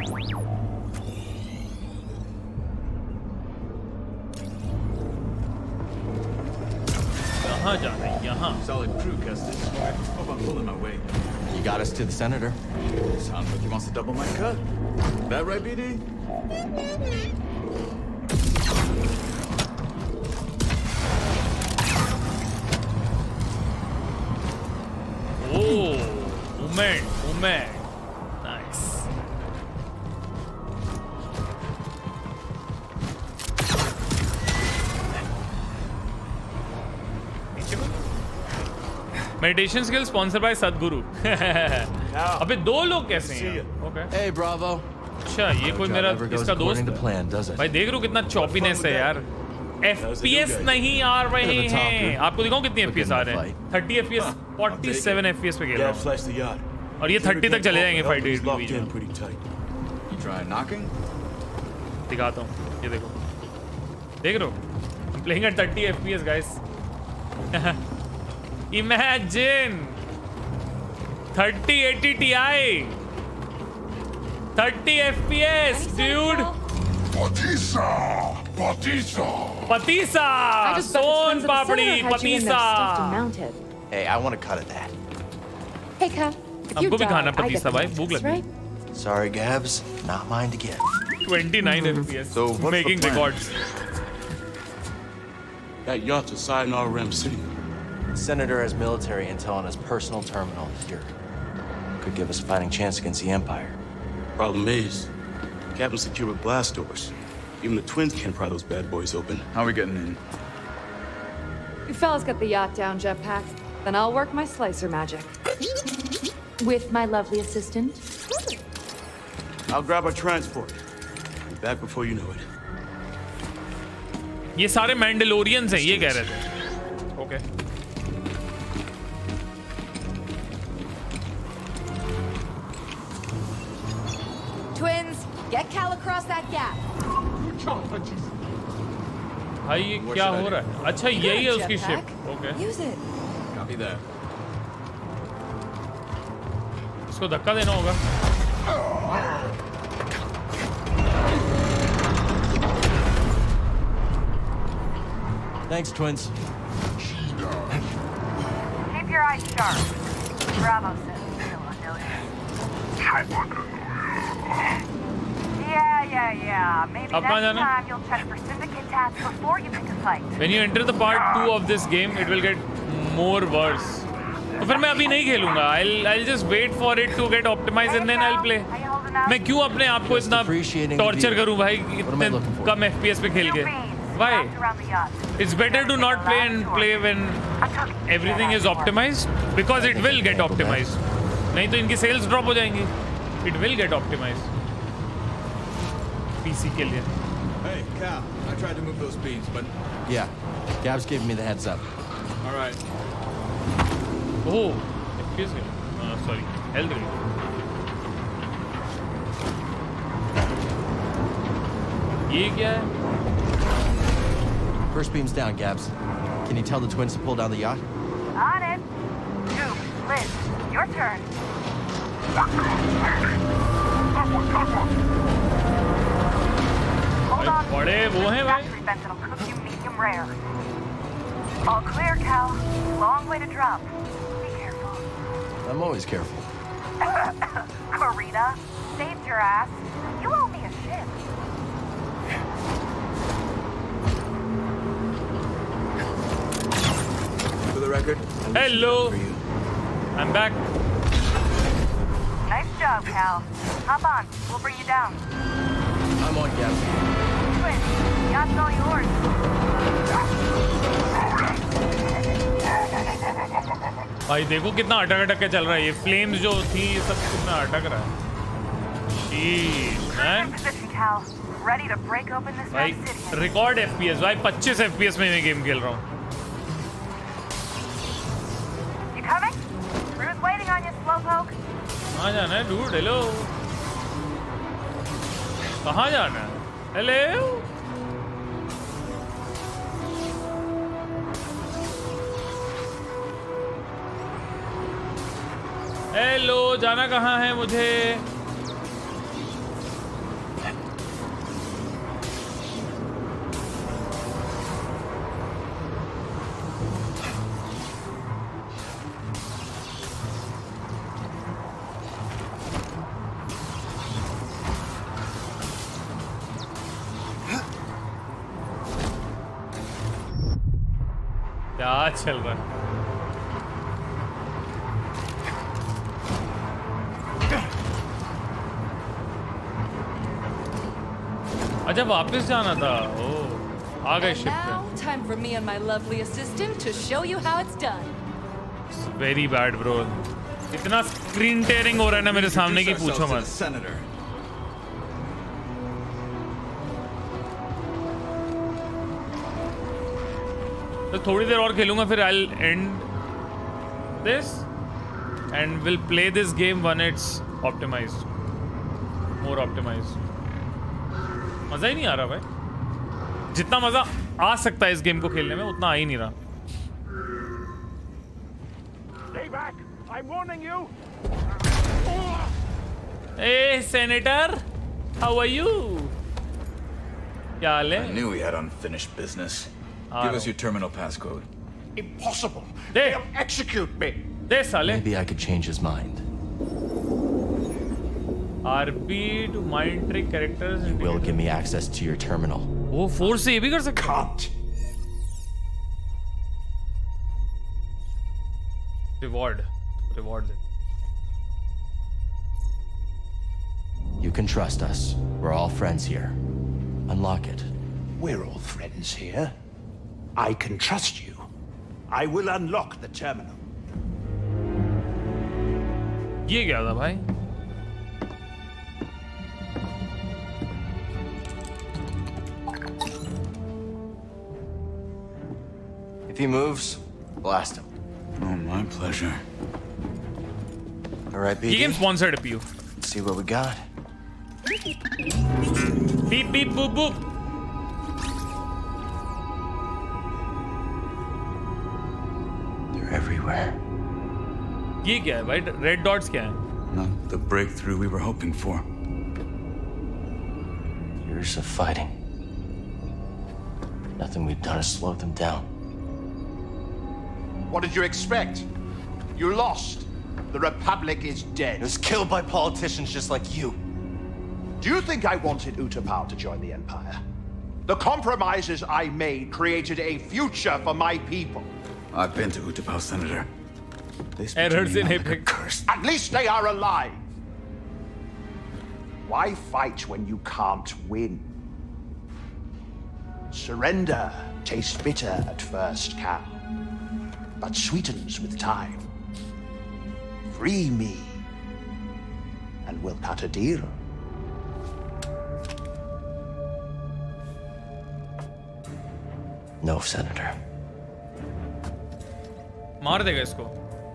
A: यहाँ जाना है, यहाँ.
M: Solid crew, Custis. Hope I'm pulling my weight.
C: You got us to the senator.
M: Sounds like he wants to double my cut. That right, BD?
A: Oh, woman. Nice. Meditation skill sponsored by Sadhguru. अबे दो लोग कैसे हैं? Okay.
C: Hey, Bravo.
A: अच्छा, ये कोई मेरा इसका दोस्त है. भाई देख रहे हो कितना चॉपीनेस है यार. FPS नहीं आ रहे हैं. आपको दिखाऊं कितनी FPS आ रहे हैं? 30 FPS, 47 FPS पे खेल रहा हूँ. और ये 30 तक चले जाएंगे फाइट रेट में. दिखाता हूँ, ये देखो. देख रहे हो? I'm playing at 30 FPS, guys. Imagine 3080 Ti, 30 FPS, dude. Patisa, Son Papdi, Patisa.
C: Hey, I want a cut of that.
J: Hey, Cal.
A: हमको भी खाना पतीसा भाई, भूख लगी.
C: Sorry, Gabs, not mine to get.
A: 29 FPS,
O: So what's
A: making
O: the plan?
A: records.
O: That yacht's a side in RM City.
C: The senator has military intel on his personal terminal here. Could give us a fighting chance against the Empire.
O: Problem is, Captain secured with blast doors. Even the twins can't pry those bad boys open.
M: How are we getting in?
J: You fellas got the yacht down, Jetpack. Then I'll work my slicer magic. With my lovely assistant.
O: I'll grab our transport. Be back before you know it.
A: ये सारे मैंडलोरियंस हैं, ये कह रहे थे. Okay.
J: Twins, get Cal across that gap.
A: भाई ये क्या हो रहा है? अच्छा यही है उसकी ship. Okay.
J: Use it.
M: Copy that.
A: इसको धक्का देना होगा.
C: Thanks, twins.
P: Keep your eyes sharp. Bravo says still Yeah. Maybe
A: अब कहाँ
P: next
A: जाना?
P: time you'll check for syndicate tasks before you pick a fight.
A: When you enter the part 2 of this game, it will get more worse. तो फिर मैं अभी नहीं खेलूंगा. I'll just wait for it to get optimized and then I'll play. मैं क्यों अपने आप को इतना टॉर्चर करूं भाई इतने कम FPS पे खेल के? Why? It's better to not play and play when everything is optimized because it will get optimized. नहीं तो इनकी sales drop हो जाएंगी. It will get optimized. PC के लिए.
M: Hey, Cal. I tried to move those beams, but
C: Yeah, Gabs gave me the heads up.
M: all right.
A: Oh, FPS है. Sorry, health rate. ये क्या है?
C: First beam's down, Gabs. Can you tell the twins to pull down the yacht?
P: On it. Goop, Liz, your turn. Hold on.
A: बड़े वो हैं भाई.
P: Factory vent that'll cook you medium rare. All clear, Cal. Long way to drop. Be careful.
C: I'm always careful.
P: Karina, saved your ass. You owe me a ship.
M: For the record.
A: Hello. I'm back.
P: Nice job, Cal. Hop on. We'll bring you down.
C: I'm on, Gabs.
P: Twins, yacht's all yours.
A: भाई देखो कितना अटक के चल रहा है ये फ्लेम्स जो थी सब कितना अटक रहा है। भाई रिकॉर्ड FPS भाई 25 FPS में मैं गेम खेल रहा हूँ। कहाँ जाना है डूड? हेलो कहाँ जाना है? हेलो हेलो जाना कहाँ है मुझे? क्या चल रहा है? अच्छा वापस जाना था। ओ आ गए शिप पे।
J: Time for me and my lovely assistant to show you how it's done.
A: It's very bad bro। इतना स्क्रीन टेयरिंग हो रहा है ना मेरे सामने की पूछो मत। तो थोड़ी देर और खेलूंगा फिर I'll end this and we'll play this game when it's optimized, more optimized। मजा ही नहीं आ रहा भाई, जितना मजा आ सकता है इस गेम को खेलने में उतना आ ही नहीं रहा।
I: Stay back. I'm warning you.
A: Hey Senator, how are you? क्या हाल है?
Q: I knew we had unfinished business. Give us your terminal passcode.
I: Impossible. They'll execute me.
C: Maybe I could change his mind.
A: RB to mind trick characters.
C: You will give me access to your terminal.
A: वो फोर्स से ये भी कर सकते हैं? Reward it.
C: You can trust us. We're all friends here. Unlock it.
L: We're all friends here. I can trust you. I will unlock the terminal.
A: ये क्या था भाई?
C: If he moves, blast him.
Q: Oh, my pleasure.
C: All right, BD.
A: ये game sponsored है PU.
C: Let's see what we got.
A: Beep beep boop boop.
C: They're everywhere.
A: ये क्या है भाई? Red dots क्या है?
Q: Not the breakthrough we were hoping for.
C: Years of fighting. Nothing we've done to slow them down.
L: What did you expect? You lost. The Republic is dead.
C: It was killed by politicians just like you.
L: Do you think I wanted Utapau to join the Empire? The compromises I made created a future for my people.
Q: I've been to Utapau, Senator. They speak
A: Errors
Q: to me
A: in
Q: like
A: Epic.
Q: a curse.
L: At least they are alive. Why fight when you can't win? Surrender tastes bitter at first, Cal, but sweetens with time. Free me, and we'll cut a deal.
C: No, Senator.
A: मार देगा इसको.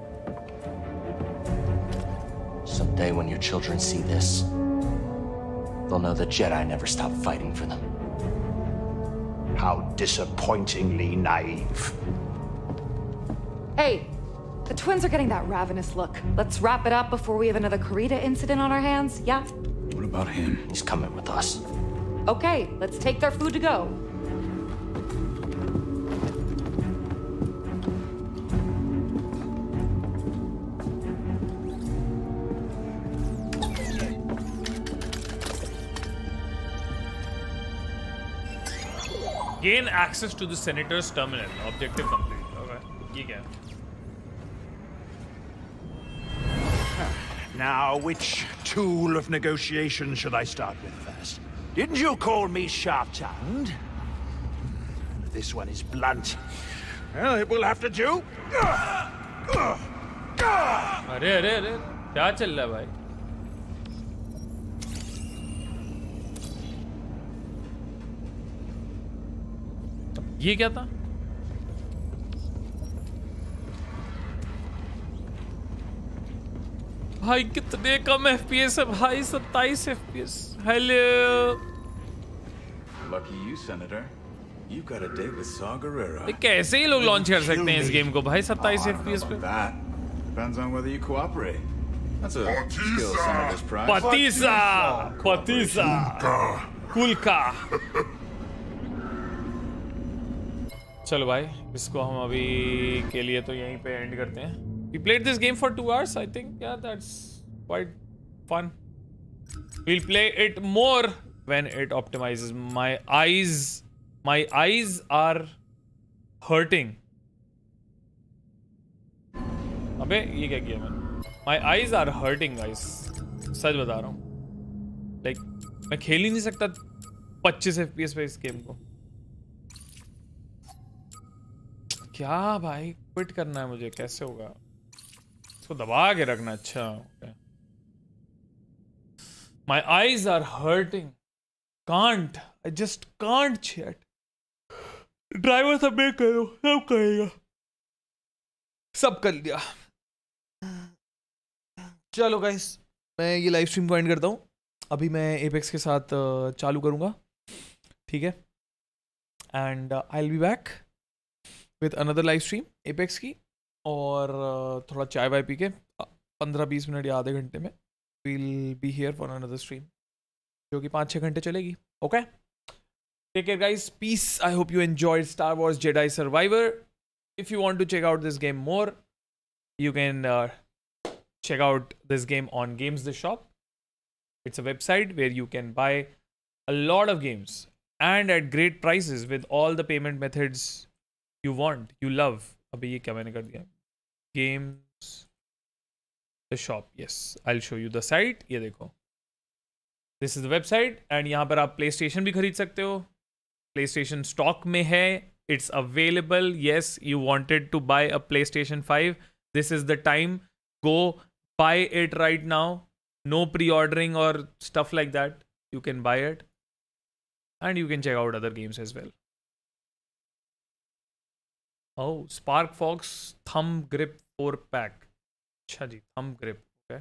C: Someday when your children see this, they'll know the Jedi never stopped fighting for them.
L: How disappointingly naive.
J: Hey, the twins are getting that ravenous look. Let's wrap it up before we have another Karita incident on our hands, yeah?
Q: What about him?
C: He's coming with us.
J: Okay, let's take their food to go.
A: Gain access to the Senator's terminal. Objective complete. Okay. ये क्या?
L: Now, which tool of negotiation should I start with first? Didn't you call me sharp-tongued? This one is blunt. Well, it will have to do.
A: अरे अरे अरे क्या चल रहा है भाई? ये क्या था? भाई कितने कम FPS है भाई, 27 FPS। Hello.
Q: Lucky you, Senator. You got a date with Saw Gerrera.
A: कैसे ही लोग लॉन्च कर सकते हैं इस गेम को भाई 27 FPS पे?
Q: Depends on whether you cooperate. That's a skill Senator's prize.
A: Patisa. Kulka. चलो भाई, इसको हम अभी के लिए तो यहीं पे एंड करते हैं। We played this game for 2 hours. I think, yeah, that's quite fun. We'll play it more when it optimizes. My eyes are hurting. अबे ये क्या किया मैंने? My eyes are hurting, guys. सच बता रहा हूँ। Like मैं खेल ही नहीं सकता 25 FPS पे इस गेम को। क्या भाई, क्विट करना है मुझे, कैसे होगा? इसको दबा के रखना। अच्छा okay. My eyes are hurting. Can't. I just can't chat. Driver सब मैं करो, सब करेगा, सब कर लिया। चलो गाइस, मैं ये लाइव स्ट्रीम को एंड करता हूँ। अभी मैं एपेक्स के साथ चालू करूँगा, ठीक है? And I will be back with another live stream Apex की, और थोड़ा चाय वाय पी के 15-20 मिनट या आधे घंटे में we'll be here for another stream जो कि 5-6 घंटे चलेगी। Okay, take care guys, peace. I hope you enjoyed Star Wars Jedi Survivor. If you want to check out this game more, you can check out this game on Games the Shop. It's a website where you can buy a lot of games and at great prices with all the payment methods you want, you love. अभी ये क्या मैंने कर दिया? Games the Shop. Yes, I'll show you the site. ये देखो, this is the website, and यहाँ पर आप PlayStation भी खरीद सकते हो। PlayStation स्टॉक में है, it's available. Yes, you wanted to buy a PlayStation 5. This is the time. Go buy it right now. No pre-ordering or stuff like that. You can buy it, and you can check out other games as well. Oh, Spark Fox Thumb Grip 4-pack. अच्छा जी, Thumb Grip. Okay.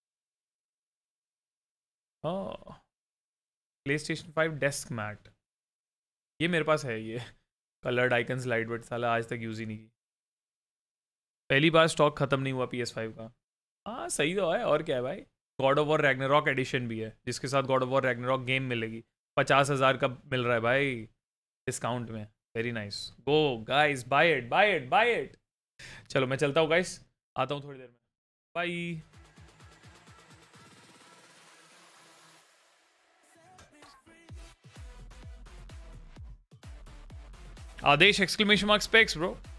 A: Oh, PlayStation 5 Desk Mat. ये मेरे पास है, ये कलर्ड आइकन स्लाइड, बट साला आज तक यूज ही नहीं की। पहली बार स्टॉक खत्म नहीं हुआ PS5 का। हाँ सही तो है, और क्या है भाई। God of War Ragnarok edition भी है, जिसके साथ God of War Ragnarok game मिलेगी। 50,000 का मिल रहा है भाई डिस्काउंट में। Very nice, go guys, buy it buy it buy it. चलो मैं चलता हूँ गाइस, आता हूँ थोड़ी देर में। बाय। Adesh ! Specs, bro.